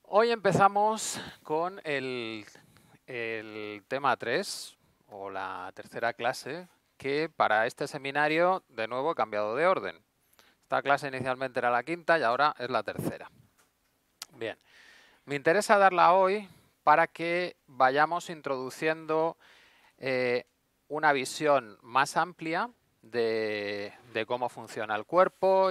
Hoy empezamos con el tema 3 o la tercera clase, que para este seminario de nuevo he cambiado de orden. Esta clase inicialmente era la quinta y ahora es la tercera. Bien, me interesa darla hoy para que vayamos introduciendo una visión más amplia de cómo funciona el cuerpo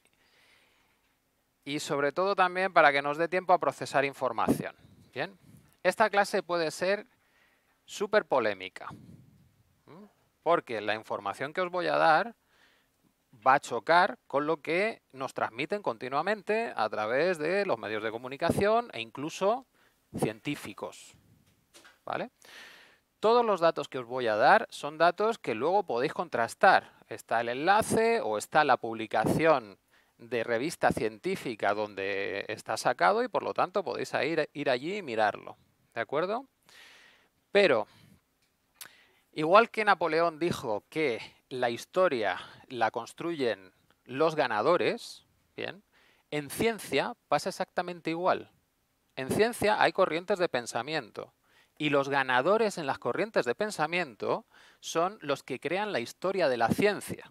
y sobre todo también para que nos dé tiempo a procesar información. Bien, esta clase puede ser súper polémica, porque la información que os voy a dar va a chocar con lo que nos transmiten continuamente a través de los medios de comunicación e incluso científicos, ¿vale? Todos los datos que os voy a dar son datos que luego podéis contrastar. Está el enlace o está la publicación de revista científica donde está sacado y por lo tanto podéis ir allí y mirarlo. ¿De acuerdo? Pero, igual que Napoleón dijo que la historia la construyen los ganadores, ¿bien? En ciencia pasa exactamente igual. En ciencia hay corrientes de pensamiento y los ganadores en las corrientes de pensamiento son los que crean la historia de la ciencia.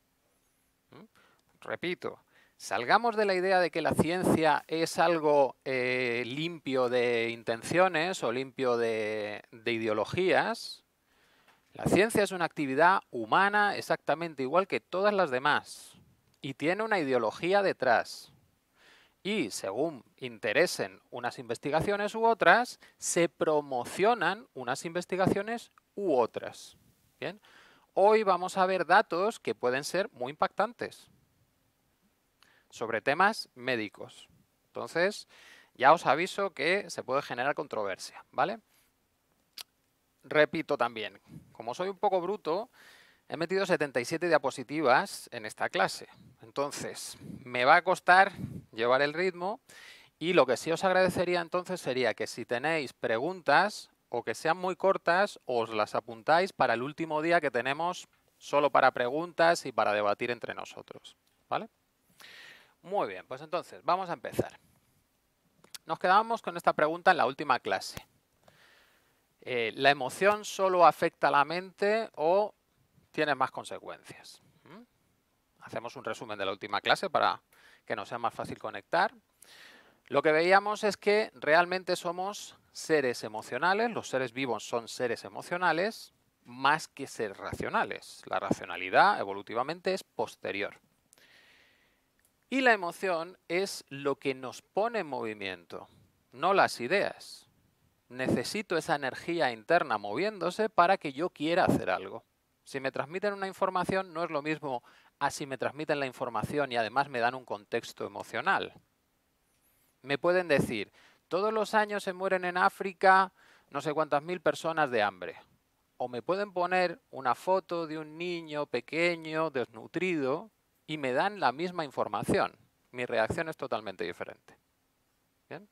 Repito, salgamos de la idea de que la ciencia es algo limpio de intenciones o limpio de ideologías. La ciencia es una actividad humana exactamente igual que todas las demás y tiene una ideología detrás. Y según interesen unas investigaciones u otras, se promocionan unas investigaciones u otras. ¿Bien? Hoy vamos a ver datos que pueden ser muy impactantes sobre temas médicos. Entonces, ya os aviso que se puede generar controversia, ¿vale? Repito también, como soy un poco bruto, he metido 77 diapositivas en esta clase. Entonces, me va a costar llevar el ritmo y lo que sí os agradecería entonces sería que si tenéis preguntas o que sean muy cortas, os las apuntáis para el último día que tenemos solo para preguntas y para debatir entre nosotros, ¿vale? Muy bien, pues entonces vamos a empezar. Nos quedábamos con esta pregunta en la última clase. ¿La emoción solo afecta a la mente o tiene más consecuencias? Hacemos un resumen de la última clase para que nos sea más fácil conectar. Lo que veíamos es que realmente somos seres emocionales, los seres vivos son seres emocionales, más que seres racionales. La racionalidad evolutivamente es posterior. Y la emoción es lo que nos pone en movimiento, no las ideas. Necesito esa energía interna moviéndose para que yo quiera hacer algo. Si me transmiten una información, no es lo mismo a si me transmiten la información y además me dan un contexto emocional. Me pueden decir, todos los años se mueren en África no sé cuántas mil personas de hambre. O me pueden poner una foto de un niño pequeño, desnutrido, y me dan la misma información. Mi reacción es totalmente diferente. ¿Bien?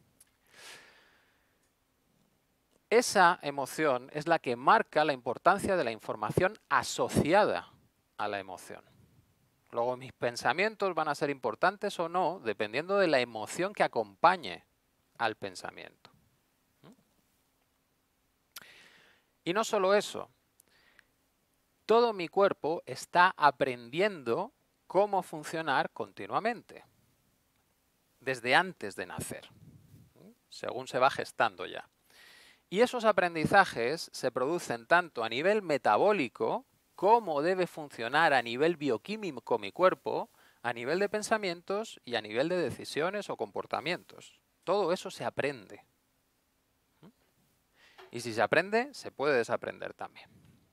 Esa emoción es la que marca la importancia de la información asociada a la emoción. Luego mis pensamientos van a ser importantes o no, dependiendo de la emoción que acompañe al pensamiento. Y no solo eso, todo mi cuerpo está aprendiendo cómo funcionar continuamente, desde antes de nacer, según se va gestando ya. Y esos aprendizajes se producen tanto a nivel metabólico, cómo debe funcionar a nivel bioquímico mi cuerpo, a nivel de pensamientos y a nivel de decisiones o comportamientos. Todo eso se aprende. Y si se aprende, se puede desaprender también.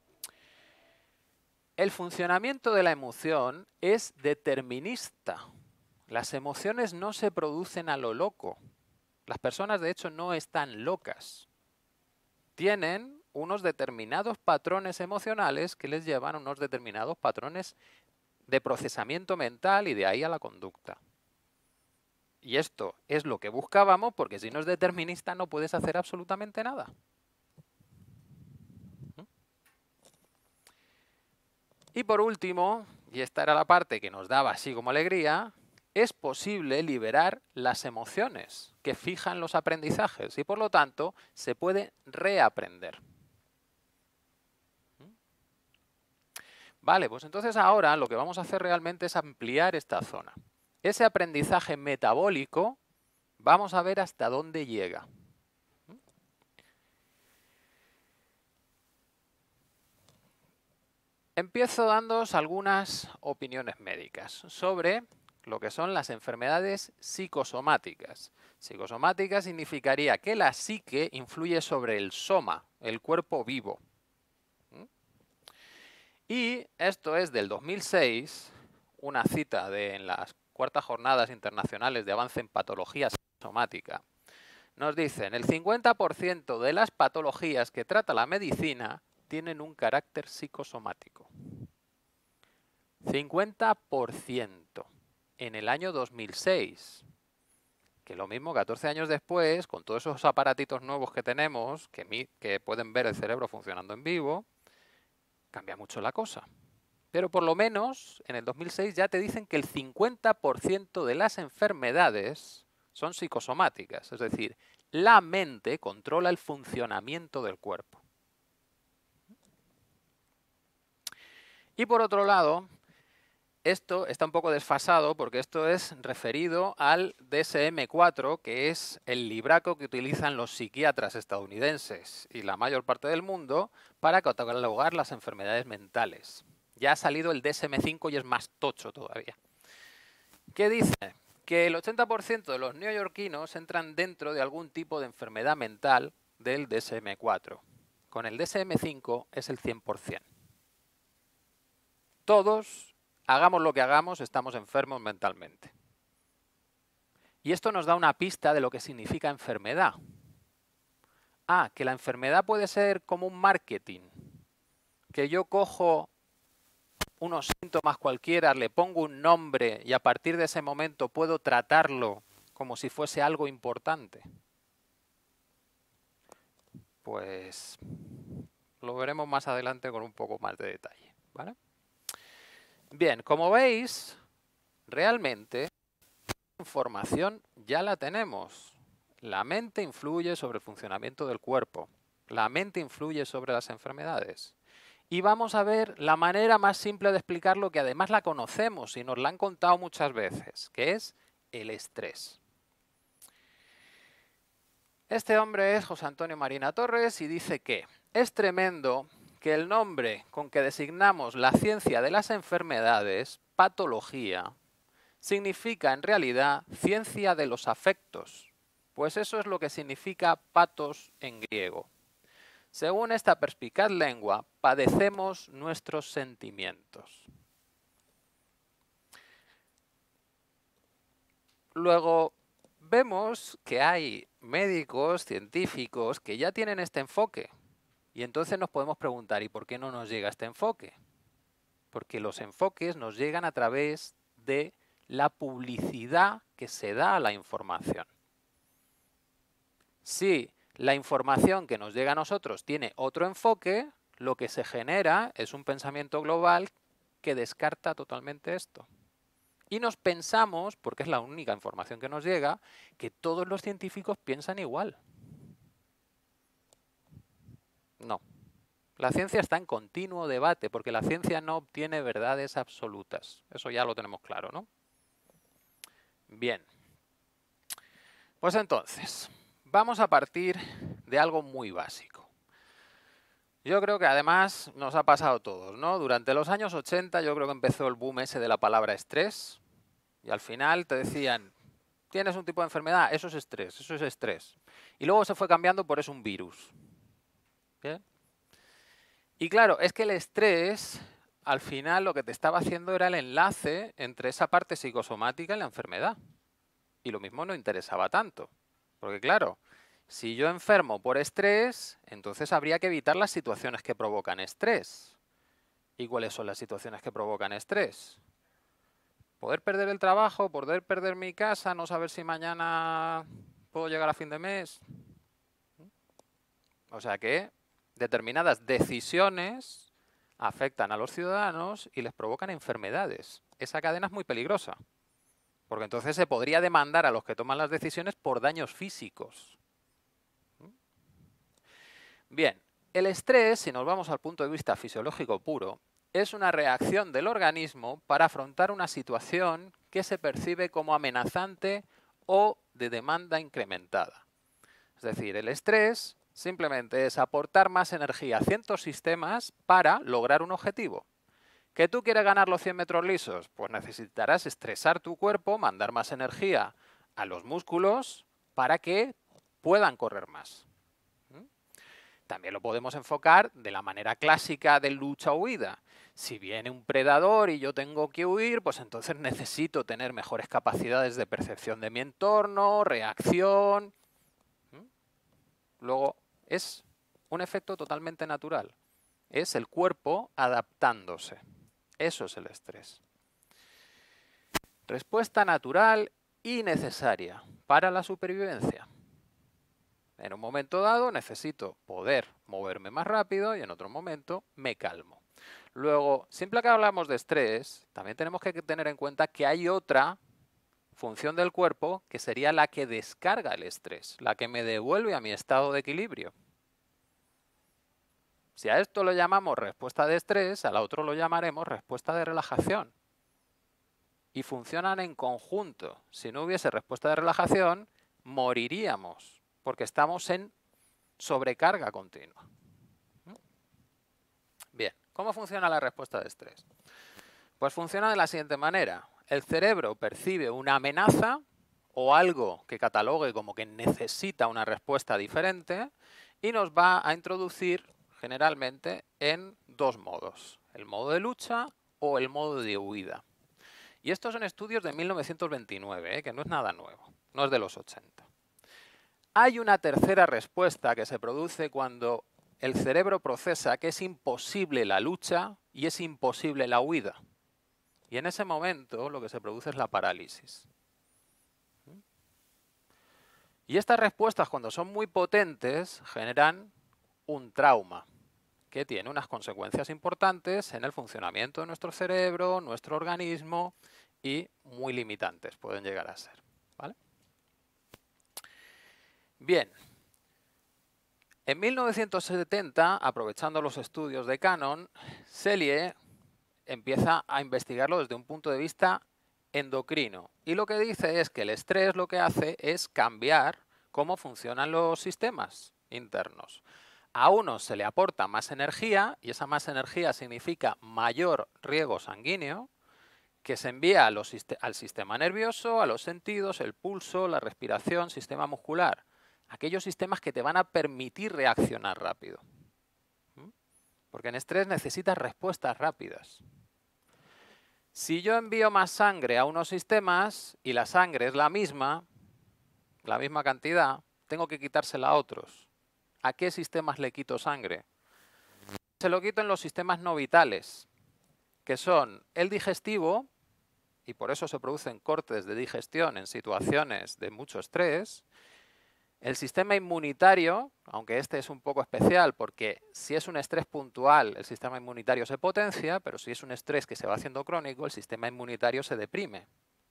El funcionamiento de la emoción es determinista. Las emociones no se producen a lo loco. Las personas, de hecho, no están locas. Tienen unos determinados patrones emocionales que les llevan a unos determinados patrones de procesamiento mental y de ahí a la conducta. Y esto es lo que buscábamos, porque si no es determinista no puedes hacer absolutamente nada. Y por último, y esta era la parte que nos daba así como alegría, es posible liberar las emociones que fijan los aprendizajes y por lo tanto se puede reaprender. Vale, pues entonces ahora lo que vamos a hacer realmente es ampliar esta zona. Ese aprendizaje metabólico, vamos a ver hasta dónde llega. Empiezo dándoos algunas opiniones médicas sobre lo que son las enfermedades psicosomáticas. Psicosomática significaría que la psique influye sobre el soma, el cuerpo vivo. Y esto es del 2006, una cita en las cuartas jornadas internacionales de avance en patología psicosomática. Nos dicen, el 50% de las patologías que trata la medicina tienen un carácter psicosomático. 50% en el año 2006. Que lo mismo 14 años después, con todos esos aparatitos nuevos que tenemos, que pueden ver el cerebro funcionando en vivo, cambia mucho la cosa. Pero por lo menos en el 2006 ya te dicen que el 50% de las enfermedades son psicosomáticas, es decir, la mente controla el funcionamiento del cuerpo. Y por otro lado, esto está un poco desfasado porque esto es referido al DSM-4, que es el libraco que utilizan los psiquiatras estadounidenses y la mayor parte del mundo para catalogar las enfermedades mentales. Ya ha salido el DSM-5 y es más tocho todavía. ¿Qué dice? Que el 80% de los neoyorquinos entran dentro de algún tipo de enfermedad mental del DSM-4. Con el DSM-5 es el 100%. Todos, hagamos lo que hagamos, estamos enfermos mentalmente. Y esto nos da una pista de lo que significa enfermedad. Ah, que la enfermedad puede ser como un marketing. Que yo cojo unos síntomas cualquiera, le pongo un nombre y a partir de ese momento puedo tratarlo como si fuese algo importante. Pues lo veremos más adelante con un poco más de detalle, ¿vale? Bien, como veis, realmente la información ya la tenemos. La mente influye sobre el funcionamiento del cuerpo. La mente influye sobre las enfermedades. Y vamos a ver la manera más simple de explicarlo, que además la conocemos y nos la han contado muchas veces, que es el estrés. Este hombre es José Antonio Marina Torres y dice que es tremendo que el nombre con que designamos la ciencia de las enfermedades, patología, significa en realidad ciencia de los afectos, pues eso es lo que significa patos en griego. Según esta perspicaz lengua, padecemos nuestros sentimientos. Luego, vemos que hay médicos, científicos, que ya tienen este enfoque. Y entonces nos podemos preguntar, ¿y por qué no nos llega este enfoque? Porque los enfoques nos llegan a través de la publicidad que se da a la información. Si la información que nos llega a nosotros tiene otro enfoque, lo que se genera es un pensamiento global que descarta totalmente esto. Y nos pensamos, porque es la única información que nos llega, que todos los científicos piensan igual. No. La ciencia está en continuo debate, porque la ciencia no obtiene verdades absolutas. Eso ya lo tenemos claro, ¿no? Bien. Pues entonces, vamos a partir de algo muy básico. Yo creo que además nos ha pasado a todos, ¿no? Durante los años 80 yo creo que empezó el boom ese de la palabra estrés y al final te decían, tienes un tipo de enfermedad, eso es estrés, eso es estrés. Y luego se fue cambiando por es un virus. ¿Bien? Y claro, es que el estrés al final lo que te estaba haciendo era el enlace entre esa parte psicosomática y la enfermedad. Y lo mismo no interesaba tanto. Porque claro, si yo enfermo por estrés, entonces habría que evitar las situaciones que provocan estrés. ¿Y cuáles son las situaciones que provocan estrés? Poder perder el trabajo, poder perder mi casa, no saber si mañana puedo llegar a fin de mes. O sea que determinadas decisiones afectan a los ciudadanos y les provocan enfermedades. Esa cadena es muy peligrosa. porque entonces se podría demandar a los que toman las decisiones por daños físicos. Bien, el estrés, si nos vamos al punto de vista fisiológico puro, es una reacción del organismo para afrontar una situación que se percibe como amenazante o de demanda incrementada. Es decir, el estrés simplemente es aportar más energía a ciertos sistemas para lograr un objetivo. ¿Que tú quieres ganar los 100 metros lisos? Pues necesitarás estresar tu cuerpo, mandar más energía a los músculos para que puedan correr más. También lo podemos enfocar de la manera clásica de lucha-huida. Si viene un predador y yo tengo que huir, pues entonces necesito tener mejores capacidades de percepción de mi entorno, reacción. Luego, es un efecto totalmente natural. Es el cuerpo adaptándose. Eso es el estrés. Respuesta natural y necesaria para la supervivencia. En un momento dado necesito poder moverme más rápido y en otro momento me calmo. Luego, siempre que hablamos de estrés, también tenemos que tener en cuenta que hay otra función del cuerpo que sería la que descarga el estrés, la que me devuelve a mi estado de equilibrio. Si a esto lo llamamos respuesta de estrés, al otro lo llamaremos respuesta de relajación. Y funcionan en conjunto. Si no hubiese respuesta de relajación, moriríamos, porque estamos en sobrecarga continua. Bien, ¿cómo funciona la respuesta de estrés? Pues funciona de la siguiente manera. El cerebro percibe una amenaza o algo que catalogue como que necesita una respuesta diferente y nos va a introducir generalmente en dos modos, el modo de lucha o el modo de huida. Y estos son estudios de 1929, que no es nada nuevo, no es de los 80. Hay una tercera respuesta que se produce cuando el cerebro procesa que es imposible la lucha y es imposible la huida. Y en ese momento lo que se produce es la parálisis. Y estas respuestas, cuando son muy potentes, generan un trauma que tiene unas consecuencias importantes en el funcionamiento de nuestro cerebro, nuestro organismo y muy limitantes pueden llegar a ser. ¿Vale? Bien, en 1970, aprovechando los estudios de Cannon, Selye empieza a investigarlo desde un punto de vista endocrino. Y lo que dice es que el estrés lo que hace es cambiar cómo funcionan los sistemas internos. A uno se le aporta más energía y esa más energía significa mayor riego sanguíneo que se envía al sistema nervioso, a los sentidos, el pulso, la respiración, sistema muscular. Aquellos sistemas que te van a permitir reaccionar rápido. Porque en estrés necesitas respuestas rápidas. Si yo envío más sangre a unos sistemas y la sangre es la misma cantidad, tengo que quitársela a otros. ¿A qué sistemas le quito sangre? Se lo quito en los sistemas no vitales, que son el digestivo, y por eso se producen cortes de digestión en situaciones de mucho estrés. El sistema inmunitario, aunque este es un poco especial porque si es un estrés puntual el sistema inmunitario se potencia, pero si es un estrés que se va haciendo crónico el sistema inmunitario se deprime.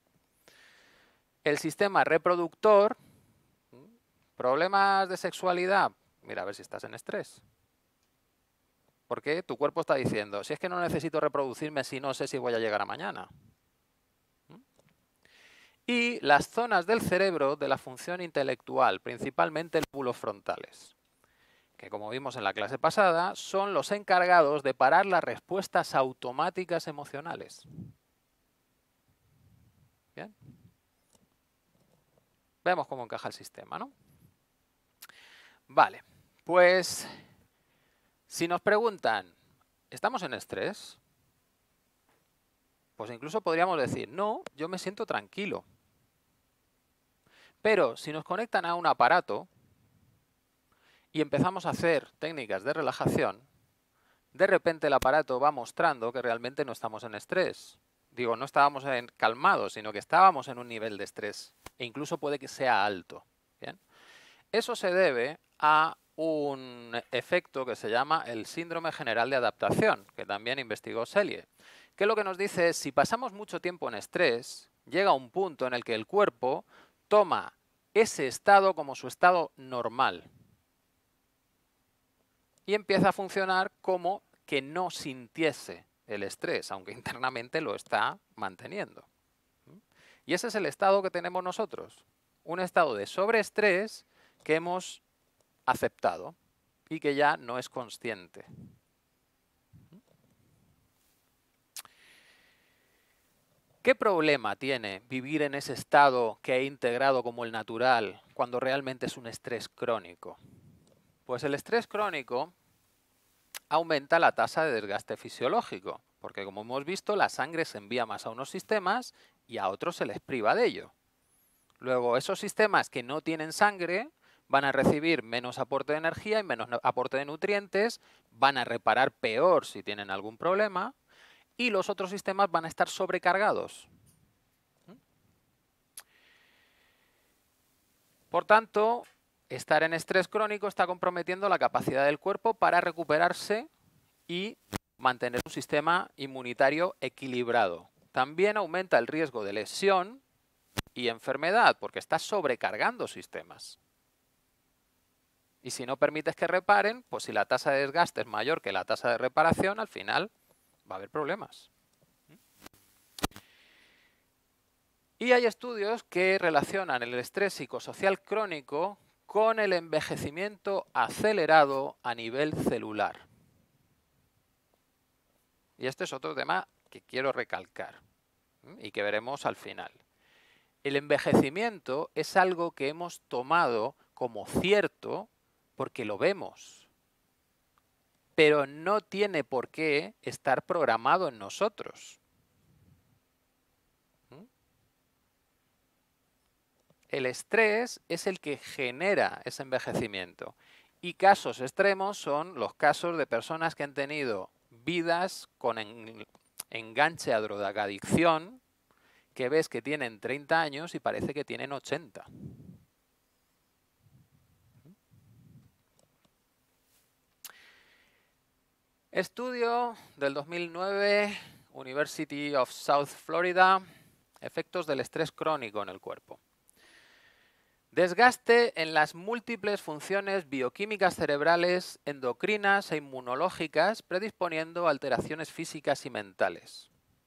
El sistema reproductor, problemas de sexualidad, mira a ver si estás en estrés. Porque tu cuerpo está diciendo, si es que no necesito reproducirme si no sé si voy a llegar a mañana. Y las zonas del cerebro de la función intelectual, principalmente lóbulos frontales, que como vimos en la clase pasada, son los encargados de parar las respuestas automáticas emocionales. ¿Bien? Vemos cómo encaja el sistema, ¿no? Vale, pues si nos preguntan, ¿estamos en estrés? Pues incluso podríamos decir, no, yo me siento tranquilo. Pero si nos conectan a un aparato y empezamos a hacer técnicas de relajación, de repente el aparato va mostrando que realmente no estamos en estrés. Digo, no estábamos calmados, sino que estábamos en un nivel de estrés. E incluso puede que sea alto. ¿Bien? Eso se debe a un efecto que se llama el síndrome general de adaptación, que también investigó Selye, que lo que nos dice es, si pasamos mucho tiempo en estrés, llega un punto en el que el cuerpo toma ese estado como su estado normal y empieza a funcionar como que no sintiese el estrés, aunque internamente lo está manteniendo. Y ese es el estado que tenemos nosotros, un estado de sobreestrés que hemos aceptado y que ya no es consciente. ¿Qué problema tiene vivir en ese estado que he integrado como el natural cuando realmente es un estrés crónico? Pues el estrés crónico aumenta la tasa de desgaste fisiológico, porque como hemos visto, la sangre se envía más a unos sistemas y a otros se les priva de ello. Luego, esos sistemas que no tienen sangre van a recibir menos aporte de energía y menos aporte de nutrientes, van a reparar peor si tienen algún problema, y los otros sistemas van a estar sobrecargados. Por tanto, estar en estrés crónico está comprometiendo la capacidad del cuerpo para recuperarse y mantener un sistema inmunitario equilibrado. También aumenta el riesgo de lesión y enfermedad, porque está sobrecargando sistemas. Y si no permites que reparen, pues si la tasa de desgaste es mayor que la tasa de reparación, al final va a haber problemas. Y hay estudios que relacionan el estrés psicosocial crónico con el envejecimiento acelerado a nivel celular. Y este es otro tema que quiero recalcar y que veremos al final. El envejecimiento es algo que hemos tomado como cierto porque lo vemos, pero no tiene por qué estar programado en nosotros. El estrés es el que genera ese envejecimiento. Y casos extremos son los casos de personas que han tenido vidas con enganche a drogadicción, que ves que tienen 30 años y parece que tienen 80. Estudio del 2009, University of South Florida, efectos del estrés crónico en el cuerpo. Desgaste en las múltiples funciones bioquímicas cerebrales, endocrinas e inmunológicas, predisponiendo a alteraciones físicas y mentales.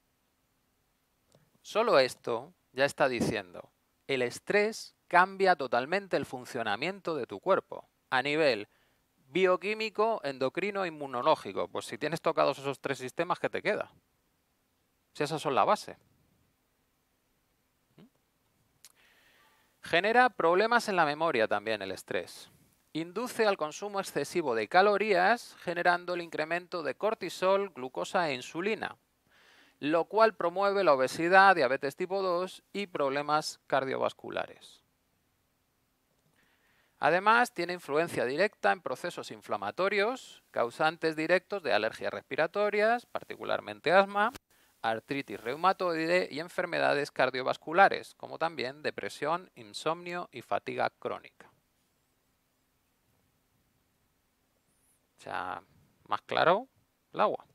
Solo esto ya está diciendo, el estrés cambia totalmente el funcionamiento de tu cuerpo, a nivel bioquímico, endocrino e inmunológico. Pues si tienes tocados esos tres sistemas, ¿qué te queda? Si esas son la base. Genera problemas en la memoria también el estrés. Induce al consumo excesivo de calorías, generando el incremento de cortisol, glucosa e insulina, lo cual promueve la obesidad, diabetes tipo 2 y problemas cardiovasculares. Además, tiene influencia directa en procesos inflamatorios, causantes directos de alergias respiratorias, particularmente asma, artritis reumatoide y enfermedades cardiovasculares, como también depresión, insomnio y fatiga crónica. O sea, más claro, el agua.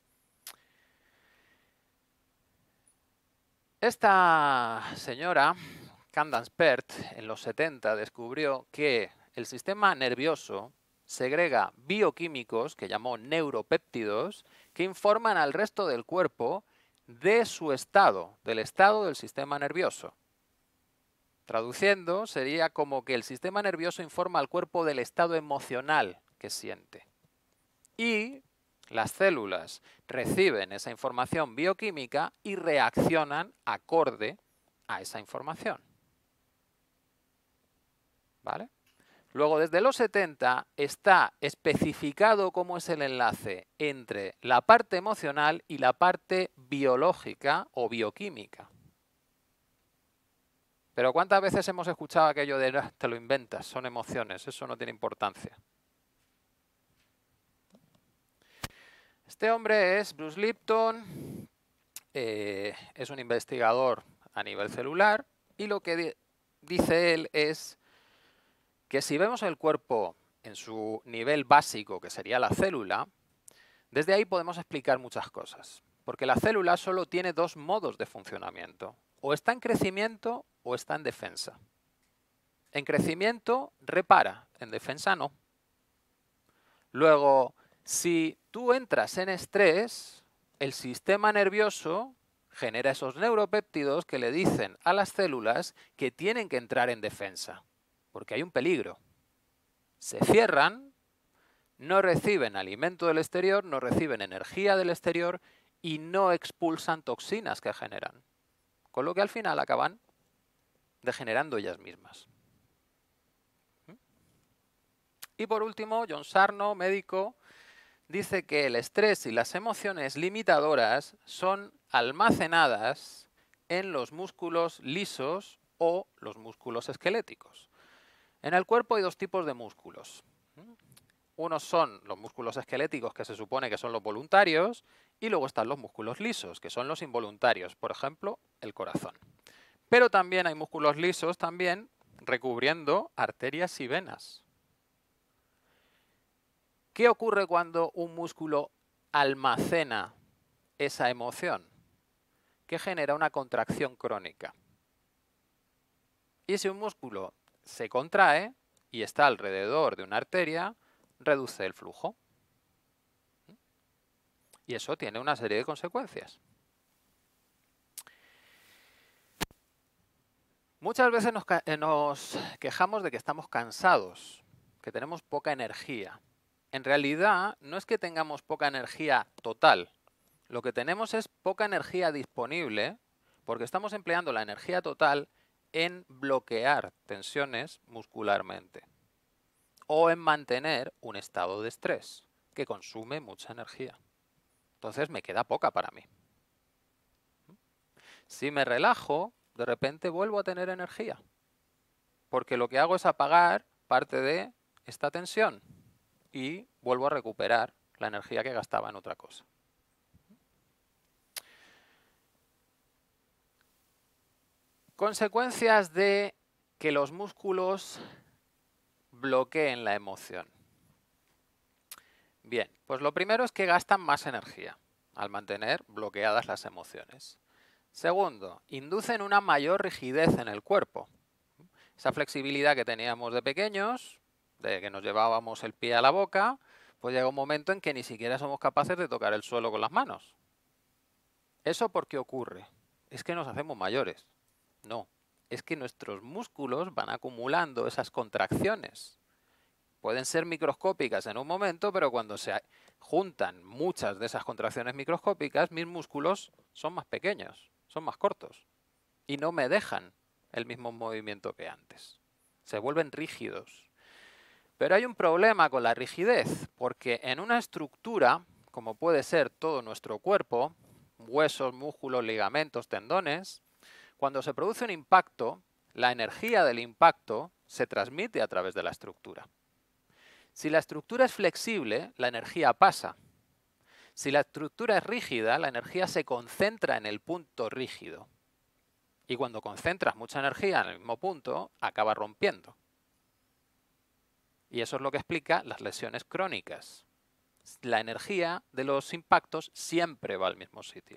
Esta señora, Candace Pert, en los 70 descubrió que el sistema nervioso segrega bioquímicos, que llamó neuropéptidos, que informan al resto del cuerpo de su estado, del estado del sistema nervioso. Traduciendo, sería como que el sistema nervioso informa al cuerpo del estado emocional que siente. Y las células reciben esa información bioquímica y reaccionan acorde a esa información. ¿Vale? Luego, desde los 70 está especificado cómo es el enlace entre la parte emocional y la parte biológica o bioquímica. Pero ¿cuántas veces hemos escuchado aquello de te lo inventas, son emociones, eso no tiene importancia? Este hombre es Bruce Lipton, es un investigador a nivel celular y lo que dice él es que si vemos el cuerpo en su nivel básico, que sería la célula, desde ahí podemos explicar muchas cosas. Porque la célula solo tiene dos modos de funcionamiento. o está en crecimiento o está en defensa. En crecimiento repara, en defensa no. Luego, si tú entras en estrés, el sistema nervioso genera esos neuropéptidos que le dicen a las células que tienen que entrar en defensa, porque hay un peligro. Se cierran, no reciben alimento del exterior, no reciben energía del exterior y no expulsan toxinas que generan. Con lo que al final acaban degenerando ellas mismas. Y por último, John Sarno, médico, dice que el estrés y las emociones limitadoras son almacenadas en los músculos lisos o los músculos esqueléticos. En el cuerpo hay dos tipos de músculos. Unos son los músculos esqueléticos, que se supone que son los voluntarios, y luego están los músculos lisos, que son los involuntarios, por ejemplo, el corazón. Pero también hay músculos lisos también recubriendo arterias y venas. ¿Qué ocurre cuando un músculo almacena esa emoción? Que genera una contracción crónica. Y si un músculo se contrae y está alrededor de una arteria, reduce el flujo. Y eso tiene una serie de consecuencias. Muchas veces nos quejamos de que estamos cansados, que tenemos poca energía. En realidad, no es que tengamos poca energía total. Lo que tenemos es poca energía disponible porque estamos empleando la energía total en bloquear tensiones muscularmente o en mantener un estado de estrés que consume mucha energía. Entonces me queda poca para mí. Si me relajo, de repente vuelvo a tener energía porque lo que hago es apagar parte de esta tensión y vuelvo a recuperar la energía que gastaba en otra cosa. Consecuencias de que los músculos bloqueen la emoción. Bien, pues lo primero es que gastan más energía al mantener bloqueadas las emociones. Segundo, inducen una mayor rigidez en el cuerpo. Esa flexibilidad que teníamos de pequeños, de que nos llevábamos el pie a la boca, pues llega un momento en que ni siquiera somos capaces de tocar el suelo con las manos. ¿Eso por qué ocurre? ¿Es que nos hacemos mayores? No, es que nuestros músculos van acumulando esas contracciones. Pueden ser microscópicas en un momento, pero cuando se juntan muchas de esas contracciones microscópicas, mis músculos son más pequeños, son más cortos y no me dejan el mismo movimiento que antes. Se vuelven rígidos. Pero hay un problema con la rigidez, porque en una estructura, como puede ser todo nuestro cuerpo, huesos, músculos, ligamentos, tendones, cuando se produce un impacto, la energía del impacto se transmite a través de la estructura. Si la estructura es flexible, la energía pasa. Si la estructura es rígida, la energía se concentra en el punto rígido. Y cuando concentras mucha energía en el mismo punto, acaba rompiendo. Y eso es lo que explica las lesiones crónicas. La energía de los impactos siempre va al mismo sitio.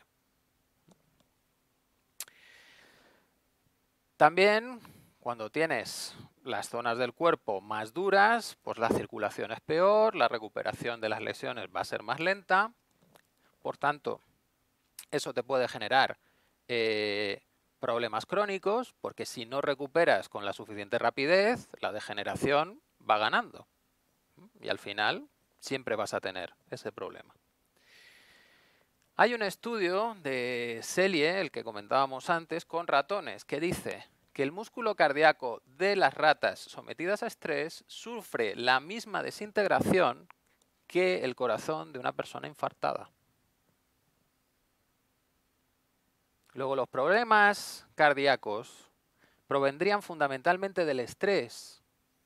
También, cuando tienes las zonas del cuerpo más duras, pues la circulación es peor, la recuperación de las lesiones va a ser más lenta. Por tanto, eso te puede generar problemas crónicos, porque si no recuperas con la suficiente rapidez, la degeneración va ganando. Y al final siempre vas a tener ese problema. Hay un estudio de Selye, el que comentábamos antes, con ratones, que dice que el músculo cardíaco de las ratas sometidas a estrés sufre la misma desintegración que el corazón de una persona infartada. Luego, los problemas cardíacos provendrían fundamentalmente del estrés,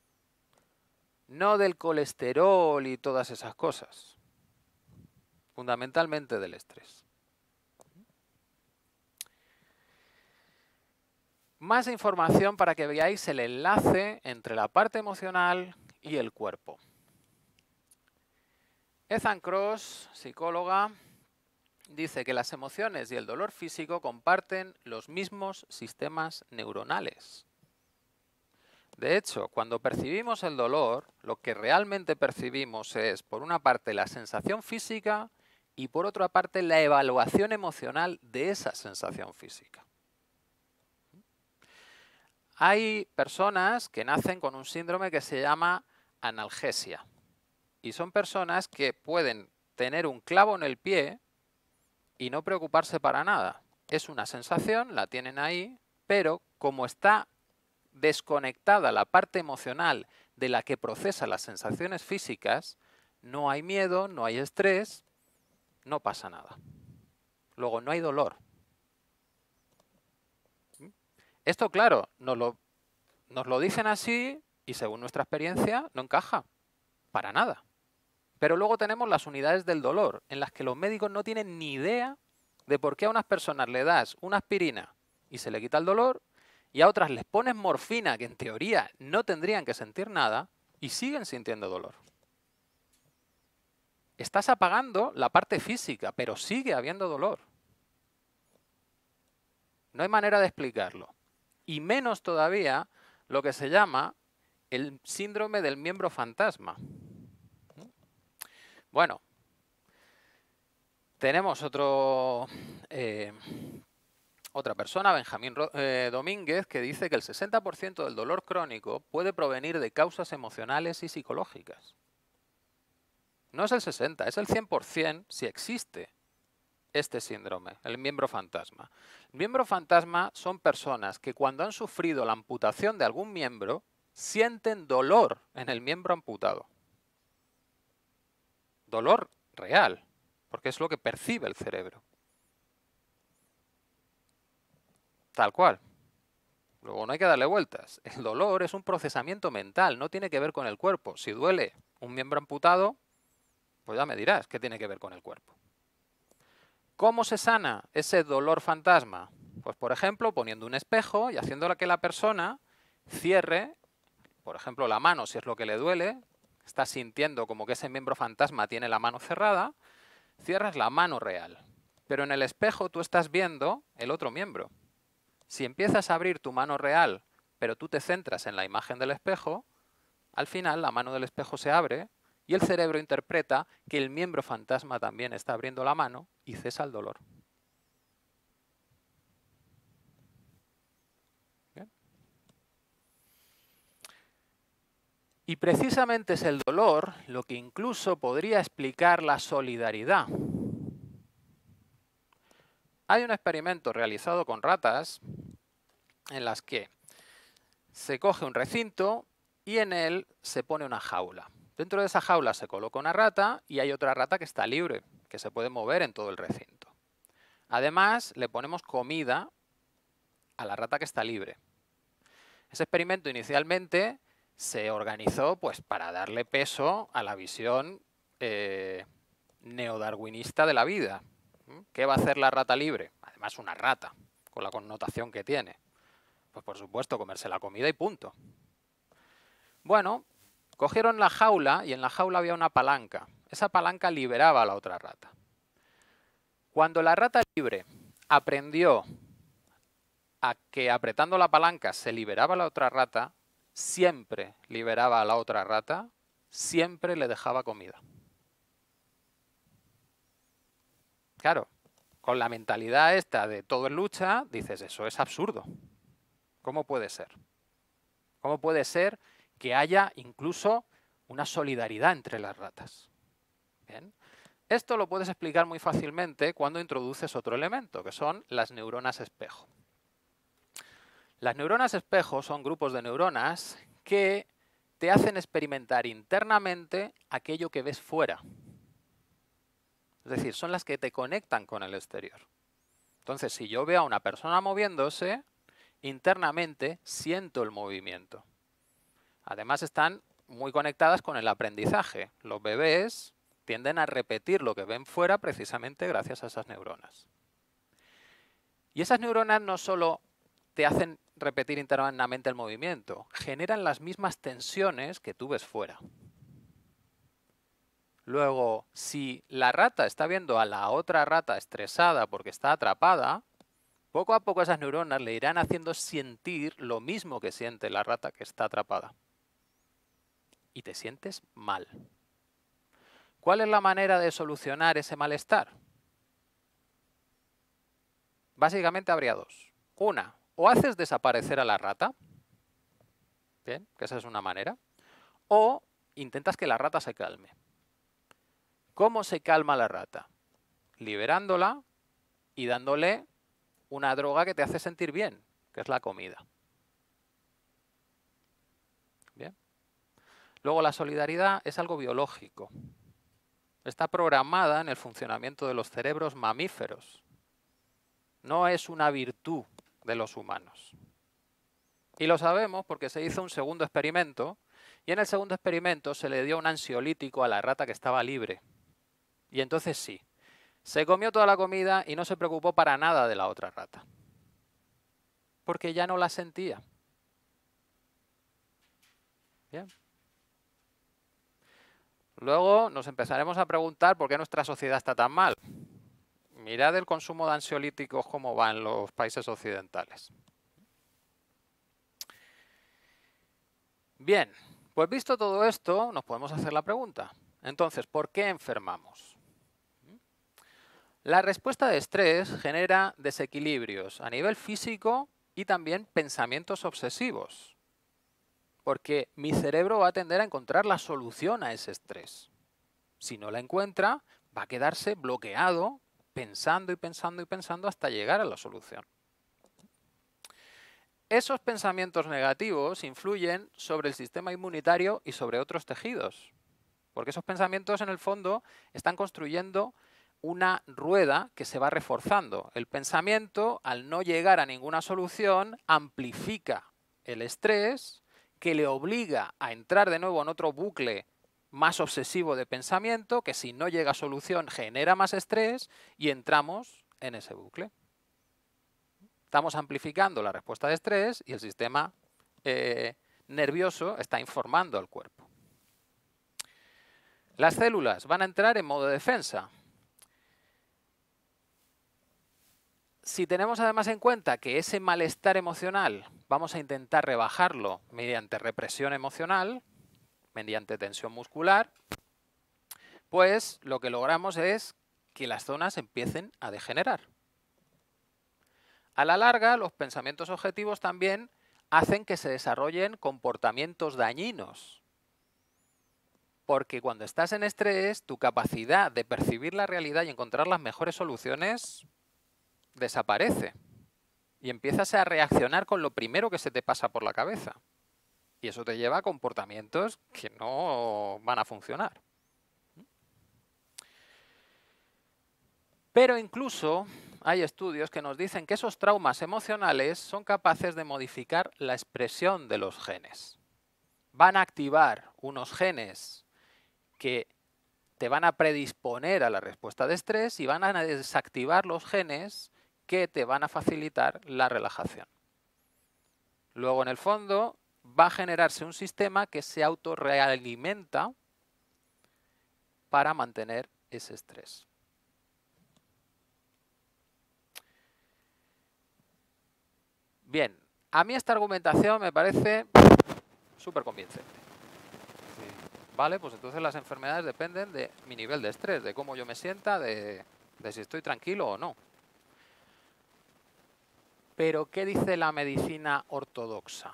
no del colesterol y todas esas cosas. Fundamentalmente del estrés. Más información para que veáis el enlace entre la parte emocional y el cuerpo. Ethan Kross, psicóloga, dice que las emociones y el dolor físico comparten los mismos sistemas neuronales. De hecho, cuando percibimos el dolor, lo que realmente percibimos es, por una parte, la sensación física y por otra parte, la evaluación emocional de esa sensación física. Hay personas que nacen con un síndrome que se llama analgesia y son personas que pueden tener un clavo en el pie y no preocuparse para nada. Es una sensación, la tienen ahí, pero como está desconectada la parte emocional de la que procesa las sensaciones físicas, no hay miedo, no hay estrés, no pasa nada. Luego, no hay dolor. Esto, claro, nos lo dicen así y según nuestra experiencia no encaja, para nada. Pero luego tenemos las unidades del dolor, en las que los médicos no tienen ni idea de por qué a unas personas le das una aspirina y se le quita el dolor, y a otras les pones morfina, que en teoría no tendrían que sentir nada, y siguen sintiendo dolor. Estás apagando la parte física, pero sigue habiendo dolor. No hay manera de explicarlo. Y menos todavía lo que se llama el síndrome del miembro fantasma. Bueno, tenemos otra persona, Benjamín Domínguez, que dice que el 60% del dolor crónico puede provenir de causas emocionales y psicológicas. No es el 60, es el 100% si existe este síndrome, el miembro fantasma. El miembro fantasma son personas que cuando han sufrido la amputación de algún miembro, sienten dolor en el miembro amputado. Dolor real, porque es lo que percibe el cerebro. Tal cual. Luego no hay que darle vueltas. El dolor es un procesamiento mental, no tiene que ver con el cuerpo. Si duele un miembro amputado, pues ya me dirás qué tiene que ver con el cuerpo. ¿Cómo se sana ese dolor fantasma? Pues por ejemplo poniendo un espejo y haciendo que la persona cierre, por ejemplo la mano si es lo que le duele, está sintiendo como que ese miembro fantasma tiene la mano cerrada, cierras la mano real. Pero en el espejo tú estás viendo el otro miembro. Si empiezas a abrir tu mano real, pero tú te centras en la imagen del espejo, al final la mano del espejo se abre y el cerebro interpreta que el miembro fantasma también está abriendo la mano y cesa el dolor. ¿Bien? Y precisamente es el dolor lo que incluso podría explicar la solidaridad. Hay un experimento realizado con ratas en las que se coge un recinto y en él se pone una jaula. Dentro de esa jaula se coloca una rata y hay otra rata que está libre, que se puede mover en todo el recinto. Además, le ponemos comida a la rata que está libre. Ese experimento inicialmente se organizó pues, para darle peso a la visión neodarwinista de la vida. ¿Qué va a hacer la rata libre? Además, una rata, con la connotación que tiene. Pues por supuesto, comerse la comida y punto. Bueno, cogieron la jaula y en la jaula había una palanca. Esa palanca liberaba a la otra rata. Cuando la rata libre aprendió a que apretando la palanca se liberaba a la otra rata, siempre liberaba a la otra rata, siempre le dejaba comida. Claro, con la mentalidad esta de todo es lucha, dices, eso es absurdo. ¿Cómo puede ser? ¿Cómo puede ser que haya incluso una solidaridad entre las ratas? Bien. Esto lo puedes explicar muy fácilmente cuando introduces otro elemento, que son las neuronas espejo. Las neuronas espejo son grupos de neuronas que te hacen experimentar internamente aquello que ves fuera. Es decir, son las que te conectan con el exterior. Entonces, si yo veo a una persona moviéndose, internamente siento el movimiento. Además, están muy conectadas con el aprendizaje. Los bebés tienden a repetir lo que ven fuera precisamente gracias a esas neuronas. Y esas neuronas no solo te hacen repetir internamente el movimiento, generan las mismas tensiones que tú ves fuera. Luego, si la rata está viendo a la otra rata estresada porque está atrapada, poco a poco esas neuronas le irán haciendo sentir lo mismo que siente la rata que está atrapada. Y te sientes mal. ¿Cuál es la manera de solucionar ese malestar? Básicamente habría dos. Una, o haces desaparecer a la rata, bien, que esa es una manera, o intentas que la rata se calme. ¿Cómo se calma la rata? Liberándola y dándole una droga que te hace sentir bien, que es la comida. Bien. Luego, la solidaridad es algo biológico. Está programada en el funcionamiento de los cerebros mamíferos. No es una virtud de los humanos. Y lo sabemos porque se hizo un segundo experimento, y en el segundo experimento se le dio un ansiolítico a la rata que estaba libre. Y entonces sí, se comió toda la comida y no se preocupó para nada de la otra rata. Porque ya no la sentía. Bien. Luego nos empezaremos a preguntar por qué nuestra sociedad está tan mal. Mirad el consumo de ansiolíticos cómo va en los países occidentales. Bien, pues visto todo esto, nos podemos hacer la pregunta. Entonces, ¿por qué enfermamos? La respuesta de estrés genera desequilibrios a nivel físico y también pensamientos obsesivos. Porque mi cerebro va a tender a encontrar la solución a ese estrés. Si no la encuentra, va a quedarse bloqueado pensando y pensando y pensando hasta llegar a la solución. Esos pensamientos negativos influyen sobre el sistema inmunitario y sobre otros tejidos. Porque esos pensamientos, en el fondo, están construyendo una rueda que se va reforzando. El pensamiento, al no llegar a ninguna solución, amplifica el estrés, que le obliga a entrar de nuevo en otro bucle más obsesivo de pensamiento, que si no llega a solución genera más estrés y entramos en ese bucle. Estamos amplificando la respuesta de estrés y el sistema nervioso está informando al cuerpo. Las células van a entrar en modo defensa. Si tenemos además en cuenta que ese malestar emocional vamos a intentar rebajarlo mediante represión emocional, mediante tensión muscular, pues lo que logramos es que las zonas empiecen a degenerar. A la larga, los pensamientos objetivos también hacen que se desarrollen comportamientos dañinos. Porque cuando estás en estrés, tu capacidad de percibir la realidad y encontrar las mejores soluciones desaparece. Y empiezas a reaccionar con lo primero que se te pasa por la cabeza. Y eso te lleva a comportamientos que no van a funcionar. Pero incluso hay estudios que nos dicen que esos traumas emocionales son capaces de modificar la expresión de los genes. Van a activar unos genes que te van a predisponer a la respuesta de estrés y van a desactivar los genes que te van a facilitar la relajación. Luego, en el fondo, va a generarse un sistema que se autorrealimenta para mantener ese estrés. Bien, a mí esta argumentación me parece súper convincente. Vale, pues entonces las enfermedades dependen de mi nivel de estrés, de cómo yo me sienta, de si estoy tranquilo o no. Pero, ¿qué dice la medicina ortodoxa?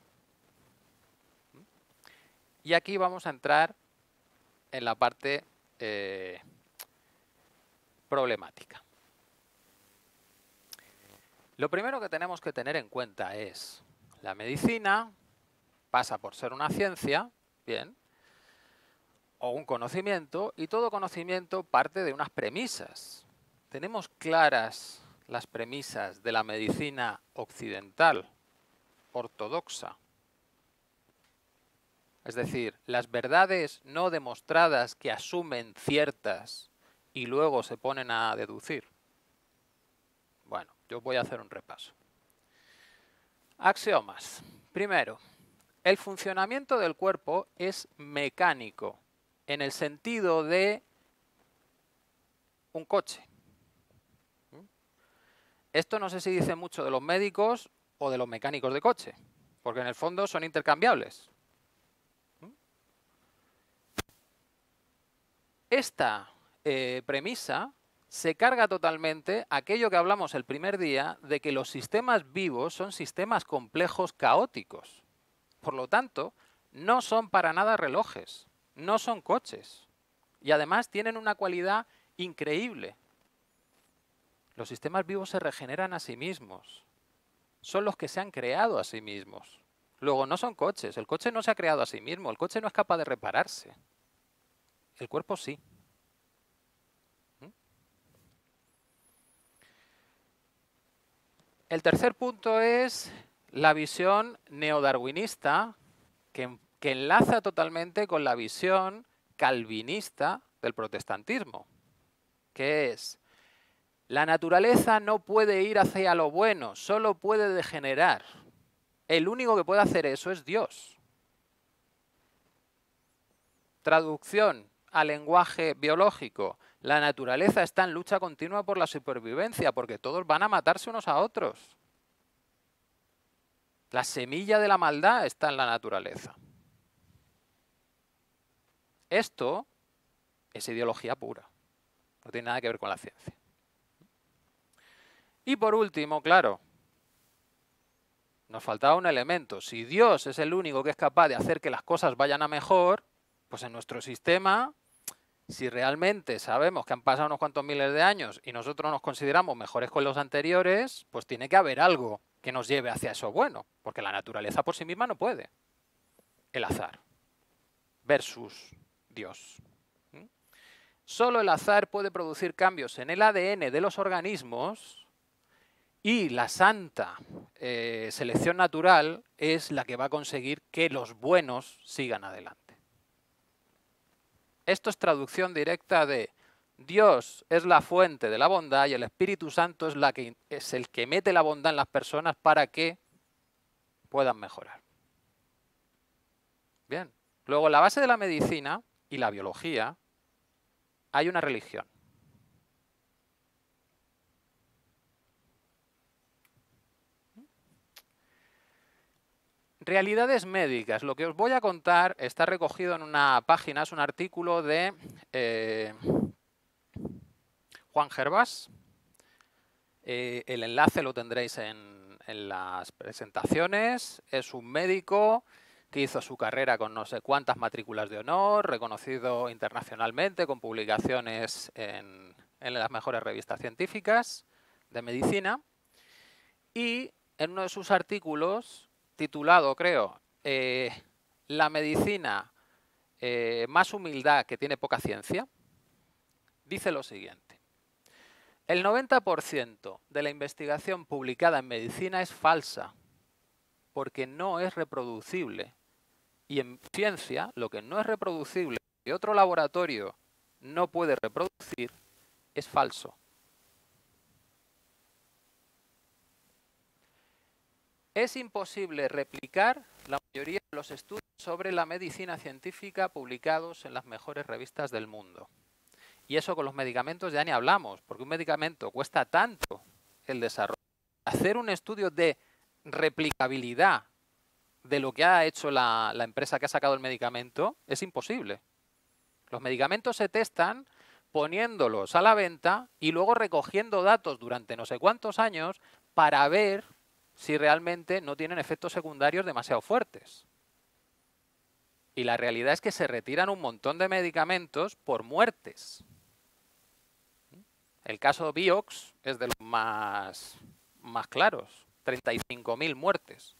Y aquí vamos a entrar en la parte problemática. Lo primero que tenemos que tener en cuenta es, la medicina pasa por ser una ciencia, bien, o un conocimiento, y todo conocimiento parte de unas premisas. Tenemos claras las premisas de la medicina occidental, ortodoxa. Es decir, las verdades no demostradas que asumen ciertas y luego se ponen a deducir. Bueno, yo voy a hacer un repaso. Axiomas. Primero, el funcionamiento del cuerpo es mecánico en el sentido de un coche. Esto no sé si dice mucho de los médicos o de los mecánicos de coche, porque en el fondo son intercambiables. Esta premisa se carga totalmente aquello que hablamos el primer día de que los sistemas vivos son sistemas complejos caóticos. Por lo tanto, no son para nada relojes, no son coches. Y además tienen una cualidad increíble. Los sistemas vivos se regeneran a sí mismos. Son los que se han creado a sí mismos. Luego, no son coches. El coche no se ha creado a sí mismo. El coche no es capaz de repararse. El cuerpo sí. El tercer punto es la visión neodarwinista que enlaza totalmente con la visión calvinista del protestantismo, que es: la naturaleza no puede ir hacia lo bueno, solo puede degenerar. El único que puede hacer eso es Dios. Traducción al lenguaje biológico: la naturaleza está en lucha continua por la supervivencia, porque todos van a matarse unos a otros. La semilla de la maldad está en la naturaleza. Esto es ideología pura, no tiene nada que ver con la ciencia. Y por último, claro, nos faltaba un elemento. Si Dios es el único que es capaz de hacer que las cosas vayan a mejor, pues en nuestro sistema, si realmente sabemos que han pasado unos cuantos miles de años y nosotros nos consideramos mejores con los anteriores, pues tiene que haber algo que nos lleve hacia eso bueno, porque la naturaleza por sí misma no puede. El azar versus Dios. Solo el azar puede producir cambios en el ADN de los organismos y la santa selección natural es la que va a conseguir que los buenos sigan adelante. Esto es traducción directa de Dios es la fuente de la bondad y el Espíritu Santo es el que mete la bondad en las personas para que puedan mejorar. Bien. Luego, en la base de la medicina y la biología hay una religión. Realidades médicas. Lo que os voy a contar está recogido en una página, es un artículo de Juan Gervás. El enlace lo tendréis en las presentaciones. Es un médico que hizo su carrera con no sé cuántas matrículas de honor, reconocido internacionalmente con publicaciones en las mejores revistas científicas de medicina. Y en uno de sus artículos, titulado, creo, La medicina más humildad que tiene poca ciencia, dice lo siguiente: el 90% de la investigación publicada en medicina es falsa, porque no es reproducible. Y en ciencia, lo que no es reproducible y otro laboratorio no puede reproducir, es falso. Es imposible replicar la mayoría de los estudios sobre la medicina científica publicados en las mejores revistas del mundo. Y eso con los medicamentos ya ni hablamos, porque un medicamento cuesta tanto el desarrollo. Hacer un estudio de replicabilidad de lo que ha hecho la empresa que ha sacado el medicamento es imposible. Los medicamentos se testan poniéndolos a la venta y luego recogiendo datos durante no sé cuántos años para ver si realmente no tienen efectos secundarios demasiado fuertes. Y la realidad es que se retiran un montón de medicamentos por muertes. El caso Vioxx es de los más claros, 35.000 muertes.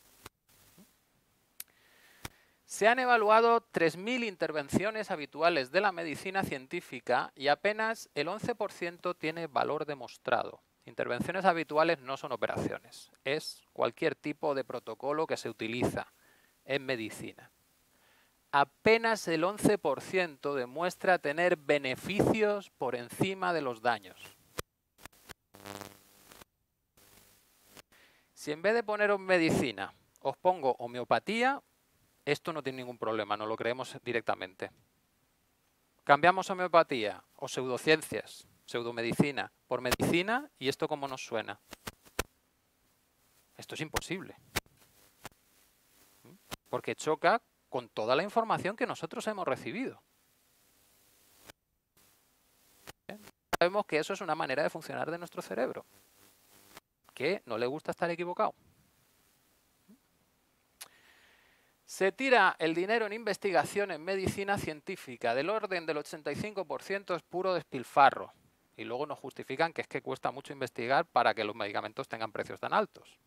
Se han evaluado 3.000 intervenciones habituales de la medicina científica y apenas el 11% tiene valor demostrado. Intervenciones habituales no son operaciones, es cualquier tipo de protocolo que se utiliza en medicina. Apenas el 11% demuestra tener beneficios por encima de los daños. Si en vez de poneros medicina os pongo homeopatía, esto no tiene ningún problema, no lo creemos directamente. Cambiamos homeopatía o pseudociencias, pseudomedicina, por medicina, ¿y esto cómo nos suena? Esto es imposible. Porque choca con toda la información que nosotros hemos recibido. Sabemos que eso es una manera de funcionar de nuestro cerebro, que no le gusta estar equivocado. Se tira el dinero en investigación en medicina científica, del orden del 85% es puro despilfarro. Y luego nos justifican que es que cuesta mucho investigar para que los medicamentos tengan precios tan altos.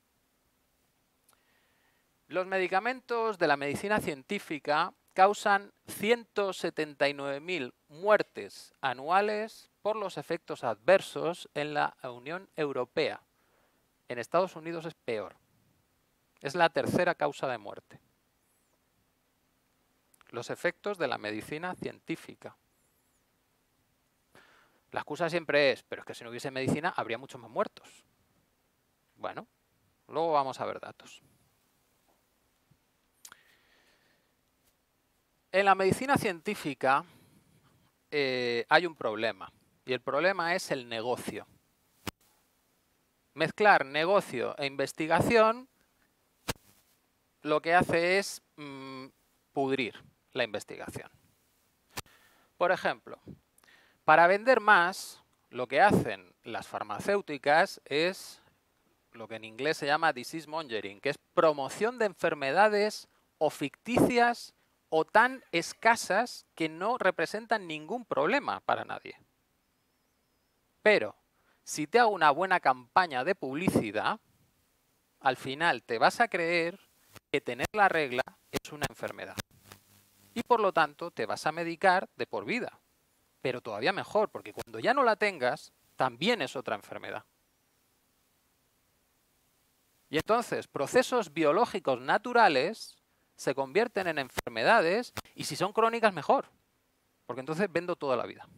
Los medicamentos de la medicina científica causan 179.000 muertes anuales por los efectos adversos en la Unión Europea. En Estados Unidos es peor. Es la tercera causa de muerte. Los efectos de la medicina científica. La excusa siempre es, pero es que si no hubiese medicina habría muchos más muertos. Bueno, luego vamos a ver datos. En la medicina científica hay un problema, y el problema es el negocio. Mezclar negocio e investigación lo que hace es pudrir la investigación. Por ejemplo, para vender más, lo que hacen las farmacéuticas es lo que en inglés se llama disease mongering, que es promoción de enfermedades o ficticias o tan escasas que no representan ningún problema para nadie. Pero, si te hago una buena campaña de publicidad, al final te vas a creer que tener la regla es una enfermedad. Y por lo tanto te vas a medicar de por vida. Pero todavía mejor, porque cuando ya no la tengas, también es otra enfermedad. Y entonces, procesos biológicos naturales se convierten en enfermedades y si son crónicas mejor, porque entonces vendo toda la vida.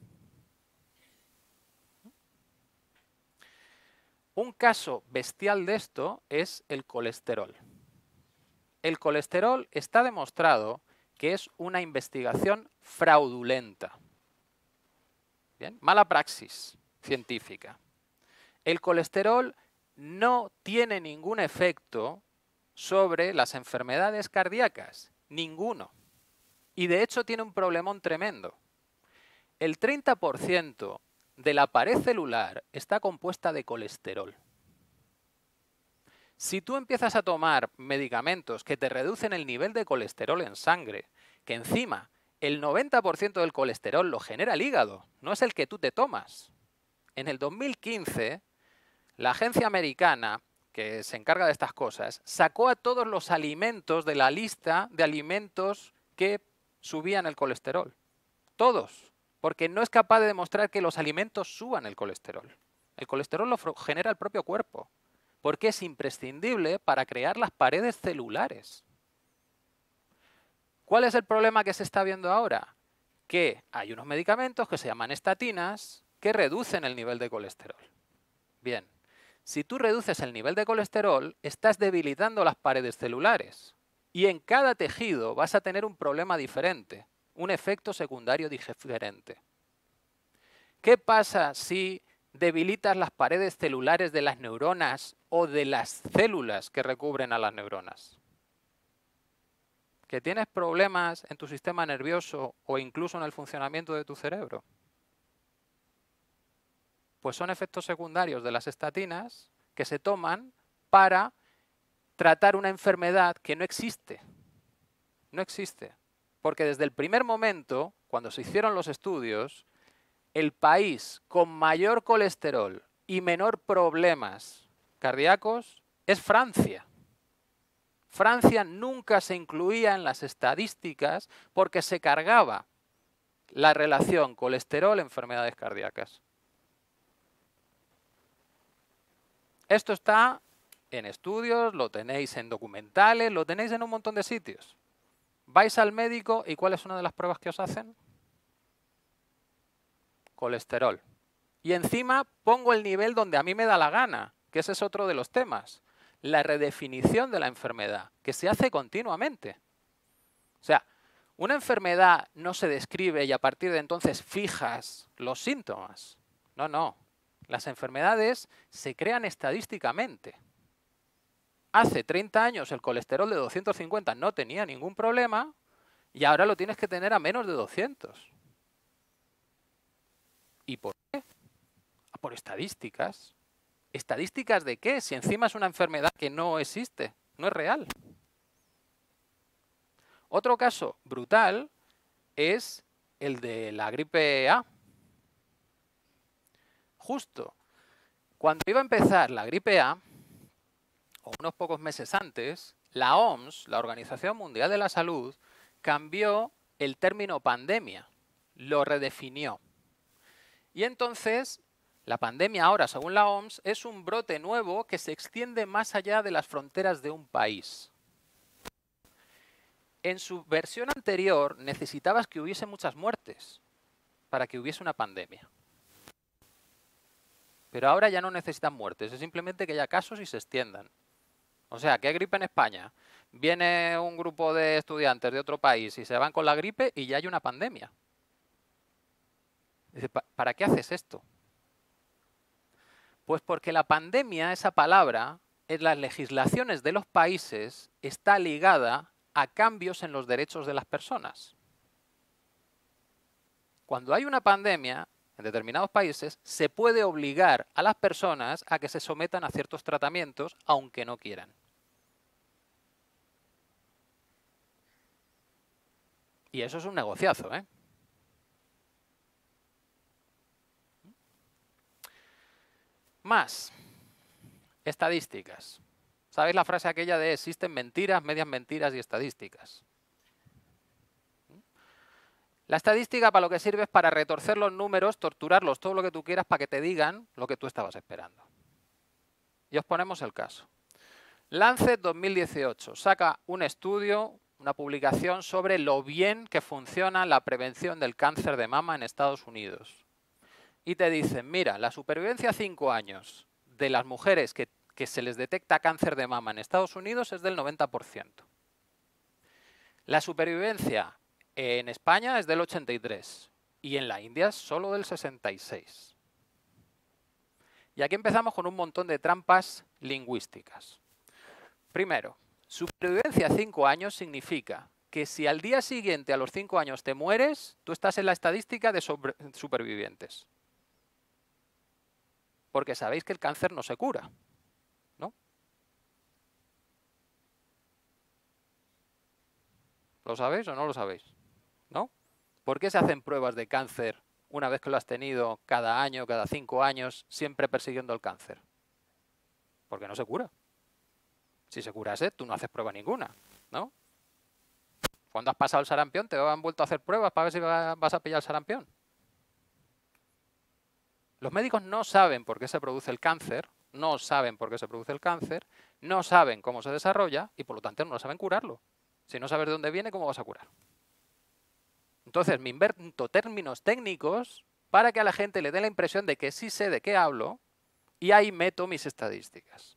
Un caso bestial de esto es el colesterol. El colesterol está demostrado que es una investigación fraudulenta. ¿Bien? Mala praxis científica. El colesterol no tiene ningún efecto sobre las enfermedades cardíacas, ninguno. Y de hecho tiene un problemón tremendo. El 30% de la pared celular está compuesta de colesterol. Si tú empiezas a tomar medicamentos que te reducen el nivel de colesterol en sangre, que encima el 90% del colesterol lo genera el hígado, no es el que tú te tomas. En el 2015, la agencia americana que se encarga de estas cosas, sacó a todos los alimentos de la lista de alimentos que subían el colesterol. Todos. Porque no es capaz de demostrar que los alimentos suban el colesterol. El colesterol lo genera el propio cuerpo. Porque es imprescindible para crear las paredes celulares. ¿Cuál es el problema que se está viendo ahora? Que hay unos medicamentos que se llaman estatinas que reducen el nivel de colesterol. Bien. Si tú reduces el nivel de colesterol, estás debilitando las paredes celulares. Y en cada tejido vas a tener un problema diferente, un efecto secundario diferente. ¿Qué pasa si debilitas las paredes celulares de las neuronas o de las células que recubren a las neuronas? ¿Que tienes problemas en tu sistema nervioso o incluso en el funcionamiento de tu cerebro? Pues son efectos secundarios de las estatinas que se toman para tratar una enfermedad que no existe. No existe. Porque desde el primer momento, cuando se hicieron los estudios, el país con mayor colesterol y menor problemas cardíacos es Francia. Francia nunca se incluía en las estadísticas porque se cargaba la relación colesterol-enfermedades cardíacas. Esto está en estudios, lo tenéis en documentales, lo tenéis en un montón de sitios. Vais al médico y ¿cuál es una de las pruebas que os hacen? Colesterol. Y encima pongo el nivel donde a mí me da la gana, que ese es otro de los temas. La redefinición de la enfermedad, que se hace continuamente. O sea, Una enfermedad no se describe y a partir de entonces fijas los síntomas. No, no. Las enfermedades se crean estadísticamente. Hace 30 años el colesterol de 250 no tenía ningún problema y ahora lo tienes que tener a menos de 200. ¿Y por qué? Por estadísticas. ¿Estadísticas de qué? Si encima es una enfermedad que no existe, no es real. Otro caso brutal es el de la gripe A. Justo cuando iba a empezar la gripe A, o unos pocos meses antes, la OMS, la Organización Mundial de la Salud, cambió el término pandemia, lo redefinió. Y entonces, la pandemia ahora, según la OMS, es un brote nuevo que se extiende más allá de las fronteras de un país. En su versión anterior necesitabas que hubiese muchas muertes para que hubiese una pandemia. Pero ahora ya no necesitan muertes, es simplemente que haya casos y se extiendan. O sea, que hay gripe en España, viene un grupo de estudiantes de otro país y se van con la gripe y ya hay una pandemia. Dice, ¿para qué haces esto? Pues porque la pandemia, esa palabra, en las legislaciones de los países está ligada a cambios en los derechos de las personas. Cuando hay una pandemia, en determinados países, se puede obligar a las personas a que se sometan a ciertos tratamientos, aunque no quieran. Y eso es un negociazo, ¿eh? Más. Estadísticas. ¿Sabéis la frase aquella de existen mentiras, medias mentiras y estadísticas? La estadística para lo que sirve es para retorcer los números, torturarlos, todo lo que tú quieras para que te digan lo que tú estabas esperando. Y os ponemos el caso. Lancet 2018 saca un estudio, una publicación sobre lo bien que funciona la prevención del cáncer de mama en Estados Unidos. Y te dicen, mira, la supervivencia a 5 años de las mujeres que se les detecta cáncer de mama en Estados Unidos es del 90%. La supervivencia en España es del 83% y en la India es solo del 66%. Y aquí empezamos con un montón de trampas lingüísticas. Primero, supervivencia a 5 años significa que si al día siguiente, a los 5 años, te mueres, tú estás en la estadística de supervivientes. Porque sabéis que el cáncer no se cura, ¿no? ¿Lo sabéis o no lo sabéis? ¿No? ¿Por qué se hacen pruebas de cáncer una vez que lo has tenido cada año, cada 5 años, siempre persiguiendo el cáncer? Porque no se cura. Si se curase, tú no haces prueba ninguna, ¿no? Cuando has pasado el sarampión, te han vuelto a hacer pruebas para ver si vas a pillar el sarampión. Los médicos no saben por qué se produce el cáncer, no saben por qué se produce el cáncer, no saben cómo se desarrolla y por lo tanto no saben curarlo. Si no sabes de dónde viene, ¿cómo vas a curar? Entonces me invento términos técnicos para que a la gente le dé la impresión de que sí sé de qué hablo y ahí meto mis estadísticas.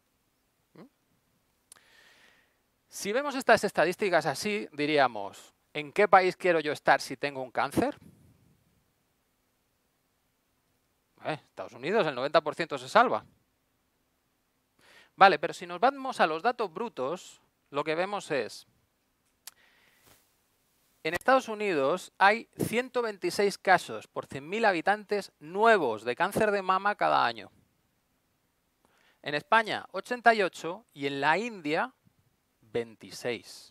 Si vemos estas estadísticas así, diríamos, ¿en qué país quiero yo estar si tengo un cáncer? Estados Unidos, el 90% se salva. Vale, pero si nos vamos a los datos brutos, lo que vemos es, en Estados Unidos hay 126 casos por 100.000 habitantes nuevos de cáncer de mama cada año. En España, 88 y en la India, 26.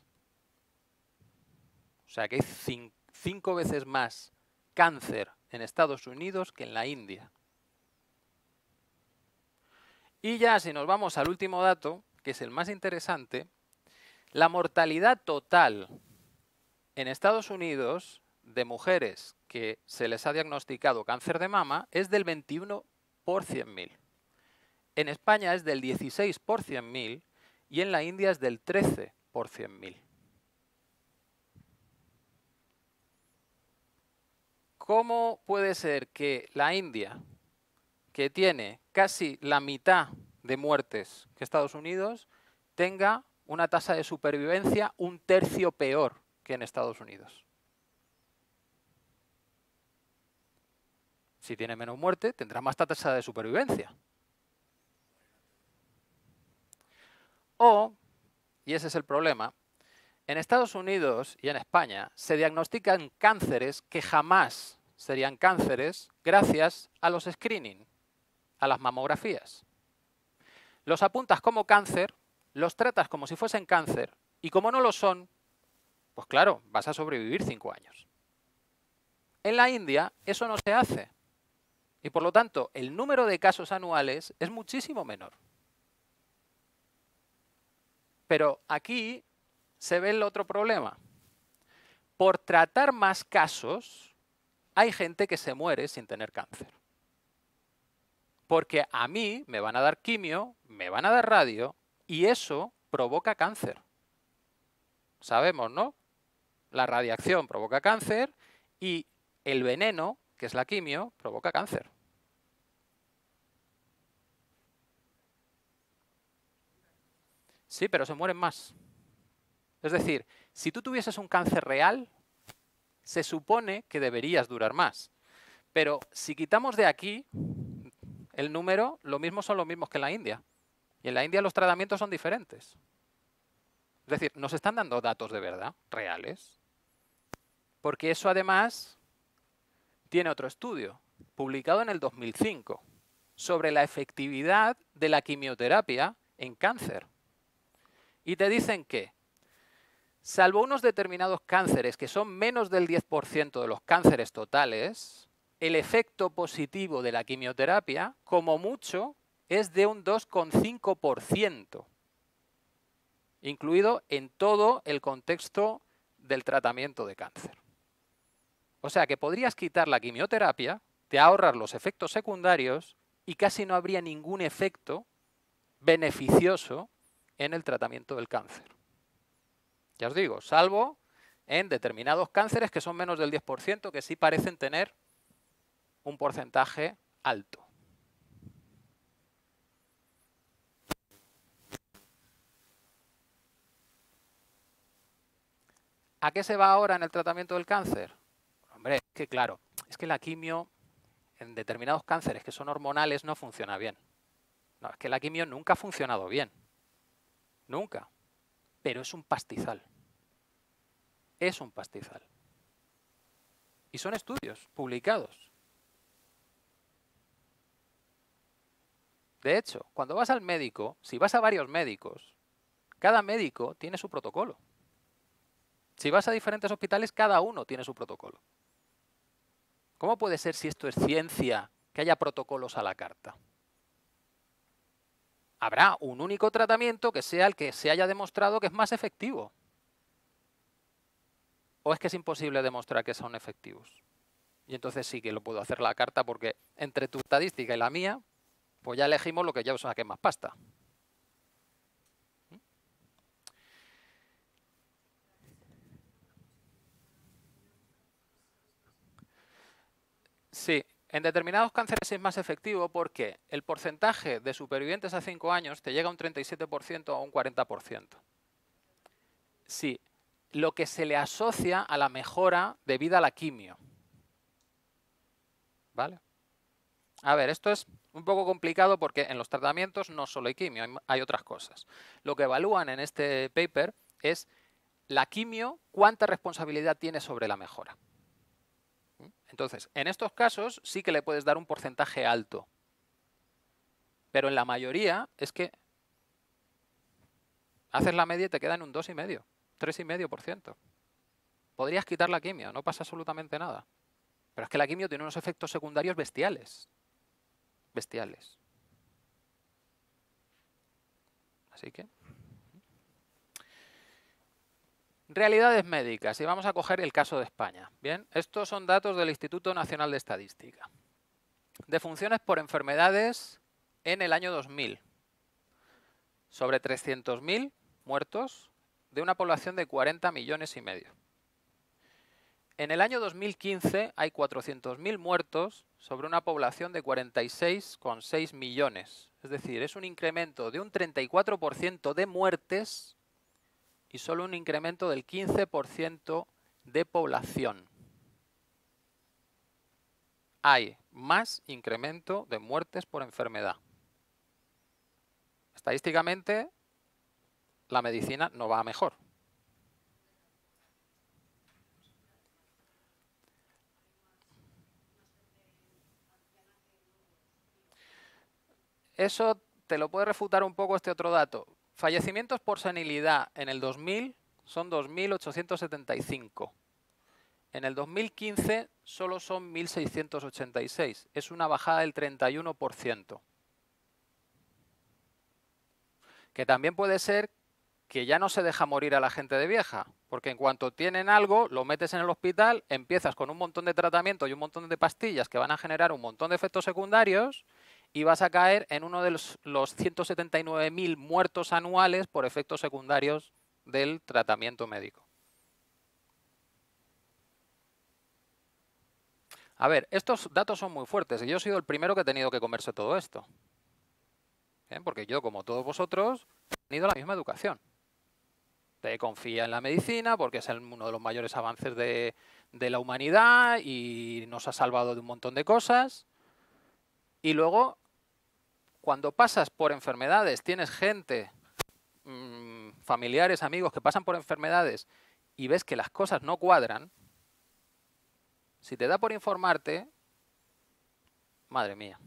O sea que hay 5 veces más cáncer en Estados Unidos que en la India. Y ya si nos vamos al último dato, que es el más interesante, la mortalidad total en Estados Unidos de mujeres que se les ha diagnosticado cáncer de mama es del 21 por 100.000. En España es del 16 por 100.000 y en la India es del 13 por 100.000. ¿Cómo puede ser que la India, que tiene casi la mitad de muertes que Estados Unidos, tenga una tasa de supervivencia un tercio peor que en Estados Unidos? Si tiene menos muerte, tendrá más tasa de supervivencia. O, y ese es el problema, en Estados Unidos y en España se diagnostican cánceres que jamás serían cánceres gracias a los screening, a las mamografías. Los apuntas como cáncer, los tratas como si fuesen cáncer y como no lo son, pues claro, vas a sobrevivir 5 años. En la India eso no se hace y por lo tanto el número de casos anuales es muchísimo menor. Pero aquí se ve el otro problema. Por tratar más casos, hay gente que se muere sin tener cáncer. Porque a mí me van a dar quimio, me van a dar radio, y eso provoca cáncer. Sabemos, ¿no? La radiación provoca cáncer y el veneno, que es la quimio, provoca cáncer. Sí, pero se mueren más. Es decir, si tú tuvieses un cáncer real, se supone que deberías durar más. Pero si quitamos de aquí el número, lo mismo son los mismos que en la India. Y en la India los tratamientos son diferentes. Es decir, nos están dando datos de verdad, reales. Porque eso además tiene otro estudio, publicado en el 2005, sobre la efectividad de la quimioterapia en cáncer. Y te dicen que, salvo unos determinados cánceres que son menos del 10% de los cánceres totales, el efecto positivo de la quimioterapia, como mucho, es de un 2,5%, incluido en todo el contexto del tratamiento de cáncer. O sea que podrías quitar la quimioterapia, te ahorras los efectos secundarios y casi no habría ningún efecto beneficioso en el tratamiento del cáncer. Ya os digo, salvo en determinados cánceres que son menos del 10%, que sí parecen tener un porcentaje alto. ¿A qué se va ahora en el tratamiento del cáncer? Hombre, es que claro, es que la quimio en determinados cánceres que son hormonales no funciona bien. No, es que la quimio nunca ha funcionado bien. Nunca. Pero es un pastizal. Es un pastizal. Y son estudios publicados. De hecho, cuando vas al médico, si vas a varios médicos, cada médico tiene su protocolo. Si vas a diferentes hospitales, cada uno tiene su protocolo. ¿Cómo puede ser, si esto es ciencia, que haya protocolos a la carta? Habrá un único tratamiento que sea el que se haya demostrado que es más efectivo. ¿O es que es imposible demostrar que son efectivos? Y entonces sí que lo puedo hacer a la carta porque entre tu estadística y la mía, pues ya elegimos lo que ya os saque más pasta. Sí, en determinados cánceres es más efectivo porque el porcentaje de supervivientes a 5 años te llega a un 37% o a un 40%. Sí, lo que se le asocia a la mejora debida a la quimio. ¿Vale? A ver, esto es un poco complicado porque en los tratamientos no solo hay quimio, hay otras cosas. Lo que evalúan en este paper es la quimio, cuánta responsabilidad tiene sobre la mejora. Entonces, en estos casos sí que le puedes dar un porcentaje alto. Pero en la mayoría es que haces la media y te queda en un 2,5, 3,5%. Podrías quitar la quimio, no pasa absolutamente nada. Pero es que la quimio tiene unos efectos secundarios bestiales. Bestiales. Así que... Realidades médicas, y vamos a coger el caso de España. Bien, estos son datos del Instituto Nacional de Estadística. Defunciones por enfermedades en el año 2000. Sobre 300.000 muertos de una población de 40,5 millones. En el año 2015 hay 400.000 muertos sobre una población de 46,6 millones. Es decir, es un incremento de un 34% de muertes y solo un incremento del 15% de población. hay más incremento de muertes por enfermedad. Estadísticamente, la medicina no va a mejor. Eso te lo puede refutar un poco este otro dato. Fallecimientos por senilidad en el 2000 son 2.875. En el 2015 solo son 1.686. Es una bajada del 31%. Que también puede ser que ya no se deja morir a la gente de vieja, porque en cuanto tienen algo, lo metes en el hospital, empiezas con un montón de tratamiento y un montón de pastillas que van a generar un montón de efectos secundarios y vas a caer en uno de los 179.000 muertos anuales por efectos secundarios del tratamiento médico. A ver, estos datos son muy fuertes y yo he sido el primero que he tenido que comerse todo esto. ¿Bien? Porque yo, como todos vosotros, he tenido la misma educación. Te confía en la medicina porque es uno de los mayores avances de la humanidad y nos ha salvado de un montón de cosas. Y luego, cuando pasas por enfermedades, tienes gente, familiares, amigos que pasan por enfermedades y ves que las cosas no cuadran, si te da por informarte, madre mía.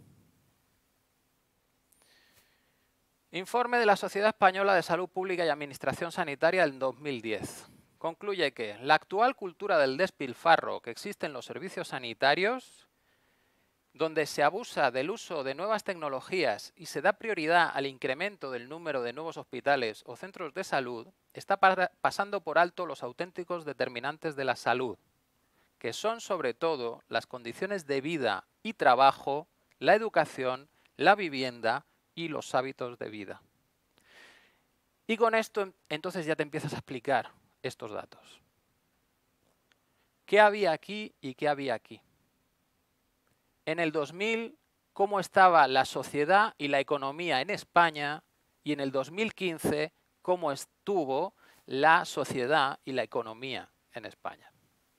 Informe de la Sociedad Española de Salud Pública y Administración Sanitaria del 2010. Concluye que la actual cultura del despilfarro que existe en los servicios sanitarios, donde se abusa del uso de nuevas tecnologías y se da prioridad al incremento del número de nuevos hospitales o centros de salud, está pasando por alto los auténticos determinantes de la salud, que son sobre todo las condiciones de vida y trabajo, la educación, la vivienda y los hábitos de vida. Y con esto entonces ya te empiezas a explicar estos datos. ¿Qué había aquí y qué había aquí? En el 2000, ¿cómo estaba la sociedad y la economía en España? Y en el 2015, ¿cómo estuvo la sociedad y la economía en España?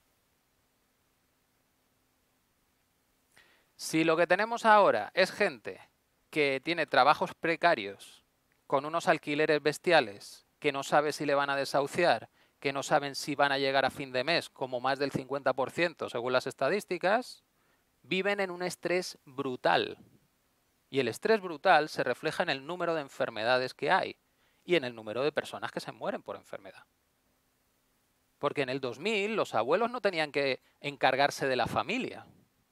Si lo que tenemos ahora es gente que tiene trabajos precarios, con unos alquileres bestiales, que no sabe si le van a desahuciar, que no saben si van a llegar a fin de mes, como más del 50% según las estadísticas, viven en un estrés brutal. Y el estrés brutal se refleja en el número de enfermedades que hay y en el número de personas que se mueren por enfermedad. Porque en el 2000 los abuelos no tenían que encargarse de la familia.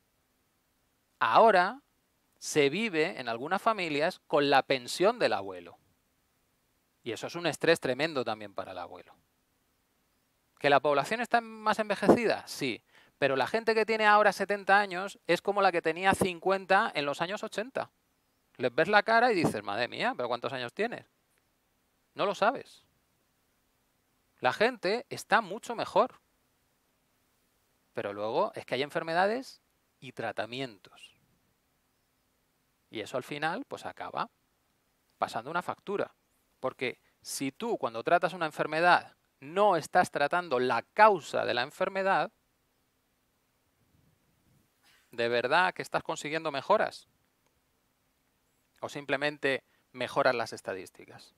Ahora se vive en algunas familias con la pensión del abuelo. Y eso es un estrés tremendo también para el abuelo. ¿Que la población está más envejecida? Sí. Pero la gente que tiene ahora 70 años es como la que tenía 50 en los años 80. Les ves la cara y dices, madre mía, ¿pero cuántos años tienes? No lo sabes. La gente está mucho mejor. Pero luego es que hay enfermedades y tratamientos. Y eso al final pues acaba pasando una factura. Porque si tú cuando tratas una enfermedad no estás tratando la causa de la enfermedad, ¿de verdad que estás consiguiendo mejoras? ¿O simplemente mejoras las estadísticas?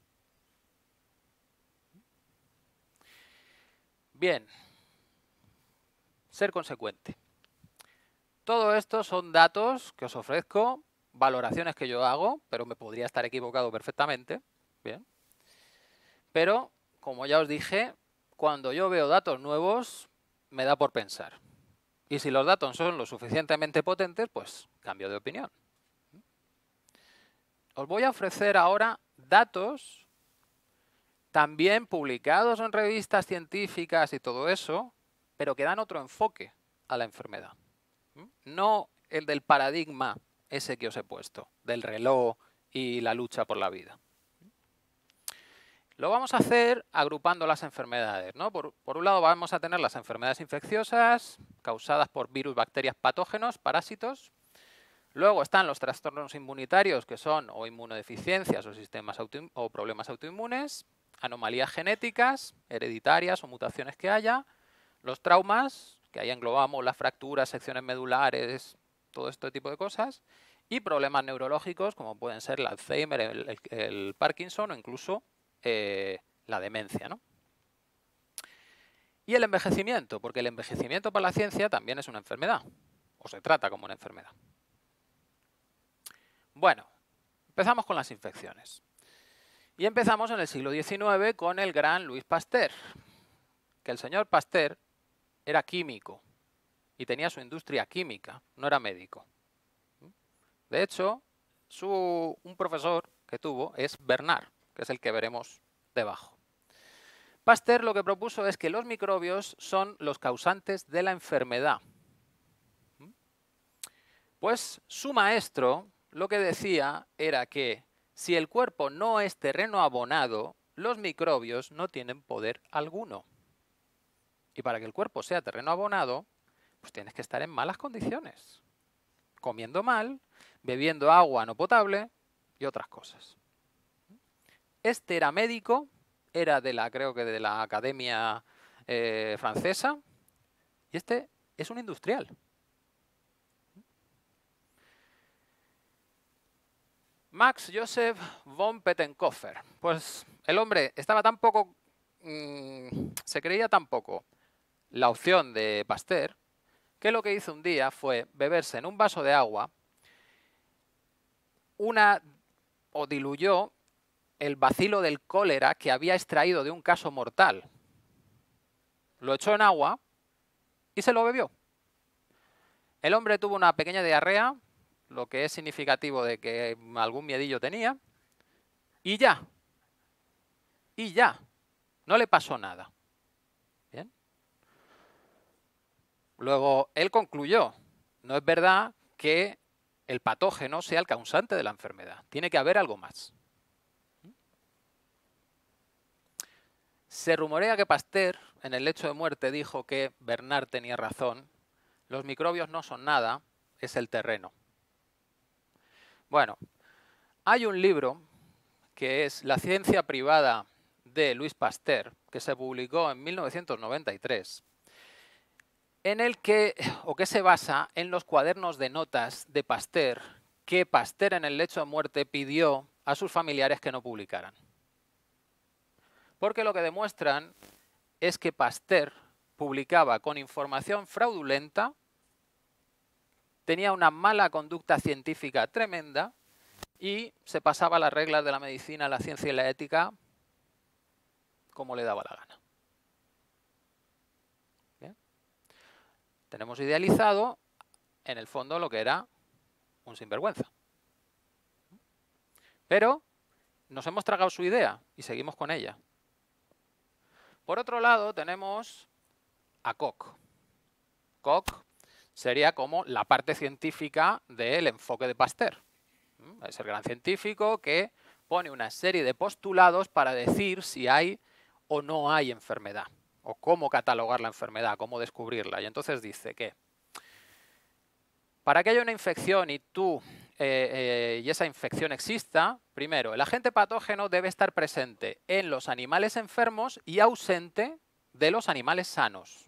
Bien, ser consecuente. Todo esto son datos que os ofrezco, valoraciones que yo hago, pero me podría estar equivocado perfectamente. Bien. Pero, como ya os dije, cuando yo veo datos nuevos, me da por pensar. Y si los datos son lo suficientemente potentes, pues cambio de opinión. Os voy a ofrecer ahora datos también publicados en revistas científicas y todo eso, pero que dan otro enfoque a la enfermedad. No el del paradigma ese que os he puesto, del reloj y la lucha por la vida. Lo vamos a hacer agrupando las enfermedades, ¿no? Por un lado vamos a tener las enfermedades infecciosas causadas por virus, bacterias, patógenos, parásitos. Luego están los trastornos inmunitarios, que son o inmunodeficiencias o, o problemas autoinmunes, anomalías genéticas, hereditarias o mutaciones que haya, los traumas, que ahí englobamos las fracturas, secciones medulares, todo este tipo de cosas, y problemas neurológicos como pueden ser el Alzheimer, el Parkinson o incluso la demencia, ¿no? Y el envejecimiento, porque el envejecimiento para la ciencia también es una enfermedad, o se trata como una enfermedad. Bueno, empezamos con las infecciones. Y empezamos en el siglo XIX con el gran Louis Pasteur, que el señor Pasteur era químico y tenía su industria química, no era médico. De hecho, un profesor que tuvo es Bernard, que es el que veremos debajo. Pasteur lo que propuso es que los microbios son los causantes de la enfermedad. Pues su maestro lo que decía era que si el cuerpo no es terreno abonado, los microbios no tienen poder alguno. Y para que el cuerpo sea terreno abonado, pues tienes que estar en malas condiciones. Comiendo mal, bebiendo agua no potable y otras cosas. Este era médico, era creo que de la Academia Francesa, y este es un industrial. Max Joseph von Pettenkofer. Pues el hombre estaba tan poco, se creía tan poco la opción de Pasteur, que lo que hizo un día fue beberse en un vaso de agua o diluyó el bacilo del cólera que había extraído de un caso mortal. Lo echó en agua y se lo bebió. El hombre tuvo una pequeña diarrea, lo que es significativo de que algún miedillo tenía, y ya, no le pasó nada. ¿Bien? Luego, él concluyó, no es verdad que el patógeno sea el causante de la enfermedad, tiene que haber algo más. Se rumorea que Pasteur, en el lecho de muerte, dijo que Bernard tenía razón, los microbios no son nada, es el terreno. Bueno, hay un libro que es La ciencia privada de Louis Pasteur, que se publicó en 1993, que se basa en los cuadernos de notas de Pasteur que Pasteur en el lecho de muerte pidió a sus familiares que no publicaran. Porque lo que demuestran es que Pasteur publicaba con información fraudulenta, tenía una mala conducta científica tremenda y se pasaba las reglas de la medicina, la ciencia y la ética como le daba la gana. ¿Bien? Tenemos idealizado, en el fondo, lo que era un sinvergüenza. Pero nos hemos tragado su idea y seguimos con ella. Por otro lado, tenemos a Koch. Koch sería como la parte científica del enfoque de Pasteur. Es el gran científico que pone una serie de postulados para decir si hay o no hay enfermedad, o cómo catalogar la enfermedad, cómo descubrirla. Y entonces dice que para que haya una infección y esa infección exista, primero, el agente patógeno debe estar presente en los animales enfermos y ausente de los animales sanos.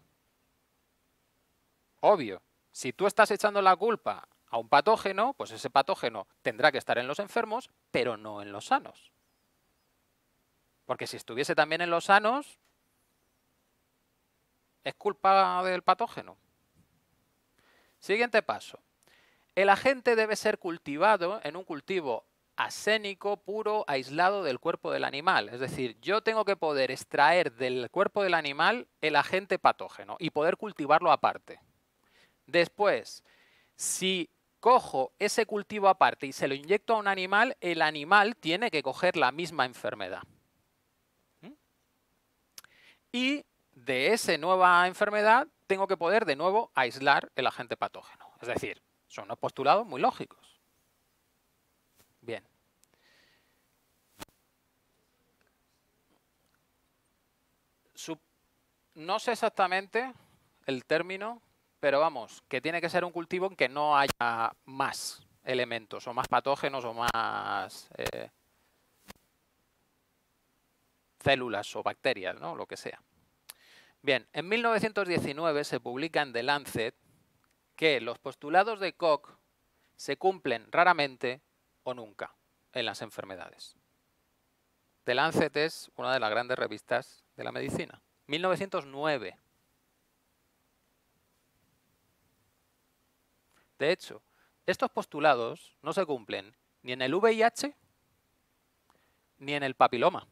Obvio, si tú estás echando la culpa a un patógeno, pues ese patógeno tendrá que estar en los enfermos, pero no en los sanos. Porque si estuviese también en los sanos, es culpa del patógeno. Siguiente paso. El agente debe ser cultivado en un cultivo asénico, puro, aislado del cuerpo del animal. Es decir, yo tengo que poder extraer del cuerpo del animal el agente patógeno y poder cultivarlo aparte. Después, si cojo ese cultivo aparte y se lo inyecto a un animal, el animal tiene que coger la misma enfermedad. Y de esa nueva enfermedad tengo que poder de nuevo aislar el agente patógeno. Es decir, son unos postulados muy lógicos. Bien. No sé exactamente el término, pero vamos, que tiene que ser un cultivo en que no haya más elementos, o más patógenos, o más células o bacterias, ¿no? Lo que sea. Bien, en 1919 se publica en The Lancet que los postulados de Koch se cumplen raramente o nunca en las enfermedades. The Lancet es una de las grandes revistas de la medicina. 1909. De hecho, estos postulados no se cumplen ni en el VIH ni en el papiloma.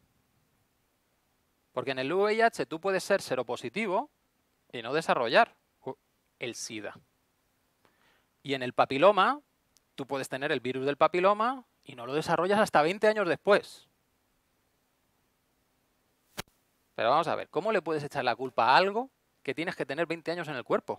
Porque en el VIH tú puedes ser seropositivo y no desarrollar el SIDA. Y en el papiloma, tú puedes tener el virus del papiloma y no lo desarrollas hasta 20 años después. Pero vamos a ver, ¿cómo le puedes echar la culpa a algo que tienes que tener 20 años en el cuerpo?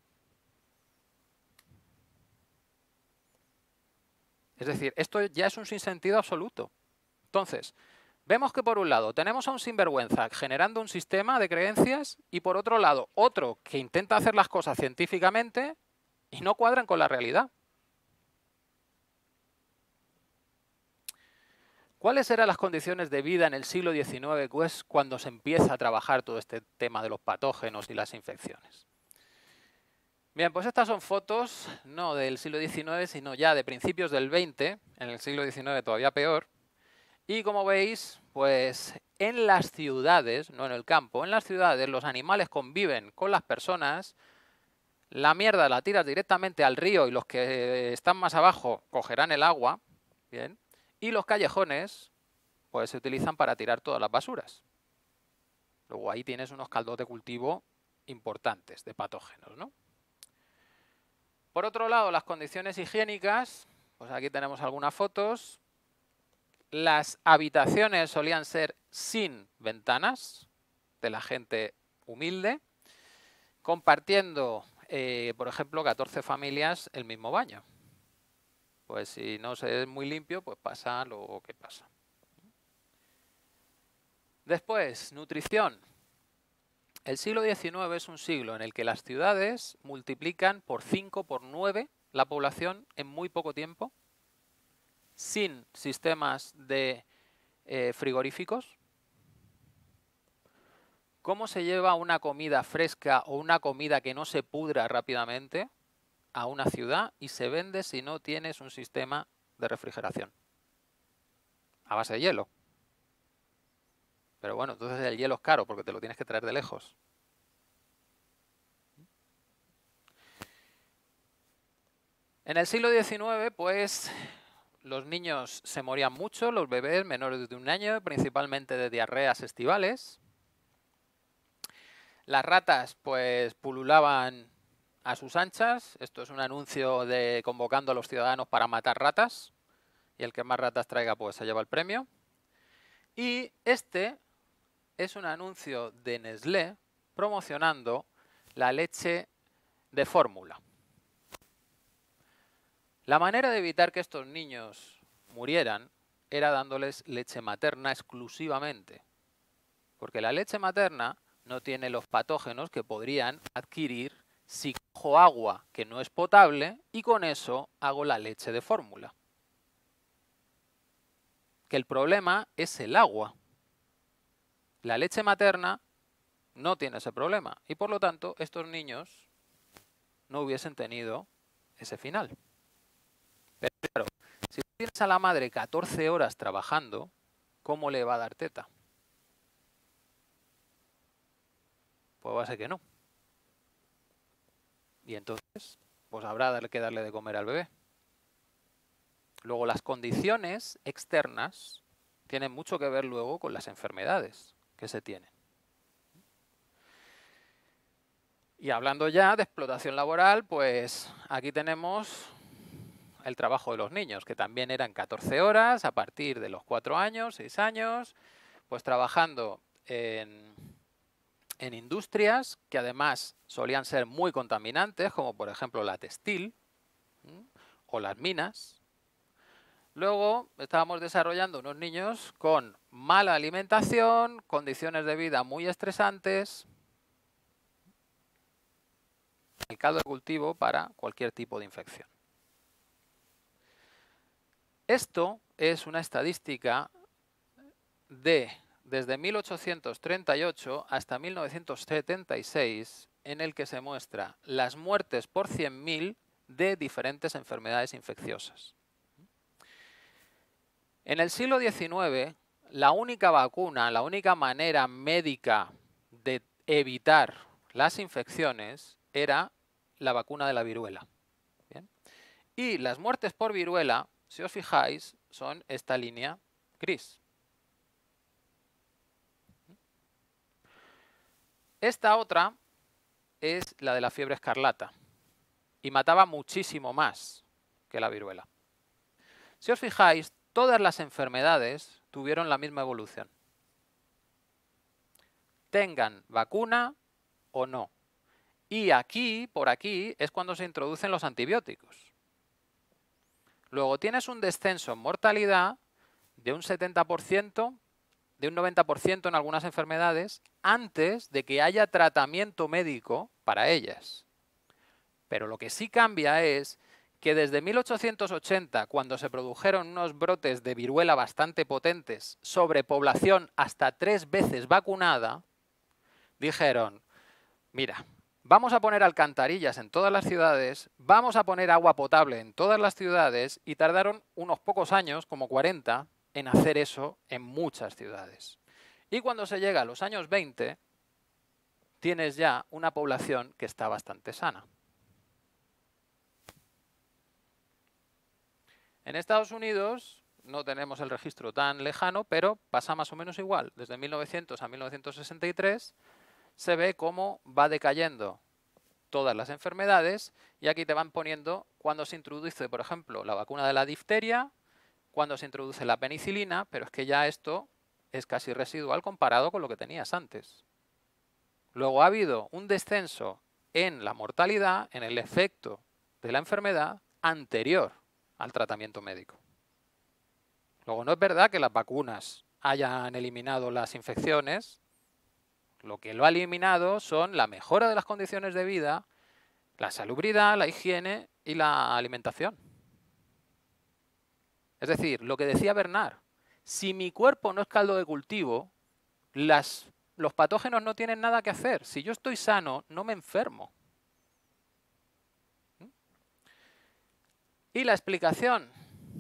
Es decir, esto ya es un sinsentido absoluto. Entonces, vemos que por un lado tenemos a un sinvergüenza generando un sistema de creencias y por otro lado otro que intenta hacer las cosas científicamente y no cuadran con la realidad. ¿Cuáles eran las condiciones de vida en el siglo XIX, pues, cuando se empieza a trabajar todo este tema de los patógenos y las infecciones? Bien, pues estas son fotos no del siglo XIX, sino ya de principios del XX, en el siglo XIX todavía peor. Y como veis, pues en las ciudades, no en el campo, en las ciudades los animales conviven con las personas, la mierda la tiras directamente al río y los que están más abajo cogerán el agua, bien, y los callejones pues se utilizan para tirar todas las basuras. Luego ahí tienes unos caldos de cultivo importantes de patógenos, ¿no? Por otro lado, las condiciones higiénicas, pues aquí tenemos algunas fotos. Las habitaciones solían ser sin ventanas, de la gente humilde, compartiendo, por ejemplo, 14 familias el mismo baño. Pues si no se es muy limpio, pues pasa lo que pasa. Después, nutrición. El siglo XIX es un siglo en el que las ciudades multiplican por 5, por 9 la población en muy poco tiempo, sin sistemas de frigoríficos. ¿Cómo se lleva una comida fresca o una comida que no se pudra rápidamente a una ciudad y se vende si no tienes un sistema de refrigeración? A base de hielo. Pero bueno, entonces el hielo es caro porque te lo tienes que traer de lejos. En el siglo XIX, pues, los niños se morían mucho, los bebés menores de 1 año, principalmente de diarreas estivales. Las ratas, pues, pululaban a sus anchas. Esto es un anuncio de convocando a los ciudadanos para matar ratas. Y el que más ratas traiga, pues, se lleva el premio. Y este es un anuncio de Nestlé promocionando la leche de fórmula. La manera de evitar que estos niños murieran era dándoles leche materna exclusivamente. Porque la leche materna no tiene los patógenos que podrían adquirir si cojo agua que no es potable y con eso hago la leche de fórmula. Que el problema es el agua. La leche materna no tiene ese problema y por lo tanto estos niños no hubiesen tenido ese final. Pero claro, si tienes a la madre 14 horas trabajando, ¿cómo le va a dar teta? Pues va a ser que no. Y entonces, pues habrá que darle de comer al bebé. Luego, las condiciones externas tienen mucho que ver luego con las enfermedades que se tienen. Y hablando ya de explotación laboral, pues aquí tenemos el trabajo de los niños, que también eran 14 horas a partir de los 4 años, 6 años, pues trabajando en industrias que además solían ser muy contaminantes, como por ejemplo la textil o las minas. Luego estábamos desarrollando unos niños con mala alimentación, condiciones de vida muy estresantes, el caldo de cultivo para cualquier tipo de infección. Esto es una estadística desde 1838 hasta 1976 en el que se muestra las muertes por 100.000 de diferentes enfermedades infecciosas. En el siglo XIX, la única vacuna, la única manera médica de evitar las infecciones era la vacuna de la viruela. ¿Bien? Y las muertes por viruela, si os fijáis, son esta línea gris. Esta otra es la de la fiebre escarlata y mataba muchísimo más que la viruela. Si os fijáis, todas las enfermedades tuvieron la misma evolución. Tengan vacuna o no. Y aquí, por aquí, es cuando se introducen los antibióticos. Luego tienes un descenso en mortalidad de un 70%, de un 90% en algunas enfermedades, antes de que haya tratamiento médico para ellas. Pero lo que sí cambia es que desde 1880, cuando se produjeron unos brotes de viruela bastante potentes sobre población hasta 3 veces vacunada, dijeron, mira, vamos a poner alcantarillas en todas las ciudades, vamos a poner agua potable en todas las ciudades, y tardaron unos pocos años, como 40, en hacer eso en muchas ciudades. Y cuando se llega a los años 20, tienes ya una población que está bastante sana. En Estados Unidos no tenemos el registro tan lejano, pero pasa más o menos igual. Desde 1900 a 1963 se ve cómo va decayendo todas las enfermedades, y aquí te van poniendo cuando se introduce, por ejemplo, la vacuna de la difteria, cuando se introduce la penicilina, pero es que ya esto es casi residual comparado con lo que tenías antes. Luego ha habido un descenso en la mortalidad, en el efecto de la enfermedad anterior al tratamiento médico. Luego no es verdad que las vacunas hayan eliminado las infecciones. Lo que lo ha eliminado son la mejora de las condiciones de vida, la salubridad, la higiene y la alimentación. Es decir, lo que decía Bernard, si mi cuerpo no es caldo de cultivo, los patógenos no tienen nada que hacer. Si yo estoy sano, no me enfermo. Y la explicación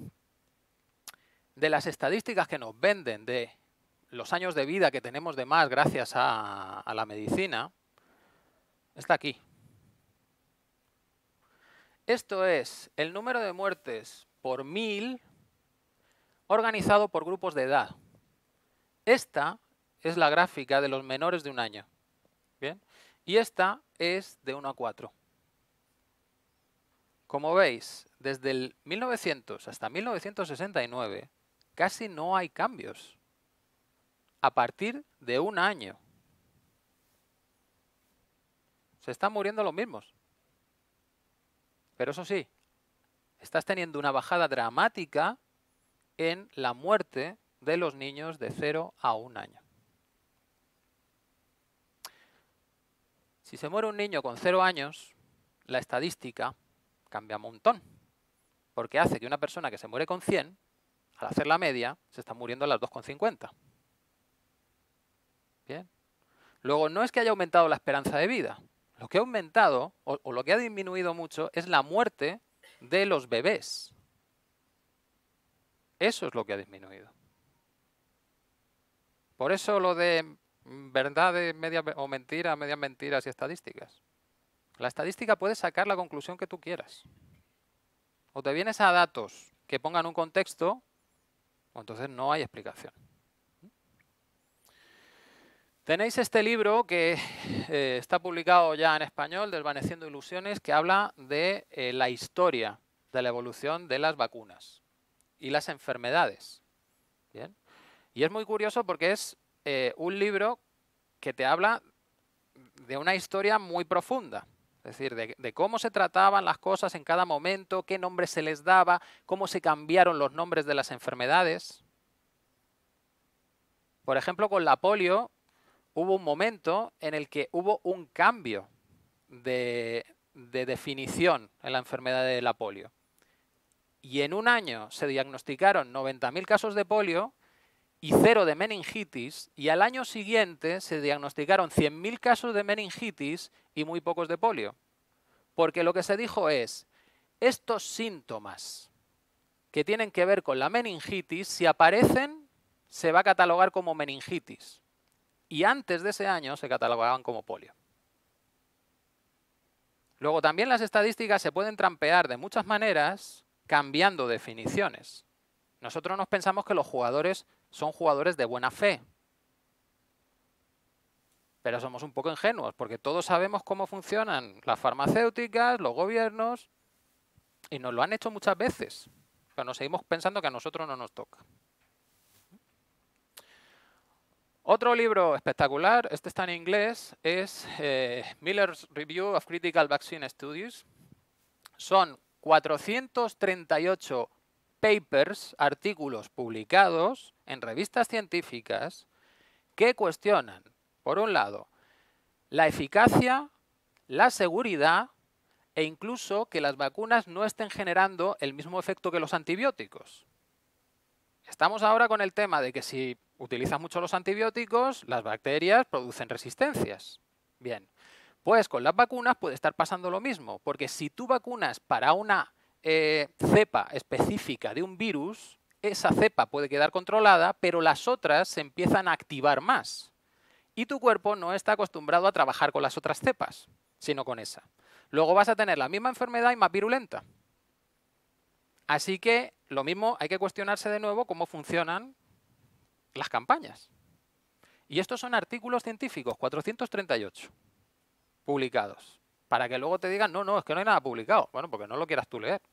de las estadísticas que nos venden de los años de vida que tenemos de más gracias a la medicina está aquí. Esto es el número de muertes por 1000 organizado por grupos de edad. Esta es la gráfica de los menores de 1 año. ¿Bien? Y esta es de 1 a 4. Como veis, desde el 1900 hasta 1969 casi no hay cambios. A partir de 1 año se están muriendo los mismos. Pero eso sí, estás teniendo una bajada dramática en la muerte de los niños de 0 a 1 año. Si se muere un niño con 0 años, la estadística cambia un montón. Porque hace que una persona que se muere con 100, al hacer la media, se está muriendo a las 2,50. Bien. Luego, no es que haya aumentado la esperanza de vida. Lo que ha aumentado, o lo que ha disminuido mucho, es la muerte de los bebés. Eso es lo que ha disminuido. Por eso lo de verdad o mentira, medias mentiras y estadísticas. La estadística puede sacar la conclusión que tú quieras. O te vienes a datos que pongan un contexto, o entonces no hay explicación. Tenéis este libro que está publicado ya en español, Desvaneciendo ilusiones, que habla de la historia de la evolución de las vacunas y las enfermedades. ¿Bien? Y es muy curioso porque es un libro que te habla de una historia muy profunda. Es decir, de cómo se trataban las cosas en cada momento, qué nombres se les daba, cómo se cambiaron los nombres de las enfermedades. Por ejemplo, con la polio hubo un momento en el que hubo un cambio de definición en la enfermedad de la polio. Y en 1 año se diagnosticaron 90.000 casos de polio y 0 de meningitis, y al año siguiente se diagnosticaron 100.000 casos de meningitis y muy pocos de polio. Porque lo que se dijo es, estos síntomas que tienen que ver con la meningitis, si aparecen, se va a catalogar como meningitis. Y antes de ese año se catalogaban como polio. Luego también las estadísticas se pueden trampear de muchas maneras cambiando definiciones. Nosotros nos pensamos que los jugadores son jugadores de buena fe. Pero somos un poco ingenuos porque todos sabemos cómo funcionan las farmacéuticas, los gobiernos, y nos lo han hecho muchas veces. Pero nos seguimos pensando que a nosotros no nos toca. Otro libro espectacular, este está en inglés, es Miller's Review of Critical Vaccine Studies. Son 438 papers, artículos publicados en revistas científicas que cuestionan, por un lado, la eficacia, la seguridad e incluso que las vacunas no estén generando el mismo efecto que los antibióticos. Estamos ahora con el tema de que si utilizas mucho los antibióticos, las bacterias producen resistencias. Bien, pues con las vacunas puede estar pasando lo mismo, porque si tú vacunas para una cepa específica de un virus, esa cepa puede quedar controlada, pero las otras se empiezan a activar más. Y tu cuerpo no está acostumbrado a trabajar con las otras cepas, sino con esa. Luego vas a tener la misma enfermedad y más virulenta. Así que lo mismo, hay que cuestionarse de nuevo cómo funcionan las campañas. Y estos son artículos científicos, 438, publicados. Para que luego te digan, no, no, es que no hay nada publicado. Bueno, porque no lo quieras tú leer.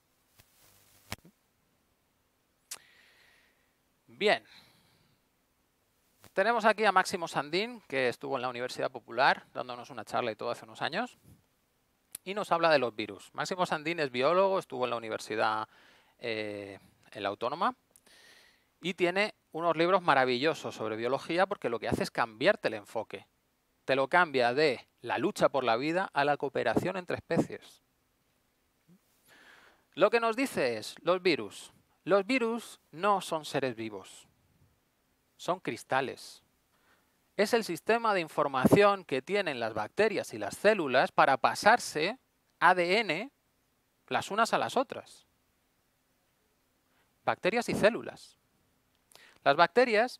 Bien. Tenemos aquí a Máximo Sandín, que estuvo en la Universidad Popular, dándonos una charla y todo hace unos años. Y nos habla de los virus. Máximo Sandín es biólogo, estuvo en la Universidad en la Autónoma. Y tiene unos libros maravillosos sobre biología porque lo que hace es cambiarte el enfoque. Te lo cambia de la lucha por la vida a la cooperación entre especies. Lo que nos dice es, los virus. Los virus no son seres vivos, son cristales. Es el sistema de información que tienen las bacterias y las células para pasarse ADN las unas a las otras. Bacterias y células. Las bacterias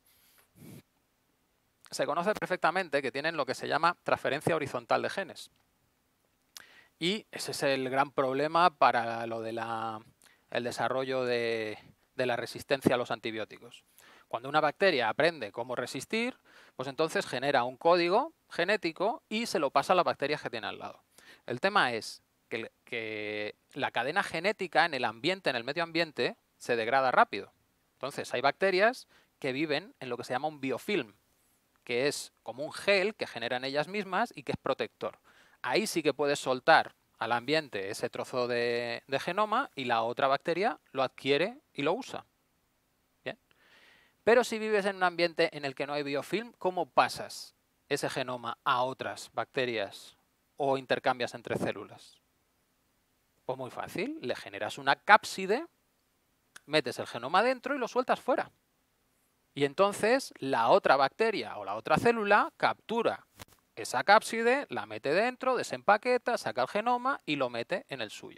se conoce perfectamente que tienen lo que se llama transferencia horizontal de genes. Y ese es el gran problema para lo de el desarrollo de la resistencia a los antibióticos. Cuando una bacteria aprende cómo resistir, pues entonces genera un código genético y se lo pasa a las bacterias que tiene al lado. El tema es que la cadena genética en el ambiente, en el medio ambiente, se degrada rápido. Entonces hay bacterias que viven en lo que se llama un biofilm, que es como un gel que generan ellas mismas y que es protector. Ahí sí que puedes soltar al ambiente ese trozo de genoma y la otra bacteria lo adquiere y lo usa. ¿Bien? Pero si vives en un ambiente en el que no hay biofilm, ¿cómo pasas ese genoma a otras bacterias o intercambias entre células? Pues muy fácil, le generas una cápside, metes el genoma dentro y lo sueltas fuera. Y entonces la otra bacteria o la otra célula captura esa cápside, la mete dentro, desempaqueta, saca el genoma y lo mete en el suyo.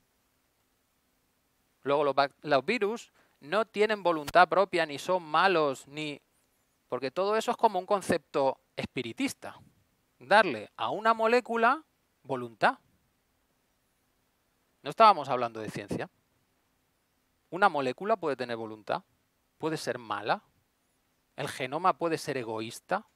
Luego los virus no tienen voluntad propia, ni son malos, porque todo eso es como un concepto espiritista. Darle a una molécula voluntad. No estábamos hablando de ciencia. Una molécula puede tener voluntad, puede ser mala, el genoma puede ser egoísta.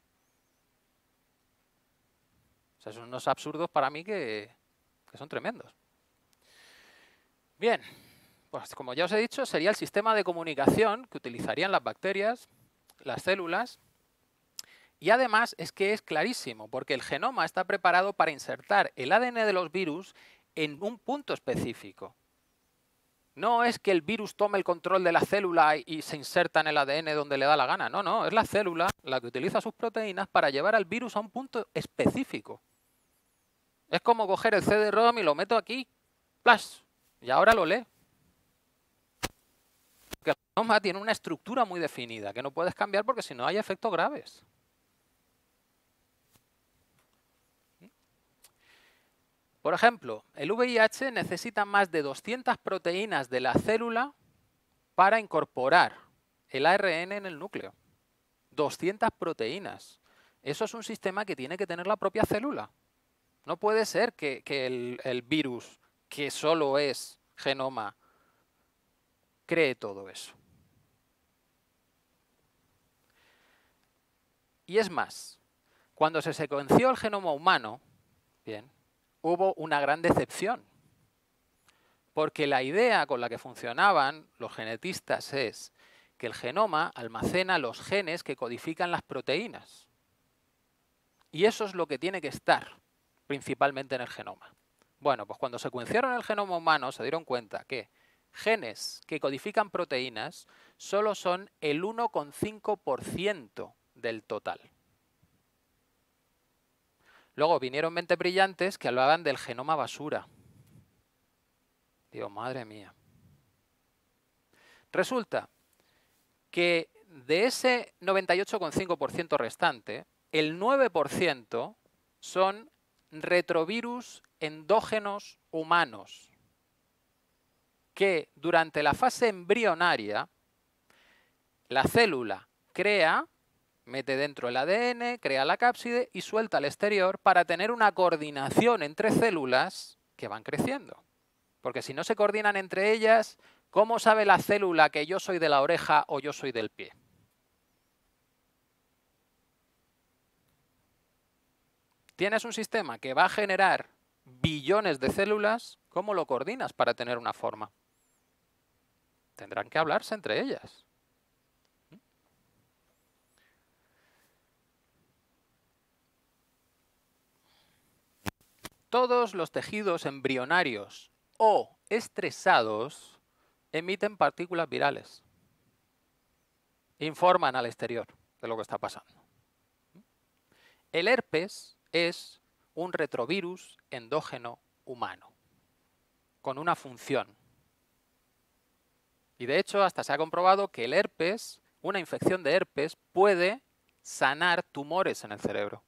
O sea, son unos absurdos para mí que son tremendos. Bien, pues como ya os he dicho, sería el sistema de comunicación que utilizarían las bacterias, las células, y además es que es clarísimo, porque el genoma está preparado para insertar el ADN de los virus en un punto específico. No es que el virus tome el control de la célula y se inserta en el ADN donde le da la gana. No, no, es la célula la que utiliza sus proteínas para llevar al virus a un punto específico. Es como coger el CD-ROM y lo meto aquí, ¡plas! Y ahora lo lee. Que genoma tiene una estructura muy definida que no puedes cambiar porque si no hay efectos graves. Por ejemplo, el VIH necesita más de 200 proteínas de la célula para incorporar el ARN en el núcleo. 200 proteínas. Eso es un sistema que tiene que tener la propia célula. No puede ser que el virus, que solo es genoma, cree todo eso. Y es más, cuando se secuenció el genoma humano, bien, hubo una gran decepción. Porque la idea con la que funcionaban los genetistas es que el genoma almacena los genes que codifican las proteínas. Y eso es lo que tiene que estar principalmente en el genoma. Bueno, pues cuando secuenciaron el genoma humano se dieron cuenta que genes que codifican proteínas solo son el 1,5% del total. Luego vinieron mentes brillantes que hablaban del genoma basura. Digo, madre mía. Resulta que de ese 98,5% restante, el 9% son retrovirus endógenos humanos que durante la fase embrionaria la célula crea, mete dentro el ADN, crea la cápside y suelta al exterior para tener una coordinación entre células que van creciendo. Porque si no se coordinan entre ellas, ¿cómo sabe la célula que yo soy de la oreja o yo soy del pie? Tienes un sistema que va a generar billones de células, ¿cómo lo coordinas para tener una forma? Tendrán que hablarse entre ellas. Todos los tejidos embrionarios o estresados emiten partículas virales. Informan al exterior de lo que está pasando. El herpes es un retrovirus endógeno humano, con una función. Y de hecho, hasta se ha comprobado que el herpes, una infección de herpes, puede sanar tumores en el cerebro.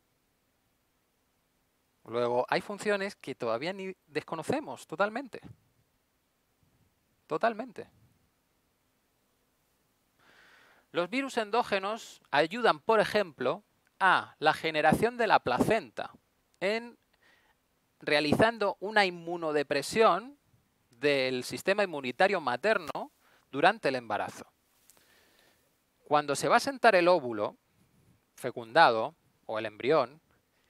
Luego, hay funciones que todavía ni desconocemos totalmente. Totalmente. Los virus endógenos ayudan, por ejemplo, a la generación de la placenta, realizando una inmunodepresión del sistema inmunitario materno durante el embarazo. Cuando se va a sentar el óvulo fecundado o el embrión,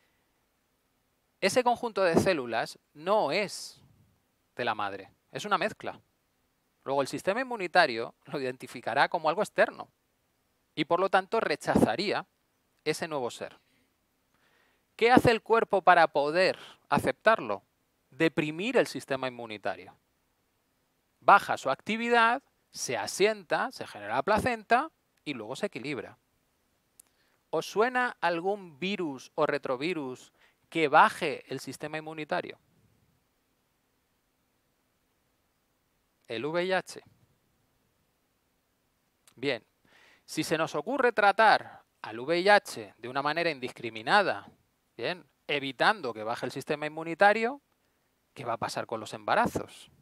ese conjunto de células no es de la madre, es una mezcla. Luego el sistema inmunitario lo identificará como algo externo y por lo tanto rechazaría ese nuevo ser. ¿Qué hace el cuerpo para poder aceptarlo? Deprimir el sistema inmunitario. Baja su actividad, se asienta, se genera la placenta y luego se equilibra. ¿Os suena algún virus o retrovirus que baje el sistema inmunitario? El VIH. Bien, si se nos ocurre tratar al VIH de una manera indiscriminada, bien, evitando que baje el sistema inmunitario, ¿qué va a pasar con los embarazos?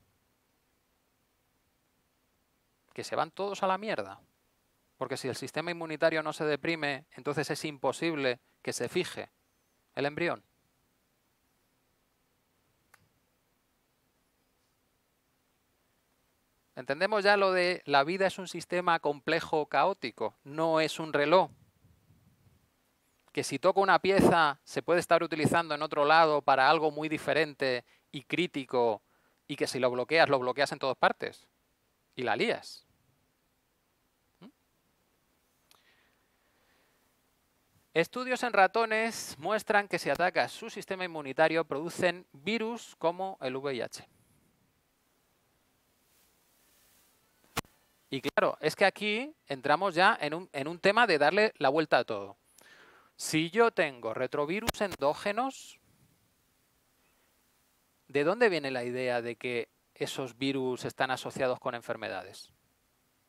Que se van todos a la mierda. Porque si el sistema inmunitario no se deprime, entonces es imposible que se fije el embrión. Entendemos ya lo de la vida es un sistema complejo, caótico, no es un reloj. Que si toco una pieza se puede estar utilizando en otro lado para algo muy diferente y crítico y que si lo bloqueas en todas partes y la lías. Estudios en ratones muestran que si atacas su sistema inmunitario producen virus como el VIH. Y claro, es que aquí entramos ya en un tema de darle la vuelta a todo. Si yo tengo retrovirus endógenos, ¿de dónde viene la idea de que esos virus están asociados con enfermedades?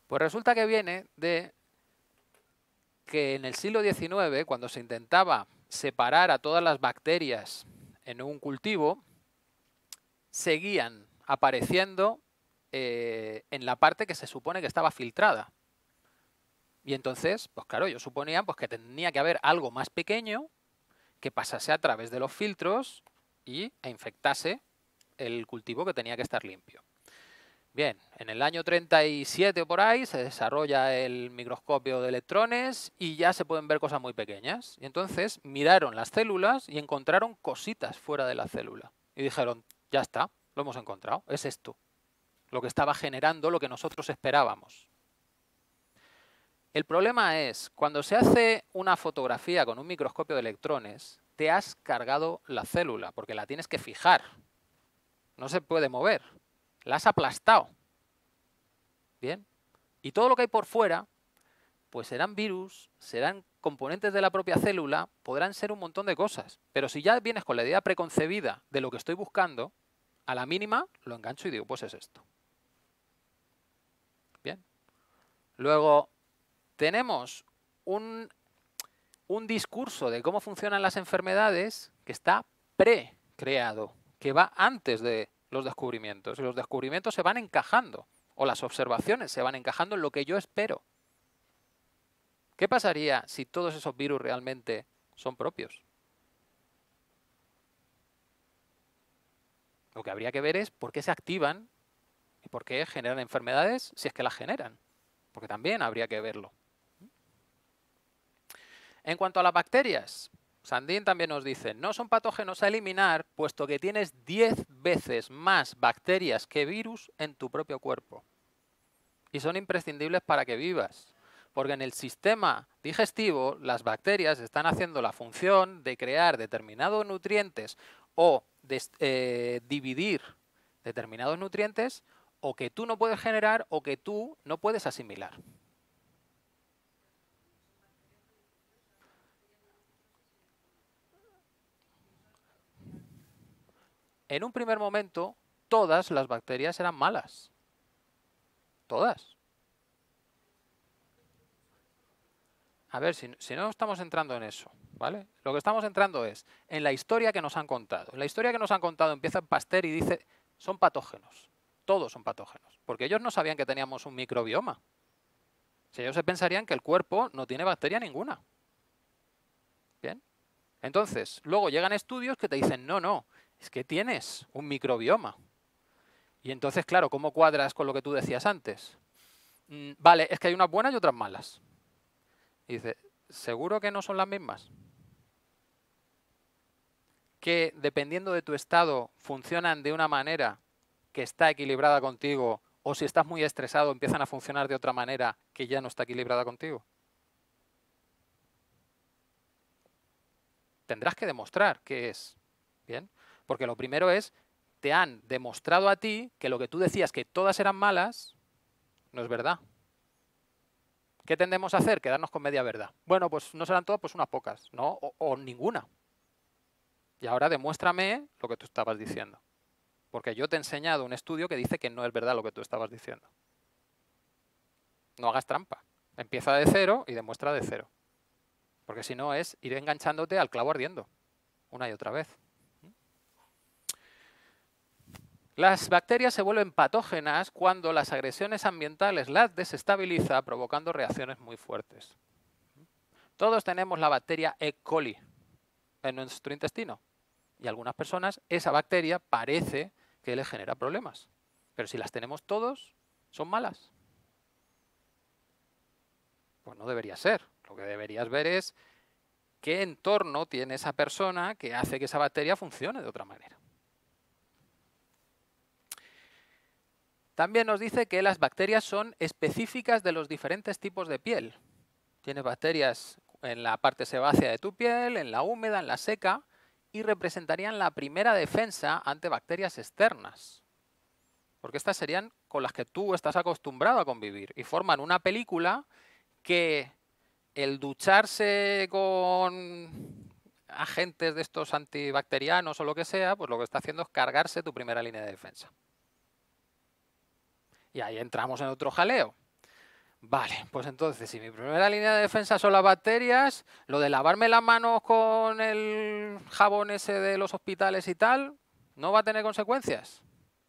Pues resulta que viene de que en el siglo XIX, cuando se intentaba separar a todas las bacterias en un cultivo, seguían apareciendo en la parte que se supone que estaba filtrada. Y entonces, pues claro, ellos suponían pues, que tenía que haber algo más pequeño que pasase a través de los filtros e infectase el cultivo que tenía que estar limpio. Bien, en el año 37 o por ahí se desarrolla el microscopio de electrones y ya se pueden ver cosas muy pequeñas. Y entonces miraron las células y encontraron cositas fuera de la célula. Y dijeron, ya está, lo hemos encontrado, es esto, lo que estaba generando lo que nosotros esperábamos. El problema es, cuando se hace una fotografía con un microscopio de electrones, te has cargado la célula, porque la tienes que fijar. No se puede mover. La has aplastado. Bien. Y todo lo que hay por fuera, pues serán virus, serán componentes de la propia célula, podrán ser un montón de cosas. Pero si ya vienes con la idea preconcebida de lo que estoy buscando, a la mínima lo engancho y digo, pues es esto. Bien. Luego, tenemos un discurso de cómo funcionan las enfermedades que está pre-creado, que va antes de los descubrimientos. Y los descubrimientos se van encajando, o las observaciones se van encajando en lo que yo espero. ¿Qué pasaría si todos esos virus realmente son propios? Lo que habría que ver es por qué se activan y por qué generan enfermedades si es que las generan. Porque también habría que verlo. En cuanto a las bacterias, Sandin también nos dice, no son patógenos a eliminar, puesto que tienes 10 veces más bacterias que virus en tu propio cuerpo. Y son imprescindibles para que vivas, porque en el sistema digestivo las bacterias están haciendo la función de crear determinados nutrientes o de dividir determinados nutrientes o que tú no puedes generar o que tú no puedes asimilar. En un primer momento, todas las bacterias eran malas. Todas. A ver, si no estamos entrando en eso, ¿vale? Lo que estamos entrando es en la historia que nos han contado. En la historia que nos han contado empieza Pasteur y dice, son patógenos. Todos son patógenos. Porque ellos no sabían que teníamos un microbioma. Si ellos se pensarían que el cuerpo no tiene bacteria ninguna. ¿Bien? Entonces, luego llegan estudios que te dicen, no, no, es que tienes un microbioma. Y entonces, claro, ¿cómo cuadras con lo que tú decías antes? Vale, es que hay unas buenas y otras malas. Y dice, ¿seguro que no son las mismas? Que dependiendo de tu estado funcionan de una manera que está equilibrada contigo, o si estás muy estresado empiezan a funcionar de otra manera que ya no está equilibrada contigo. Tendrás que demostrar qué es. ¿Bien? Porque lo primero es, te han demostrado a ti que lo que tú decías que todas eran malas, no es verdad. ¿Qué tendemos a hacer? Quedarnos con media verdad. Bueno, pues no serán todas, pues unas pocas, ¿no? O ninguna. Y ahora demuéstrame lo que tú estabas diciendo. Porque yo te he enseñado un estudio que dice que no es verdad lo que tú estabas diciendo. No hagas trampa. Empieza de cero y demuestra de cero. Porque si no es ir enganchándote al clavo ardiendo. Una y otra vez. Las bacterias se vuelven patógenas cuando las agresiones ambientales las desestabiliza, provocando reacciones muy fuertes. Todos tenemos la bacteria E. coli en nuestro intestino. Y a algunas personas esa bacteria parece que les genera problemas. Pero si las tenemos todos, ¿son malas? Pues no debería ser. Lo que deberías ver es qué entorno tiene esa persona que hace que esa bacteria funcione de otra manera. También nos dice que las bacterias son específicas de los diferentes tipos de piel. Tienes bacterias en la parte sebácea de tu piel, en la húmeda, en la seca, y representarían la primera defensa ante bacterias externas. Porque estas serían con las que tú estás acostumbrado a convivir y forman una película que el ducharse con agentes de estos antibacterianos o lo que sea, pues lo que está haciendo es cargarse tu primera línea de defensa. Y ahí entramos en otro jaleo. Vale, pues entonces, si mi primera línea de defensa son las bacterias, lo de lavarme las manos con el jabón ese de los hospitales y tal, ¿no va a tener consecuencias?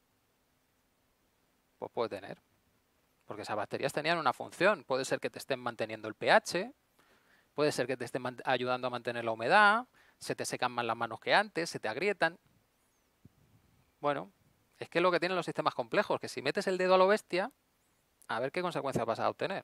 Pues puede tener, porque esas bacterias tenían una función. Puede ser que te estén manteniendo el pH, puede ser que te estén ayudando a mantener la humedad, se te secan más las manos que antes, se te agrietan. Bueno, es que es lo que tienen los sistemas complejos, que si metes el dedo a lo bestia, a ver qué consecuencias vas a obtener.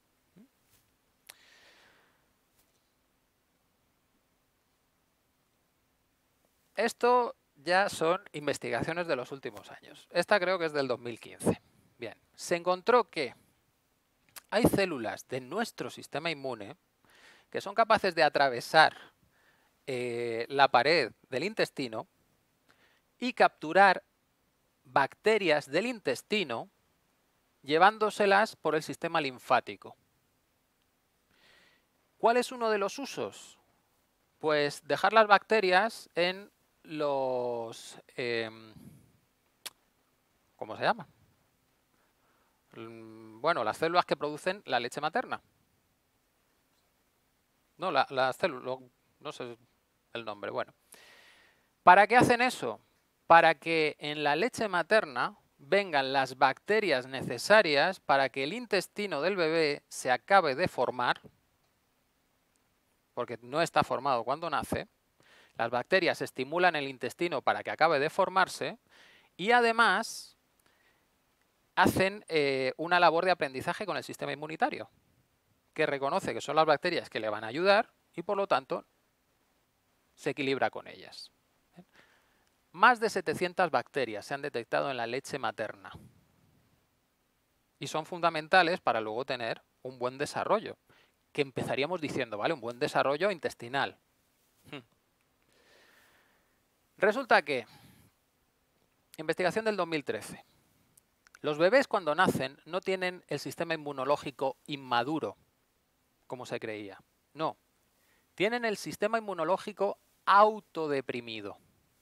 Esto ya son investigaciones de los últimos años. Esta creo que es del 2015. Bien, se encontró que hay células de nuestro sistema inmune que son capaces de atravesar la pared del intestino y capturar bacterias del intestino llevándoselas por el sistema linfático. ¿Cuál es uno de los usos? Pues dejar las bacterias en los... ¿cómo se llama? Bueno, las células que producen la leche materna. No, las células, no sé el nombre, bueno. ¿Para qué hacen eso? Para que en la leche materna vengan las bacterias necesarias para que el intestino del bebé se acabe de formar, porque no está formado cuando nace. Las bacterias estimulan el intestino para que acabe de formarse y además hacen una labor de aprendizaje con el sistema inmunitario, que reconoce que son las bacterias que le van a ayudar y por lo tanto se equilibra con ellas. Más de 700 bacterias se han detectado en la leche materna y son fundamentales para luego tener un buen desarrollo, que empezaríamos diciendo, ¿vale? Un buen desarrollo intestinal. Resulta que, investigación del 2013, los bebés cuando nacen no tienen el sistema inmunológico inmaduro, como se creía. No, tienen el sistema inmunológico autodeprimido.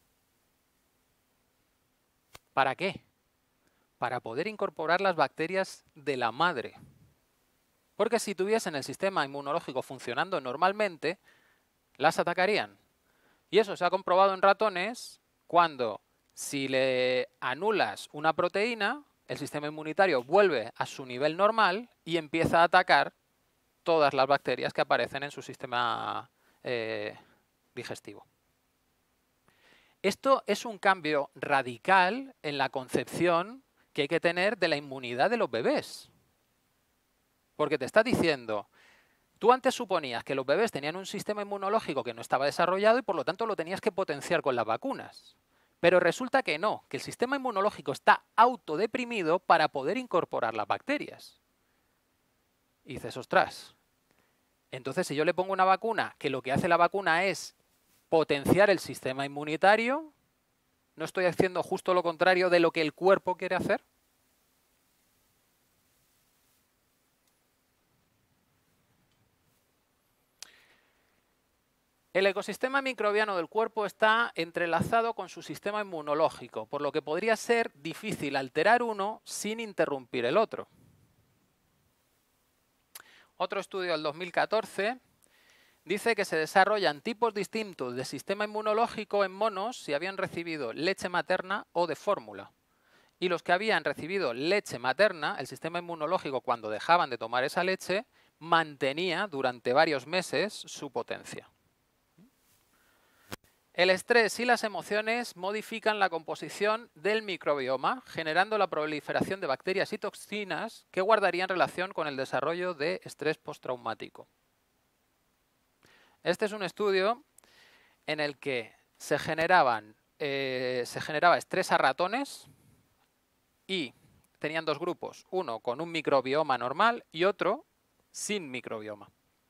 ¿Para qué? Para poder incorporar las bacterias de la madre. Porque si tuviesen el sistema inmunológico funcionando normalmente, las atacarían. Y eso se ha comprobado en ratones cuando, si le anulas una proteína, el sistema inmunitario vuelve a su nivel normal y empieza a atacar todas las bacterias que aparecen en su sistema digestivo. Esto es un cambio radical en la concepción que hay que tener de la inmunidad de los bebés. Porque te está diciendo, tú antes suponías que los bebés tenían un sistema inmunológico que no estaba desarrollado y por lo tanto lo tenías que potenciar con las vacunas. Pero resulta que no, que el sistema inmunológico está autodeprimido para poder incorporar las bacterias. Y dices, ostras, entonces si yo le pongo una vacuna que lo que hace la vacuna es potenciar el sistema inmunitario, ¿no estoy haciendo justo lo contrario de lo que el cuerpo quiere hacer? El ecosistema microbiano del cuerpo está entrelazado con su sistema inmunológico, por lo que podría ser difícil alterar uno sin interrumpir el otro. Otro estudio del 2014 dice que se desarrollan tipos distintos de sistema inmunológico en monos si habían recibido leche materna o de fórmula. Y los que habían recibido leche materna, el sistema inmunológico cuando dejaban de tomar esa leche, mantenía durante varios meses su potencia. El estrés y las emociones modifican la composición del microbioma, generando la proliferación de bacterias y toxinas que guardarían relación con el desarrollo de estrés postraumático. Este es un estudio en el que se generaba estrés a ratones y tenían dos grupos, uno con un microbioma normal y otro sin microbioma.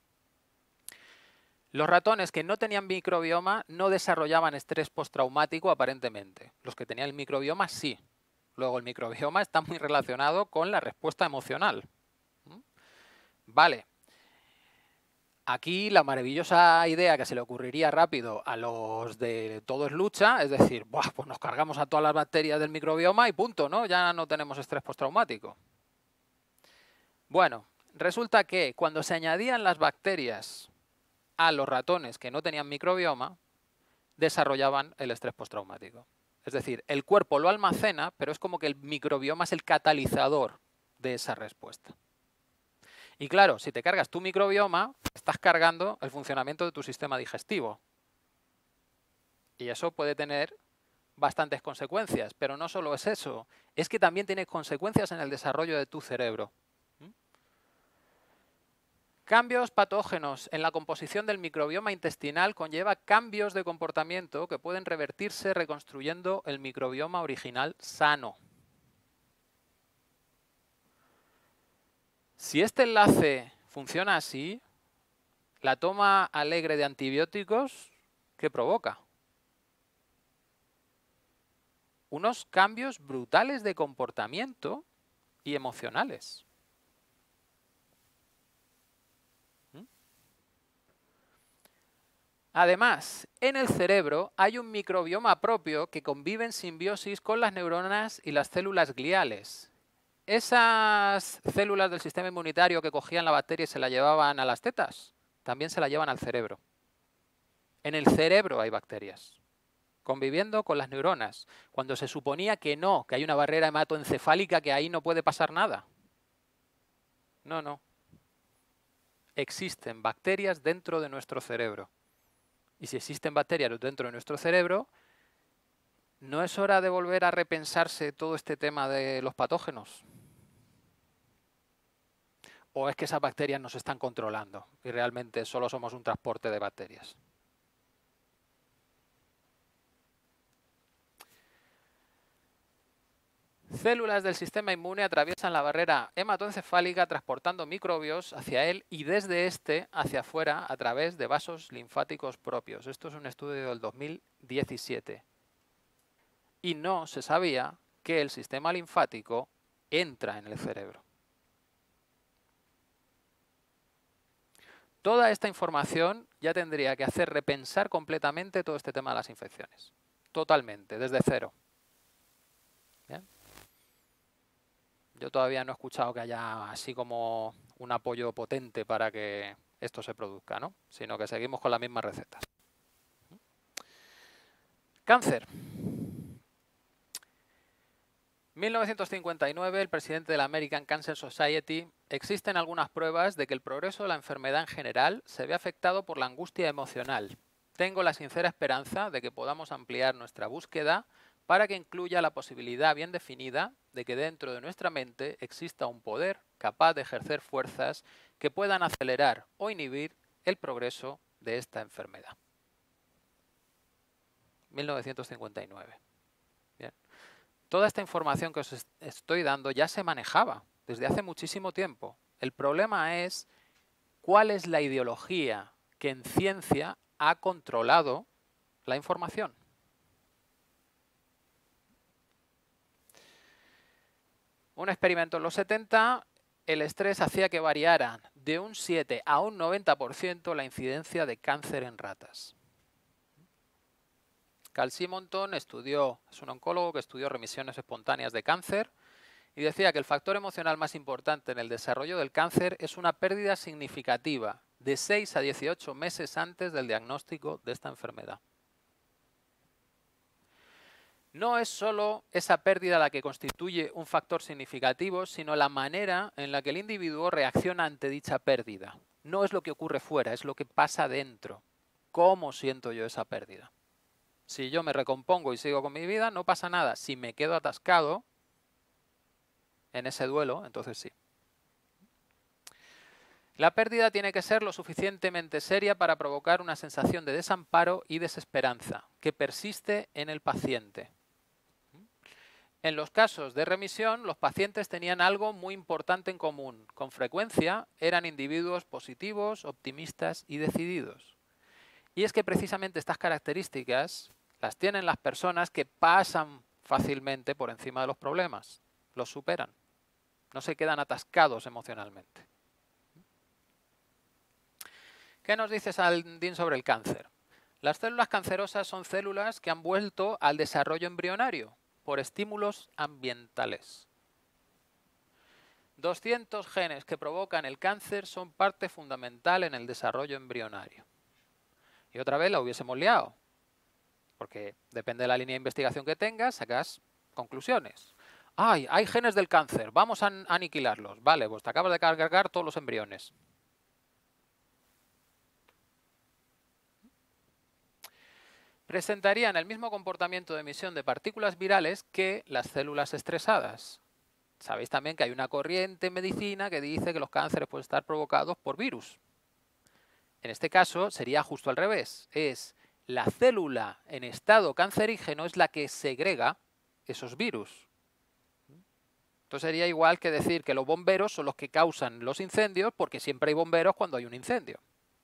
Los ratones que no tenían microbioma no desarrollaban estrés postraumático aparentemente. Los que tenían el microbioma sí. Luego el microbioma está muy relacionado con la respuesta emocional. Vale. Aquí la maravillosa idea que se le ocurriría rápido a los de Todo es Lucha es decir, ¡buah, pues nos cargamos a todas las bacterias del microbioma y punto, ¿no? Ya no tenemos estrés postraumático. Bueno, Resulta que cuando se añadían las bacterias a los ratones que no tenían microbioma, desarrollaban el estrés postraumático. Es decir, el cuerpo lo almacena, pero es como que el microbioma es el catalizador de esa respuesta. Y claro, si te cargas tu microbioma, estás cargando el funcionamiento de tu sistema digestivo. Y eso puede tener bastantes consecuencias, pero no solo es eso, es que también tiene consecuencias en el desarrollo de tu cerebro. Cambios patógenos en la composición del microbioma intestinal conlleva cambios de comportamiento que pueden revertirse reconstruyendo el microbioma original sano. Si este enlace funciona así, la toma alegre de antibióticos, ¿qué provoca? Unos cambios brutales de comportamiento y emocionales. Además, en el cerebro hay un microbioma propio que convive en simbiosis con las neuronas y las células gliales. Esas células del sistema inmunitario que cogían la bacteria y se la llevaban a las tetas, también se la llevan al cerebro. En el cerebro hay bacterias, conviviendo con las neuronas, cuando se suponía que no, que hay una barrera hematoencefálica que ahí no puede pasar nada. No, no. Existen bacterias dentro de nuestro cerebro. Y si existen bacterias dentro de nuestro cerebro, ¿no es hora de volver a repensarse todo este tema de los patógenos? ¿O es que esas bacterias nos están controlando y realmente solo somos un transporte de bacterias? Células del sistema inmune atraviesan la barrera hematoencefálica transportando microbios hacia él y desde este hacia afuera a través de vasos linfáticos propios. Esto es un estudio del 2017. Y no se sabía que el sistema linfático entra en el cerebro. Toda esta información ya tendría que hacer repensar completamente todo este tema de las infecciones. Totalmente, desde cero. ¿Bien? Yo todavía no he escuchado que haya así como un apoyo potente para que esto se produzca, ¿no? Sino que seguimos con las mismas recetas. Cáncer. 1959, el presidente de la American Cancer Society: existen algunas pruebas de que el progreso de la enfermedad en general se ve afectado por la angustia emocional. Tengo la sincera esperanza de que podamos ampliar nuestra búsqueda para que incluya la posibilidad bien definida de que dentro de nuestra mente exista un poder capaz de ejercer fuerzas que puedan acelerar o inhibir el progreso de esta enfermedad. 1959. Bien. Toda esta información que os estoy dando ya se manejaba desde hace muchísimo tiempo. El problema es cuál es la ideología que en ciencia ha controlado la información. Un experimento en los 70, el estrés hacía que variaran de un 7 a un 90% la incidencia de cáncer en ratas. Carl Simonton es un oncólogo que estudió remisiones espontáneas de cáncer y decía que el factor emocional más importante en el desarrollo del cáncer es una pérdida significativa de 6 a 18 meses antes del diagnóstico de esta enfermedad. No es solo esa pérdida la que constituye un factor significativo, sino la manera en la que el individuo reacciona ante dicha pérdida. No es lo que ocurre fuera, es lo que pasa dentro. ¿Cómo siento yo esa pérdida? Si yo me recompongo y sigo con mi vida, no pasa nada. Si me quedo atascado en ese duelo, entonces sí. La pérdida tiene que ser lo suficientemente seria para provocar una sensación de desamparo y desesperanza que persiste en el paciente. En los casos de remisión, los pacientes tenían algo muy importante en común. Con frecuencia eran individuos positivos, optimistas y decididos. Y es que precisamente estas características las tienen las personas que pasan fácilmente por encima de los problemas, los superan, no se quedan atascados emocionalmente. ¿Qué nos dice Saldin sobre el cáncer? Las células cancerosas son células que han vuelto al desarrollo embrionario por estímulos ambientales. 200 genes que provocan el cáncer son parte fundamental en el desarrollo embrionario. Y otra vez la hubiésemos liado, porque depende de la línea de investigación que tengas, sacas conclusiones. ¡Ay, hay genes del cáncer! Vamos a aniquilarlos. Vale, pues te acabas de cargar todos los embriones. Presentarían el mismo comportamiento de emisión de partículas virales que las células estresadas. Sabéis también que hay una corriente en medicina que dice que los cánceres pueden estar provocados por virus. En este caso sería justo al revés. Es la célula en estado cancerígeno es la que segrega esos virus. Entonces sería igual que decir que los bomberos son los que causan los incendios porque siempre hay bomberos cuando hay un incendio.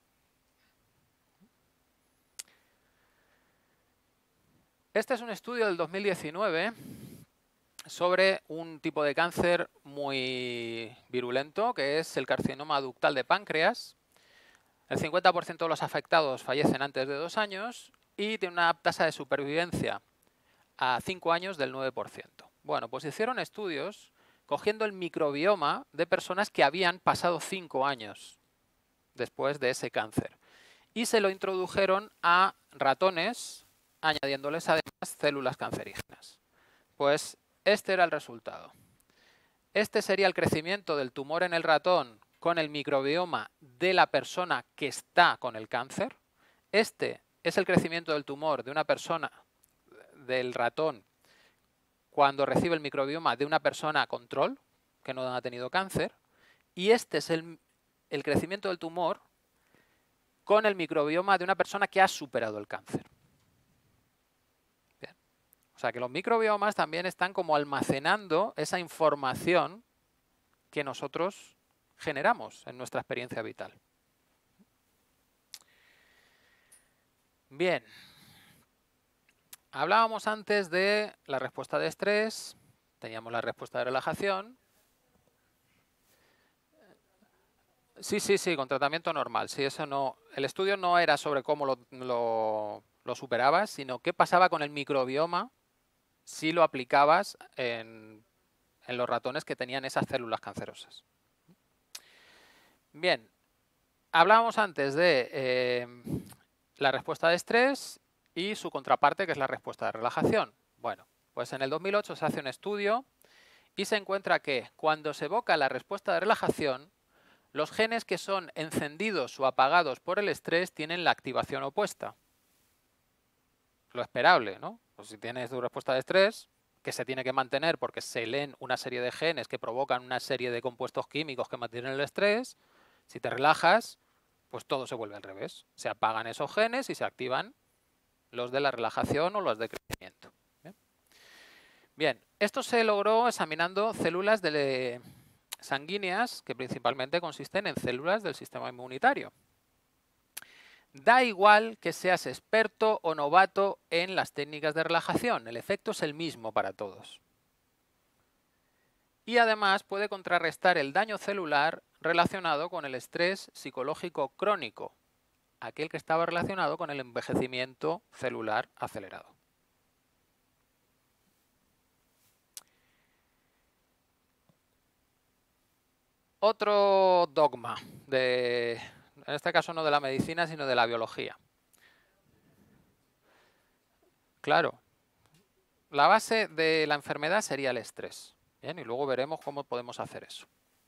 Este es un estudio del 2019 sobre un tipo de cáncer muy virulento, que es el carcinoma ductal de páncreas. El 50% de los afectados fallecen antes de 2 años y tiene una tasa de supervivencia a 5 años del 9%. Bueno, pues hicieron estudios cogiendo el microbioma de personas que habían pasado 5 años después de ese cáncer. Y se lo introdujeron a ratones, añadiéndoles además células cancerígenas. Pues este era el resultado. Este sería el crecimiento del tumor en el ratón con el microbioma de la persona que está con el cáncer. Este es el crecimiento del tumor de una persona, del ratón, cuando recibe el microbioma de una persona control, que no ha tenido cáncer. Y este es el crecimiento del tumor con el microbioma de una persona que ha superado el cáncer. Bien. O sea que los microbiomas también están como almacenando esa información que nosotros generamos en nuestra experiencia vital. Bien. Hablábamos antes de la respuesta de estrés, teníamos la respuesta de relajación. Sí, con tratamiento normal. Sí, eso no. El estudio no era sobre cómo lo superabas, sino qué pasaba con el microbioma si lo aplicabas en los ratones que tenían esas células cancerosas. Bien, hablábamos antes de la respuesta de estrés y su contraparte, que es la respuesta de relajación. Bueno, pues en el 2008 se hace un estudio y se encuentra que cuando se evoca la respuesta de relajación, los genes que son encendidos o apagados por el estrés tienen la activación opuesta. Lo esperable, ¿no? Pues si tienes tu respuesta de estrés, que se tiene que mantener porque se leen una serie de genes que provocan una serie de compuestos químicos que mantienen el estrés, si te relajas, pues todo se vuelve al revés. Se apagan esos genes y se activan los de la relajación o los de crecimiento. Bien, esto se logró examinando células sanguíneas que principalmente consisten en células del sistema inmunitario. Da igual que seas experto o novato en las técnicas de relajación, el efecto es el mismo para todos. Y además puede contrarrestar el daño celular relacionado con el estrés psicológico crónico, aquel que estaba relacionado con el envejecimiento celular acelerado. Otro dogma, en este caso no de la medicina, sino de la biología. Claro, la base de la enfermedad sería el estrés. Bien, y luego veremos cómo podemos hacer eso.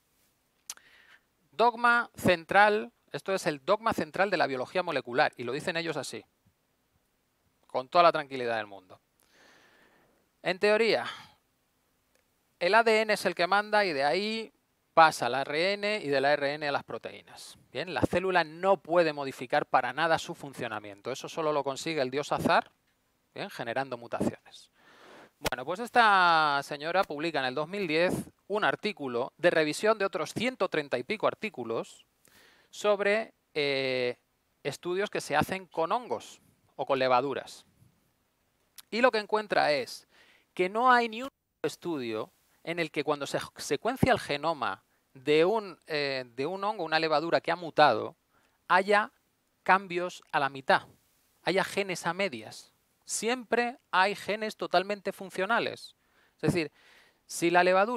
Dogma central, esto es el dogma central de la biología molecular, y lo dicen ellos así, con toda la tranquilidad del mundo. En teoría, el ADN es el que manda y de ahí pasa al ARN y del ARN a las proteínas. Bien, la célula no puede modificar para nada su funcionamiento. Eso solo lo consigue el dios azar, bien, generando mutaciones. Bueno, pues esta señora publica en el 2010 un artículo de revisión de otros 130 y pico artículos sobre estudios que se hacen con hongos o con levaduras. Y lo que encuentra es que no hay ni un estudio en el que cuando se secuencia el genoma de un hongo, una levadura que ha mutado, haya cambios a la mitad, haya genes a medias. Siempre hay genes totalmente funcionales. Es decir, si la levadura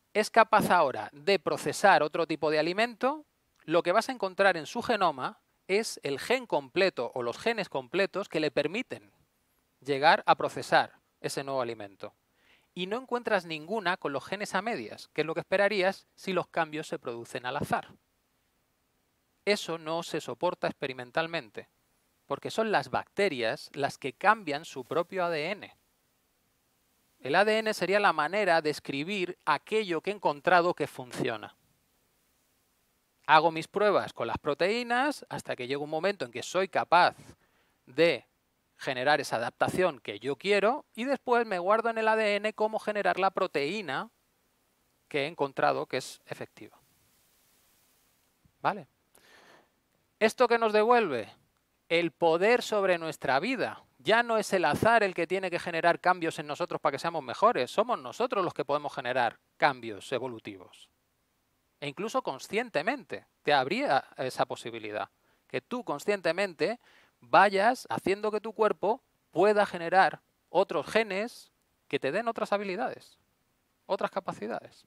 es capaz ahora de procesar otro tipo de alimento, lo que vas a encontrar en su genoma es el gen completo o los genes completos que le permiten llegar a procesar ese nuevo alimento. Y no encuentras ninguna con los genes a medias, que es lo que esperarías si los cambios se producen al azar. Eso no se soporta experimentalmente, porque son las bacterias las que cambian su propio ADN. El ADN sería la manera de escribir aquello que he encontrado que funciona. Hago mis pruebas con las proteínas hasta que llega un momento en que soy capaz de generar esa adaptación que yo quiero y después me guardo en el ADN cómo generar la proteína que he encontrado que es efectiva. ¿Vale? ¿Esto qué nos devuelve? El poder sobre nuestra vida. Ya no es el azar el que tiene que generar cambios en nosotros para que seamos mejores. Somos nosotros los que podemos generar cambios evolutivos. E incluso conscientemente te habría esa posibilidad. Que tú conscientemente vayas haciendo que tu cuerpo pueda generar otros genes que te den otras habilidades, otras capacidades.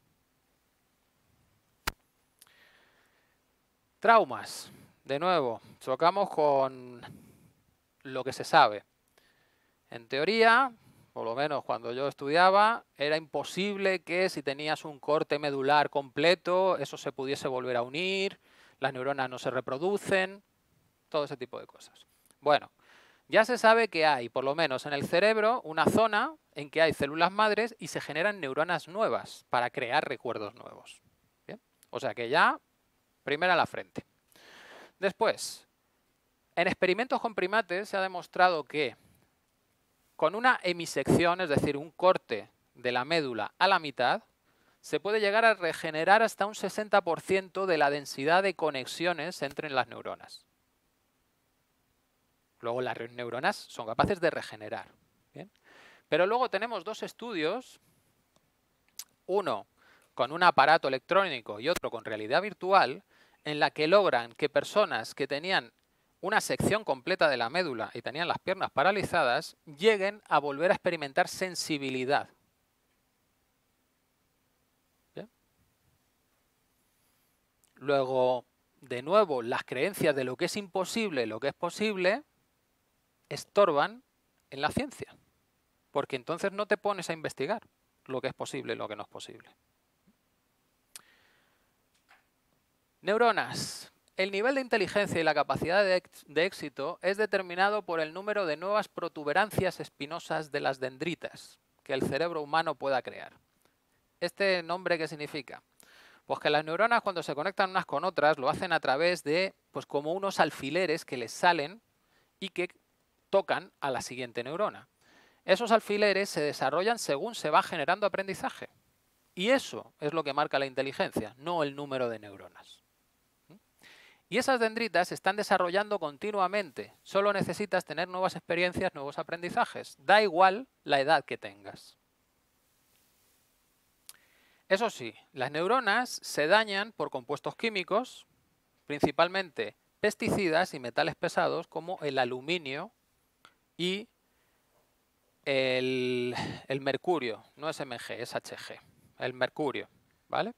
Traumas. De nuevo, chocamos con lo que se sabe. En teoría, por lo menos cuando yo estudiaba, era imposible que si tenías un corte medular completo, eso se pudiese volver a unir, las neuronas no se reproducen, todo ese tipo de cosas. Bueno, ya se sabe que hay, por lo menos en el cerebro, una zona en que hay células madres y se generan neuronas nuevas para crear recuerdos nuevos. ¿Bien? O sea que ya, primera a la frente. Después, en experimentos con primates se ha demostrado que con una hemisección, es decir, un corte de la médula a la mitad, se puede llegar a regenerar hasta un 60% de la densidad de conexiones entre las neuronas. Luego las neuronas son capaces de regenerar. ¿Bien? Pero luego tenemos dos estudios, uno con un aparato electrónico y otro con realidad virtual, en la que logran que personas que tenían una sección completa de la médula y tenían las piernas paralizadas, lleguen a volver a experimentar sensibilidad. ¿Bien? Luego, de nuevo, las creencias de lo que es imposible, lo que es posible, estorban en la ciencia. Porque entonces no te pones a investigar lo que es posible y lo que no es posible. Neuronas. El nivel de inteligencia y la capacidad de éxito es determinado por el número de nuevas protuberancias espinosas de las dendritas que el cerebro humano pueda crear. ¿Este nombre qué significa? Pues que las neuronas cuando se conectan unas con otras lo hacen a través de pues como unos alfileres que les salen y que tocan a la siguiente neurona. Esos alfileres se desarrollan según se va generando aprendizaje. Y eso es lo que marca la inteligencia, no el número de neuronas. Y esas dendritas se están desarrollando continuamente. Solo necesitas tener nuevas experiencias, nuevos aprendizajes. Da igual la edad que tengas. Eso sí, las neuronas se dañan por compuestos químicos, principalmente pesticidas y metales pesados como el aluminio y el mercurio. No es Mg, es Hg. El mercurio, ¿vale?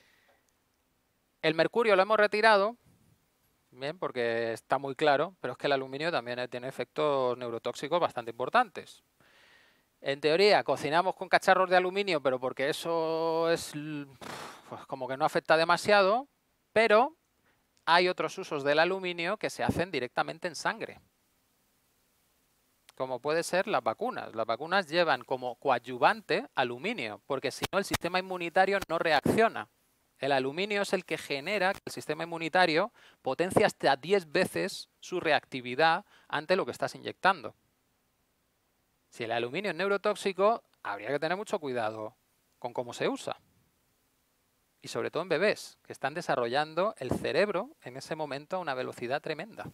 El mercurio lo hemos retirado. Bien, porque está muy claro, pero es que el aluminio también tiene efectos neurotóxicos bastante importantes. En teoría, cocinamos con cacharros de aluminio, pero porque eso es pues, como que no afecta demasiado, pero hay otros usos del aluminio que se hacen directamente en sangre, como puede ser las vacunas. Las vacunas llevan como coadyuvante aluminio, porque si no el sistema inmunitario no reacciona. El aluminio es el que genera que el sistema inmunitario potencie hasta 10 veces su reactividad ante lo que estás inyectando. Si el aluminio es neurotóxico, habría que tener mucho cuidado con cómo se usa. Y sobre todo en bebés, que están desarrollando el cerebro en ese momento a una velocidad tremenda.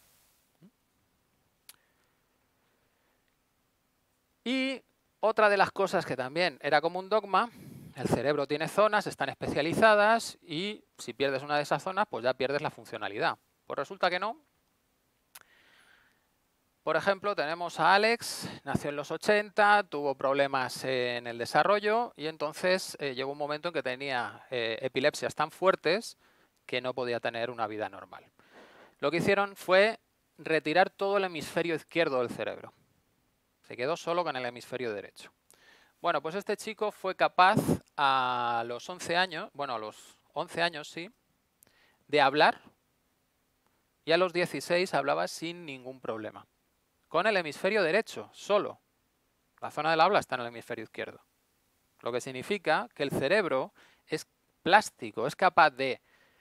Y otra de las cosas que también era como un dogma, el cerebro tiene zonas, están especializadas y si pierdes una de esas zonas, pues ya pierdes la funcionalidad. Pues resulta que no, Por ejemplo, tenemos a Alex, nació en los 80, tuvo problemas en el desarrollo y entonces llegó un momento en que tenía epilepsias tan fuertes que no podía tener una vida normal. Lo que hicieron fue retirar todo el hemisferio izquierdo del cerebro. Se quedó solo con el hemisferio derecho. Bueno, pues este chico fue capaz a los 11 años, bueno, a los 11 años sí, de hablar y a los 16 hablaba sin ningún problema. Con el hemisferio derecho, solo. La zona del habla está en el hemisferio izquierdo. Lo que significa que el cerebro es plástico, es capaz de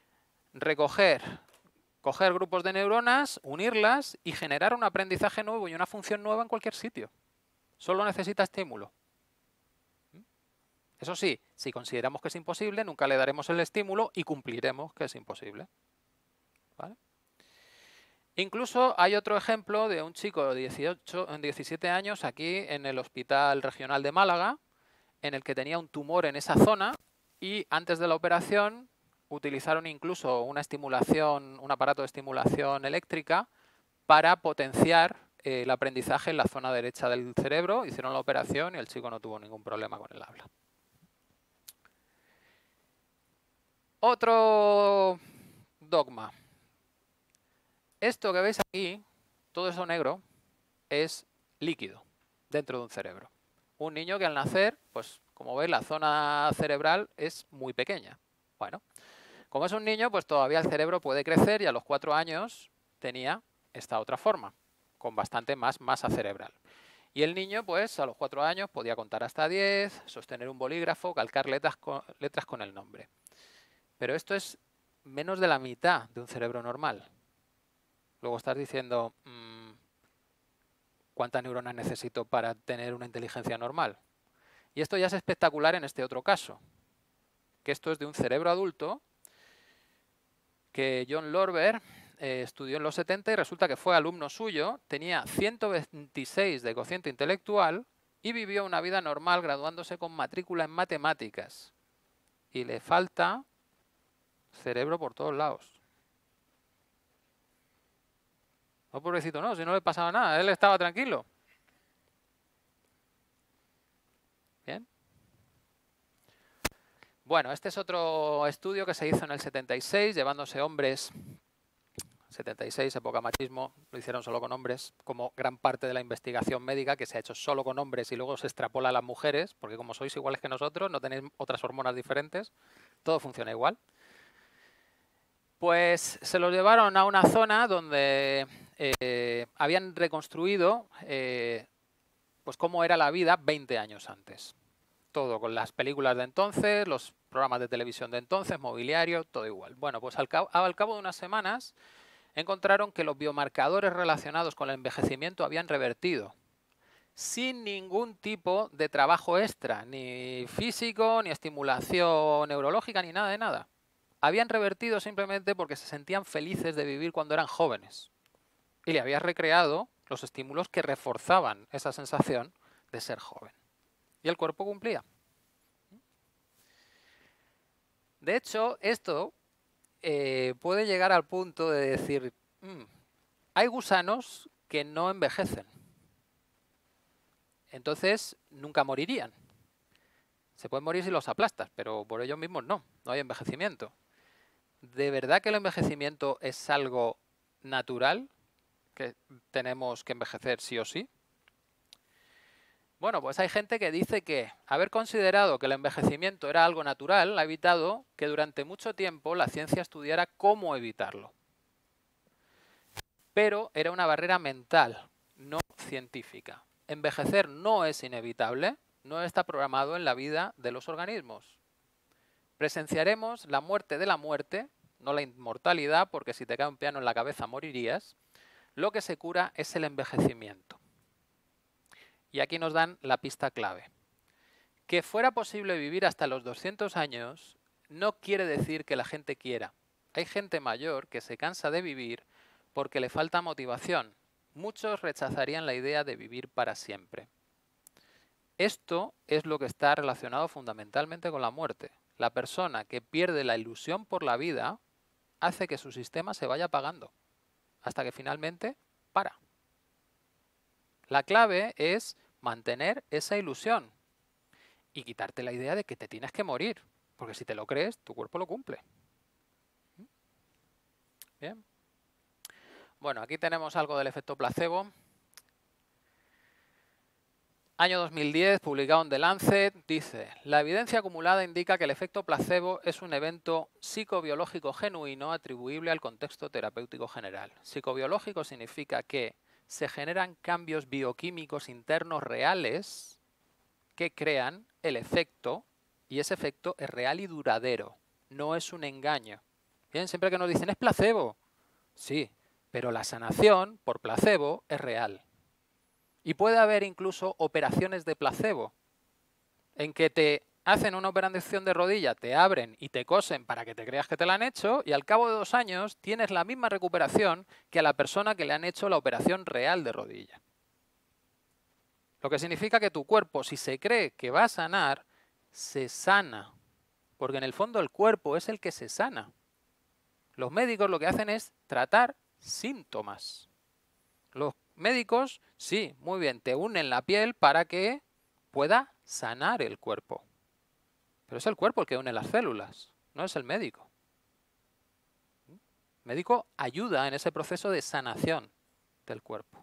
coger grupos de neuronas, unirlas y generar un aprendizaje nuevo y una función nueva en cualquier sitio. Solo necesita estímulo. Eso sí, si consideramos que es imposible, nunca le daremos el estímulo y cumpliremos que es imposible. ¿Vale? Incluso hay otro ejemplo de un chico de 17 años aquí en el Hospital Regional de Málaga, en el que tenía un tumor en esa zona y antes de la operación utilizaron incluso una estimulación, un aparato de estimulación eléctrica para potenciar el aprendizaje en la zona derecha del cerebro. Hicieron la operación y el chico no tuvo ningún problema con el habla. Otro dogma. Esto que veis aquí, todo eso negro, es líquido dentro de un cerebro. Un niño que al nacer, pues como veis, la zona cerebral es muy pequeña. Bueno, como es un niño, pues todavía el cerebro puede crecer y a los 4 años tenía esta otra forma, con bastante más masa cerebral. Y el niño, pues a los 4 años podía contar hasta 10, sostener un bolígrafo, calcar letras con el nombre. Pero esto es menos de la mitad de un cerebro normal. Luego estás diciendo, ¿cuántas neuronas necesito para tener una inteligencia normal? Y esto ya es espectacular en este otro caso, que esto es de un cerebro adulto que John Lorber estudió en los 70 y resulta que fue alumno suyo, tenía 126 de cociente intelectual y vivió una vida normal graduándose con matrícula en matemáticas. Y le falta cerebro por todos lados. No, pobrecito, no, si no le pasaba nada, él estaba tranquilo. Bien. Bueno, este es otro estudio que se hizo en el 76, llevándose hombres, 76, época machismo, lo hicieron solo con hombres, como gran parte de la investigación médica que se ha hecho solo con hombres y luego se extrapola a las mujeres, porque como sois iguales que nosotros, no tenéis otras hormonas diferentes, todo funciona igual. Pues se los llevaron a una zona donde habían reconstruido pues cómo era la vida 20 años antes. Todo con las películas de entonces, los programas de televisión de entonces, mobiliario, todo igual. Bueno, pues al cabo de unas semanas encontraron que los biomarcadores relacionados con el envejecimiento habían revertido sin ningún tipo de trabajo extra, ni físico, ni estimulación neurológica, ni nada de nada. Habían revertido simplemente porque se sentían felices de vivir cuando eran jóvenes. Y le habías recreado los estímulos que reforzaban esa sensación de ser joven. Y el cuerpo cumplía. De hecho, esto puede llegar al punto de decir, hay gusanos que no envejecen. Entonces, nunca morirían. Se pueden morir si los aplastas, pero por ellos mismos no hay envejecimiento. ¿De verdad que el envejecimiento es algo natural? ¿Que tenemos que envejecer sí o sí? Bueno, pues hay gente que dice que haber considerado que el envejecimiento era algo natural ha evitado que durante mucho tiempo la ciencia estudiara cómo evitarlo. Pero era una barrera mental, no científica. Envejecer no es inevitable, no está programado en la vida de los organismos. Presenciaremos la muerte de la muerte, no la inmortalidad, porque si te cae un piano en la cabeza morirías. Lo que se cura es el envejecimiento. Y aquí nos dan la pista clave. Que fuera posible vivir hasta los 200 años no quiere decir que la gente quiera. Hay gente mayor que se cansa de vivir porque le falta motivación. Muchos rechazarían la idea de vivir para siempre. Esto es lo que está relacionado fundamentalmente con la muerte. La persona que pierde la ilusión por la vida hace que su sistema se vaya apagando hasta que finalmente para. La clave es mantener esa ilusión y quitarte la idea de que te tienes que morir, porque si te lo crees, tu cuerpo lo cumple. Bien. Bueno, aquí tenemos algo del efecto placebo. Año 2010, publicado en The Lancet, dice: la evidencia acumulada indica que el efecto placebo es un evento psicobiológico genuino atribuible al contexto terapéutico general. Psicobiológico significa que se generan cambios bioquímicos internos reales que crean el efecto, y ese efecto es real y duradero, no es un engaño. Bien, siempre que nos dicen es placebo, sí, pero la sanación por placebo es real. Y puede haber incluso operaciones de placebo, en que te hacen una operación de rodilla, te abren y te cosen para que te creas que te la han hecho, y al cabo de 2 años tienes la misma recuperación que a la persona que le han hecho la operación real de rodilla. Lo que significa que tu cuerpo, si se cree que va a sanar, se sana. Porque en el fondo el cuerpo es el que se sana. Los médicos lo que hacen es tratar síntomas. Los médicos, sí, muy bien, te unen la piel para que pueda sanar el cuerpo. Pero es el cuerpo el que une las células, no es el médico. El médico ayuda en ese proceso de sanación del cuerpo.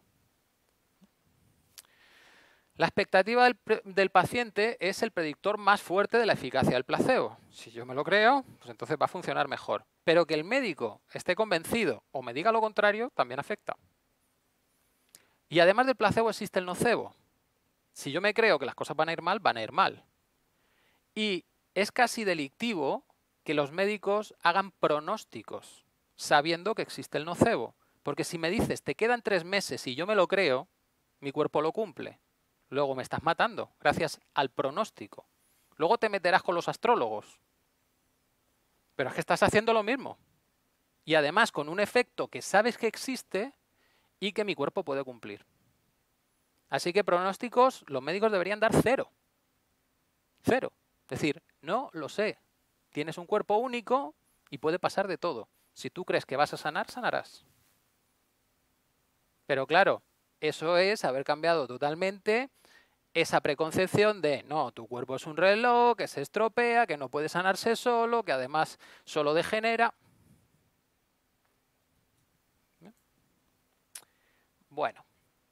La expectativa del paciente es el predictor más fuerte de la eficacia del placebo. Si yo me lo creo, pues entonces va a funcionar mejor. Pero que el médico esté convencido o me diga lo contrario, también afecta. Y además del placebo existe el nocebo. Si yo me creo que las cosas van a ir mal, van a ir mal. Y es casi delictivo que los médicos hagan pronósticos sabiendo que existe el nocebo. Porque si me dices, te quedan 3 meses y yo me lo creo, mi cuerpo lo cumple. Luego me estás matando, gracias al pronóstico. Luego te meterás con los astrólogos. Pero es que estás haciendo lo mismo. Y además con un efecto que sabes que existe y que mi cuerpo puede cumplir. Así que pronósticos, los médicos deberían dar 0. 0. Es decir, no lo sé. Tienes un cuerpo único y puede pasar de todo. Si tú crees que vas a sanar, sanarás. Pero claro, eso es haber cambiado totalmente esa preconcepción de, no, tu cuerpo es un reloj, que se estropea, que no puede sanarse solo, que además solo degenera. Bueno.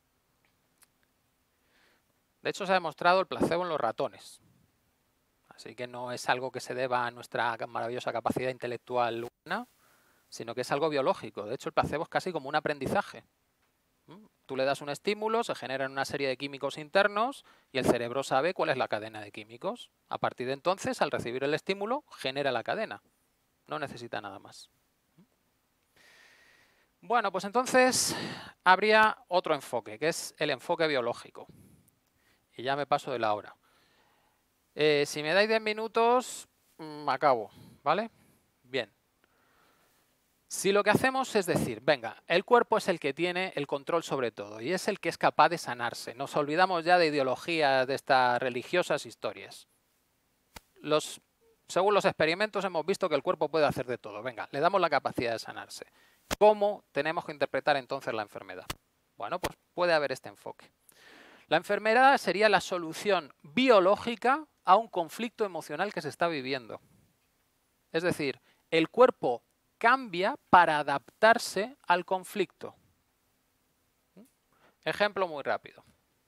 De hecho, se ha demostrado el placebo en los ratones. Así que no es algo que se deba a nuestra maravillosa capacidad intelectual humana, sino que es algo biológico. De hecho, el placebo es casi como un aprendizaje. Tú le das un estímulo, se generan una serie de químicos internos y el cerebro sabe cuál es la cadena de químicos. A partir de entonces, al recibir el estímulo, genera la cadena. No necesita nada más. Bueno, pues entonces habría otro enfoque, que es el enfoque biológico. Y ya me paso de la hora. Si me dais 10 minutos, acabo, ¿vale? Bien. Si lo que hacemos es decir, venga, el cuerpo es el que tiene el control sobre todo y es el que es capaz de sanarse. Nos olvidamos ya de ideologías, de estas religiosas historias. Según los experimentos hemos visto que el cuerpo puede hacer de todo. Venga, le damos la capacidad de sanarse. ¿Cómo tenemos que interpretar entonces la enfermedad? Bueno, pues puede haber este enfoque. La enfermedad sería la solución biológica a un conflicto emocional que se está viviendo. Es decir, el cuerpo cambia para adaptarse al conflicto. Ejemplo muy rápido.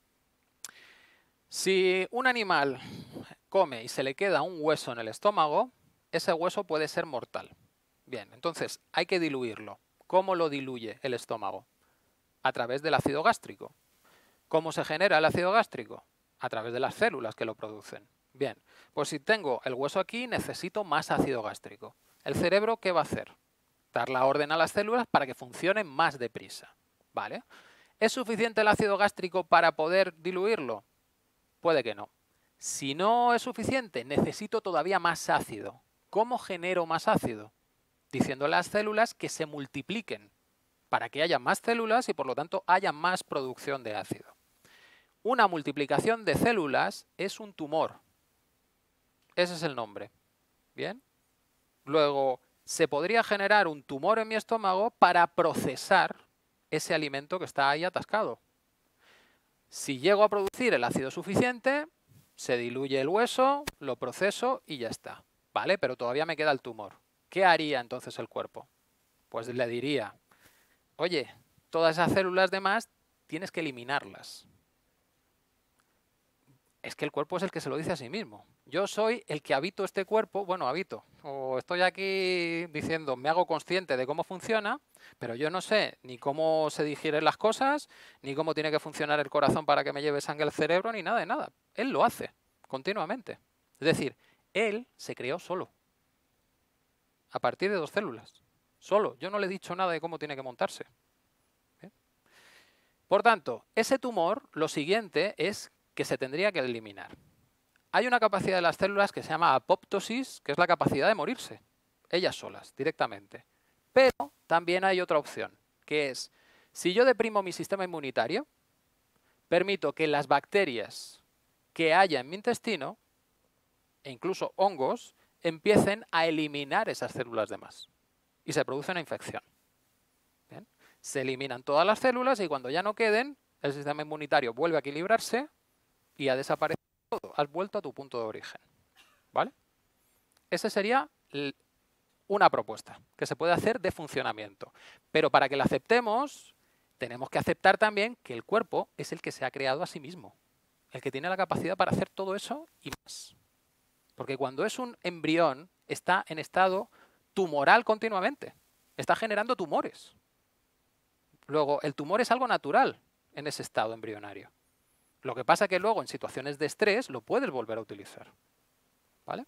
Si un animal come y se le queda un hueso en el estómago, ese hueso puede ser mortal. Bien, entonces hay que diluirlo. ¿Cómo lo diluye el estómago? A través del ácido gástrico. ¿Cómo se genera el ácido gástrico? A través de las células que lo producen. Bien, pues si tengo el hueso aquí, necesito más ácido gástrico. ¿El cerebro qué va a hacer? Dar la orden a las células para que funcionen más deprisa. ¿Vale? ¿Es suficiente el ácido gástrico para poder diluirlo? Puede que no. Si no es suficiente, necesito todavía más ácido. ¿Cómo genero más ácido? Diciendo a las células que se multipliquen para que haya más células y por lo tanto haya más producción de ácido. Una multiplicación de células es un tumor. Ese es el nombre. ¿Bien? Luego, se podría generar un tumor en mi estómago para procesar ese alimento que está ahí atascado. Si llego a producir el ácido suficiente, se diluye el hueso, lo proceso y ya está. ¿Vale? Pero todavía me queda el tumor. ¿Qué haría entonces el cuerpo? Pues le diría, oye, todas esas células de más tienes que eliminarlas. Es que el cuerpo es el que se lo dice a sí mismo. Yo soy el que habito este cuerpo, bueno, habito, o estoy aquí diciendo, me hago consciente de cómo funciona, pero yo no sé ni cómo se digieren las cosas, ni cómo tiene que funcionar el corazón para que me lleve sangre al cerebro, ni nada de nada. Él lo hace continuamente. Es decir, él se creó solo, a partir de 2 células. Solo. Yo no le he dicho nada de cómo tiene que montarse. ¿Bien? Por tanto, ese tumor, lo siguiente es que se tendría que eliminar. Hay una capacidad de las células que se llama apoptosis, que es la capacidad de morirse, ellas solas, directamente. Pero también hay otra opción, que es, si yo deprimo mi sistema inmunitario, permito que las bacterias que haya en mi intestino, e incluso hongos, empiecen a eliminar esas células de más. Y se produce una infección. ¿Bien? Se eliminan todas las células y cuando ya no queden, el sistema inmunitario vuelve a equilibrarse y ha desaparecido todo. Has vuelto a tu punto de origen. ¿Vale? Esa sería una propuesta que se puede hacer de funcionamiento. Pero para que la aceptemos, tenemos que aceptar también que el cuerpo es el que se ha creado a sí mismo. El que tiene la capacidad para hacer todo eso y más. Porque cuando es un embrión, está en estado tumoral continuamente. Está generando tumores. Luego, el tumor es algo natural en ese estado embrionario. Lo que pasa es que luego, en situaciones de estrés, lo puedes volver a utilizar. ¿Vale?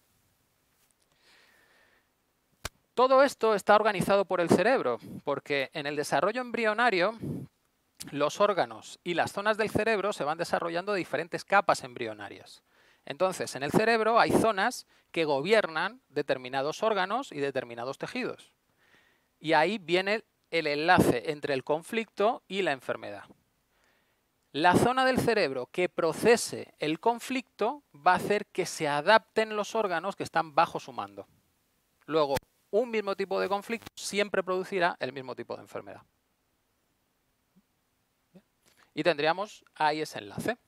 Todo esto está organizado por el cerebro, porque en el desarrollo embrionario, los órganos y las zonas del cerebro se van desarrollando de diferentes capas embrionarias. Entonces, en el cerebro hay zonas que gobiernan determinados órganos y determinados tejidos. Y ahí viene el enlace entre el conflicto y la enfermedad. La zona del cerebro que procese el conflicto va a hacer que se adapten los órganos que están bajo su mando. Luego, un mismo tipo de conflicto siempre producirá el mismo tipo de enfermedad. Y tendríamos ahí ese enlace.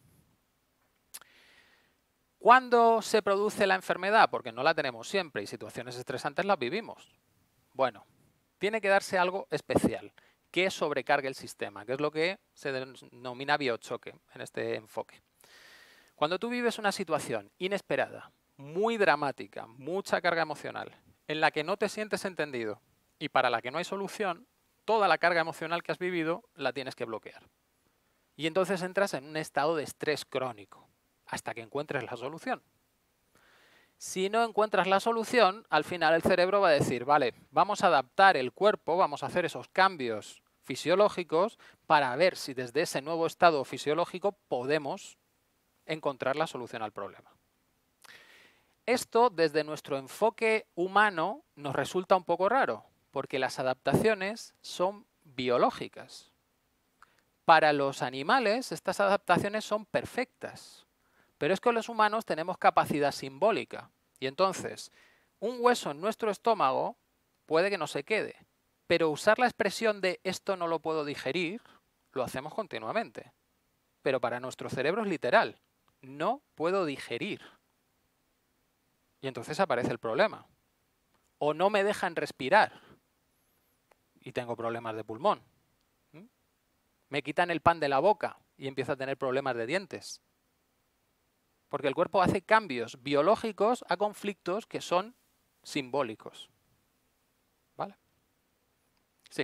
¿Cuándo se produce la enfermedad? Porque no la tenemos siempre y situaciones estresantes las vivimos. Bueno, tiene que darse algo especial que sobrecargue el sistema, que es lo que se denomina biochoque en este enfoque. Cuando tú vives una situación inesperada, muy dramática, mucha carga emocional, en la que no te sientes entendido y para la que no hay solución, toda la carga emocional que has vivido la tienes que bloquear. Y entonces entras en un estado de estrés crónico, hasta que encuentres la solución. Si no encuentras la solución, al final el cerebro va a decir, vale, vamos a adaptar el cuerpo, vamos a hacer esos cambios fisiológicos para ver si desde ese nuevo estado fisiológico podemos encontrar la solución al problema. Esto, desde nuestro enfoque humano, nos resulta un poco raro, porque las adaptaciones son biológicas. Para los animales, estas adaptaciones son perfectas. Pero es que los humanos tenemos capacidad simbólica. Y entonces, un hueso en nuestro estómago puede que no se quede. Pero usar la expresión de esto no lo puedo digerir, lo hacemos continuamente. Pero para nuestro cerebro es literal. No puedo digerir. Y entonces aparece el problema. O no me dejan respirar. Y tengo problemas de pulmón. Me quitan el pan de la boca y empiezo a tener problemas de dientes. Porque el cuerpo hace cambios biológicos a conflictos que son simbólicos. ¿Vale? Sí.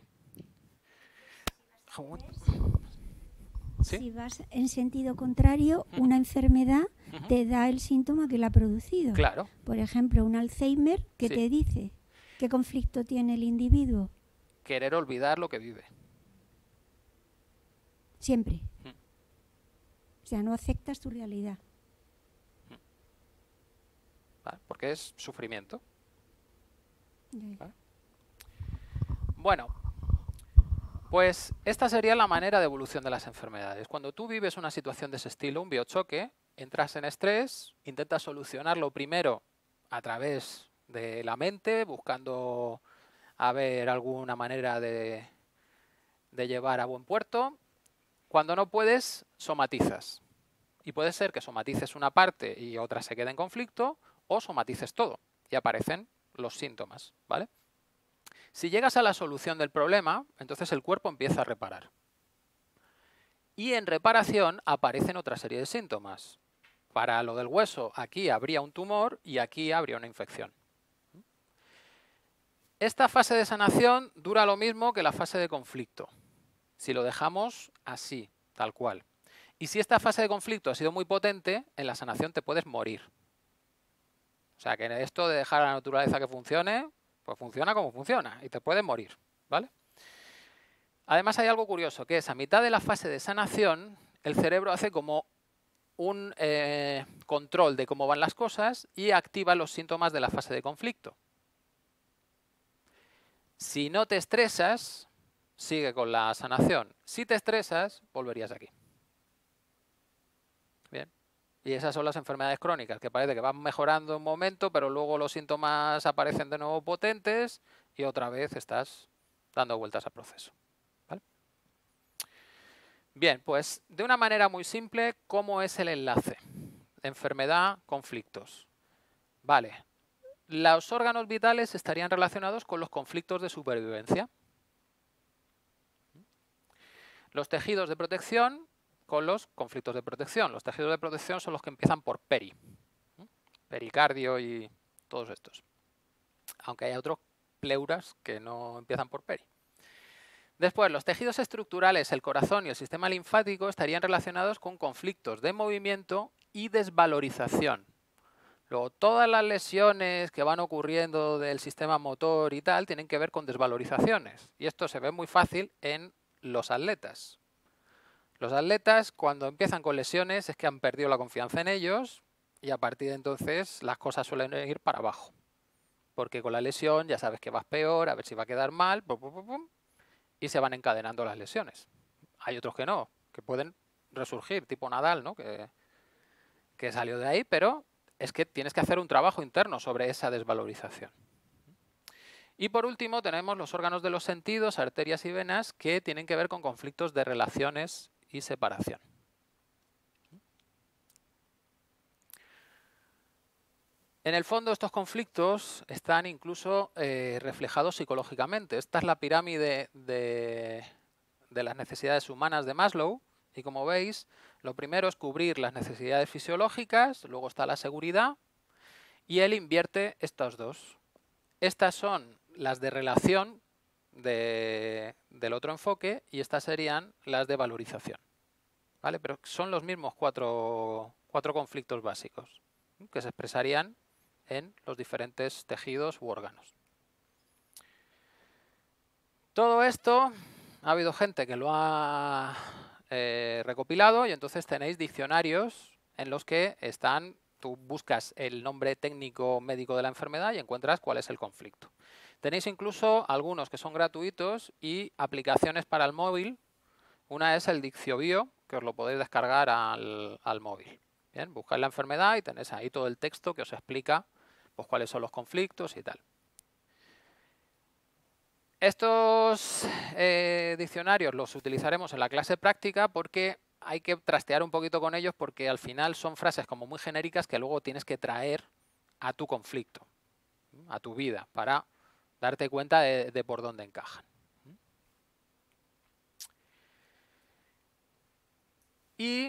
¿Sí? Si vas en sentido contrario, una enfermedad te da el síntoma que la ha producido. Claro. Por ejemplo, un Alzheimer que te dice qué conflicto tiene el individuo. Querer olvidar lo que vive. Siempre. O sea, no aceptas tu realidad. ¿Vale? Porque es sufrimiento. ¿Vale? Bueno, pues esta sería la manera de evolución de las enfermedades. Cuando tú vives una situación de ese estilo, un biochoque, entras en estrés, intentas solucionarlo primero a través de la mente, buscando a ver alguna manera de llevar a buen puerto. Cuando no puedes, somatizas. Y puede ser que somatices una parte y otra se quede en conflicto, o somatices todo y aparecen los síntomas, ¿vale? Si llegas a la solución del problema, entonces el cuerpo empieza a reparar. Y en reparación aparecen otra serie de síntomas. Para lo del hueso, aquí habría un tumor y aquí habría una infección. Esta fase de sanación dura lo mismo que la fase de conflicto, si lo dejamos así, tal cual. Y si esta fase de conflicto ha sido muy potente, en la sanación te puedes morir. O sea, que esto de dejar a la naturaleza que funcione, pues funciona como funciona y te puedes morir, ¿vale? Además hay algo curioso, que es a mitad de la fase de sanación, el cerebro hace como un control de cómo van las cosas y activa los síntomas de la fase de conflicto. Si no te estresas, sigue con la sanación. Si te estresas, volverías aquí. Bien. Y esas son las enfermedades crónicas, que parece que van mejorando un momento, pero luego los síntomas aparecen de nuevo potentes y otra vez estás dando vueltas al proceso. ¿Vale? Bien, pues de una manera muy simple, ¿cómo es el enlace? Enfermedad, conflictos. Vale. Los órganos vitales estarían relacionados con los conflictos de supervivencia. Los tejidos de protección con los conflictos de protección. Los tejidos de protección son los que empiezan por peri. Pericardio y todos estos. Aunque hay otros pleuras que no empiezan por peri. Después, los tejidos estructurales, el corazón y el sistema linfático estarían relacionados con conflictos de movimiento y desvalorización. Luego, todas las lesiones que van ocurriendo del sistema motor y tal tienen que ver con desvalorizaciones. Y esto se ve muy fácil en los atletas. Los atletas, cuando empiezan con lesiones, es que han perdido la confianza en ellos y a partir de entonces las cosas suelen ir para abajo. Porque con la lesión ya sabes que vas peor, a ver si va a quedar mal, pum, pum, pum, pum, y se van encadenando las lesiones. Hay otros que no, que pueden resurgir, tipo Nadal, ¿no? que salió de ahí, pero es que tienes que hacer un trabajo interno sobre esa desvalorización. Y por último tenemos los órganos de los sentidos, arterias y venas, que tienen que ver con conflictos de relaciones y separación. En el fondo estos conflictos están incluso reflejados psicológicamente. Esta es la pirámide de las necesidades humanas de Maslow y como veis, lo primero es cubrir las necesidades fisiológicas, luego está la seguridad y él invierte estos dos. Estas son las de relación del otro enfoque y estas serían las de valorización. ¿Vale? Pero son los mismos cuatro conflictos básicos que se expresarían en los diferentes tejidos u órganos. Todo esto ha habido gente que lo ha recopilado y entonces tenéis diccionarios en los que están, tú buscas el nombre técnico médico de la enfermedad y encuentras cuál es el conflicto. Tenéis incluso algunos que son gratuitos y aplicaciones para el móvil. Una es el Dicciobio, que os lo podéis descargar al móvil. Bien, buscáis la enfermedad y tenéis ahí todo el texto que os explica pues, cuáles son los conflictos y tal. Estos diccionarios los utilizaremos en la clase práctica porque hay que trastear un poquito con ellos porque al final son frases como muy genéricas que luego tienes que traer a tu conflicto, a tu vida, para darte cuenta de por dónde encajan. Y,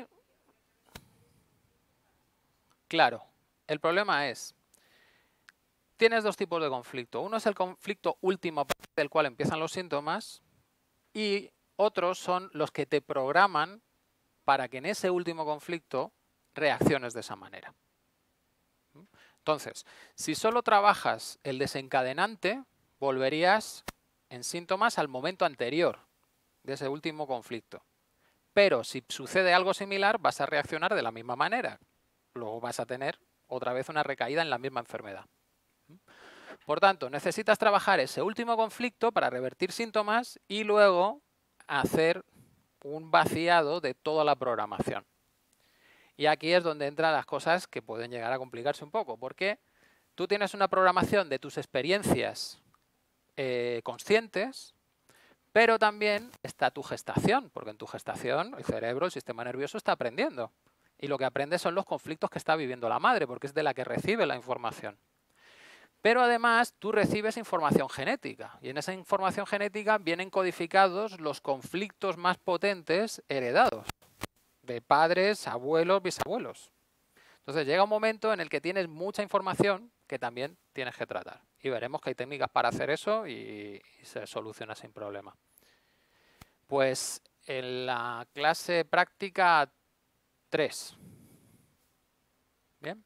claro, el problema es, tienes dos tipos de conflicto. Uno es el conflicto último a partir del cual empiezan los síntomas y otros son los que te programan para que en ese último conflicto reacciones de esa manera. Entonces, si solo trabajas el desencadenante, volverías en síntomas al momento anterior de ese último conflicto. Pero si sucede algo similar, vas a reaccionar de la misma manera. Luego vas a tener otra vez una recaída en la misma enfermedad. Por tanto, necesitas trabajar ese último conflicto para revertir síntomas y luego hacer un vaciado de toda la programación. Y aquí es donde entran las cosas que pueden llegar a complicarse un poco, porque tú tienes una programación de tus experiencias conscientes, Pero también está tu gestación, porque en tu gestación el cerebro, el sistema nervioso está aprendiendo. Y lo que aprende son los conflictos que está viviendo la madre, porque es de la que recibe la información. Pero además tú recibes información genética y en esa información genética vienen codificados los conflictos más potentes heredados de padres, abuelos, bisabuelos. Entonces llega un momento en el que tienes mucha información que también tienes que tratar. Y veremos que hay técnicas para hacer eso y se soluciona sin problema. Pues en la clase práctica 3. Bien.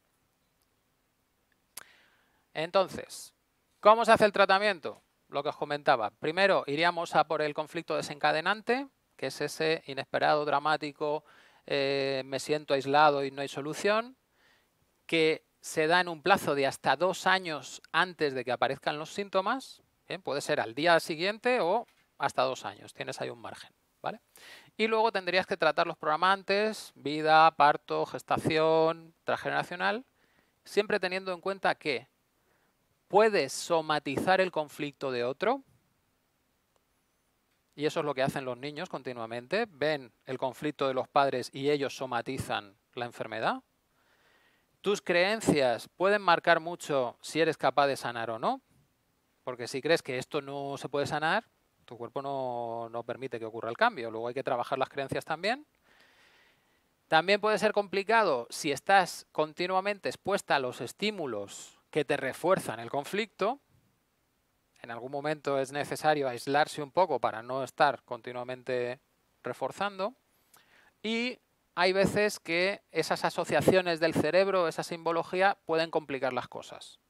Entonces, ¿cómo se hace el tratamiento? Lo que os comentaba. Primero iríamos a por el conflicto desencadenante, que es ese inesperado, dramático, me siento aislado y no hay solución, que se da en un plazo de hasta 2 años antes de que aparezcan los síntomas. Bien, puede ser al día siguiente o hasta 2 años. Tienes ahí un margen, ¿vale? Y luego tendrías que tratar los programantes, vida, parto, gestación, transgeneracional, siempre teniendo en cuenta que puedes somatizar el conflicto de otro, y eso es lo que hacen los niños continuamente, ven el conflicto de los padres y ellos somatizan la enfermedad. Tus creencias pueden marcar mucho si eres capaz de sanar o no, porque si crees que esto no se puede sanar, tu cuerpo no permite que ocurra el cambio, luego hay que trabajar las creencias también. También puede ser complicado si estás continuamente expuesta a los estímulos que te refuerzan el conflicto. En algún momento es necesario aislarse un poco para no estar continuamente reforzando. Y hay veces que esas asociaciones del cerebro, esa simbología, pueden complicar las cosas.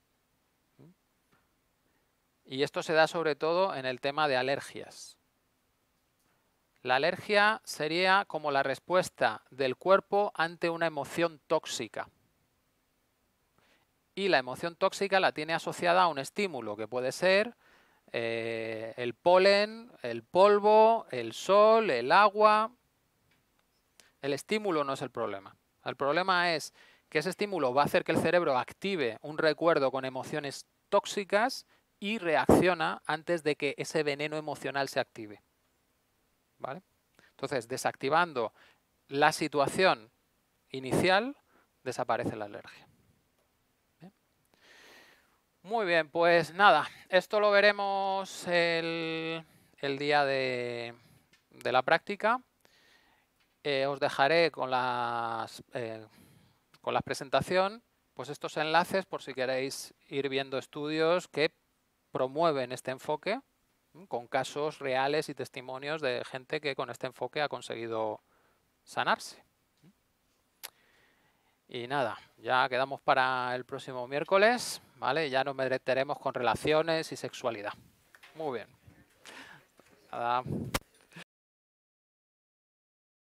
Y esto se da sobre todo en el tema de alergias. La alergia sería como la respuesta del cuerpo ante una emoción tóxica. Y la emoción tóxica la tiene asociada a un estímulo que puede ser el polen, el polvo, el sol, el agua. El estímulo no es el problema. El problema es que ese estímulo va a hacer que el cerebro active un recuerdo con emociones tóxicas y reacciona antes de que ese veneno emocional se active. ¿Vale? Entonces, desactivando la situación inicial, desaparece la alergia. ¿Bien? Muy bien, pues nada, esto lo veremos el día de la práctica. Os dejaré con la presentación pues estos enlaces por si queréis ir viendo estudios que promueven este enfoque con casos reales y testimonios de gente que con este enfoque ha conseguido sanarse. Y nada, ya quedamos para el próximo miércoles, ¿vale? Ya nos meteremos con relaciones y sexualidad. Muy bien. Nada.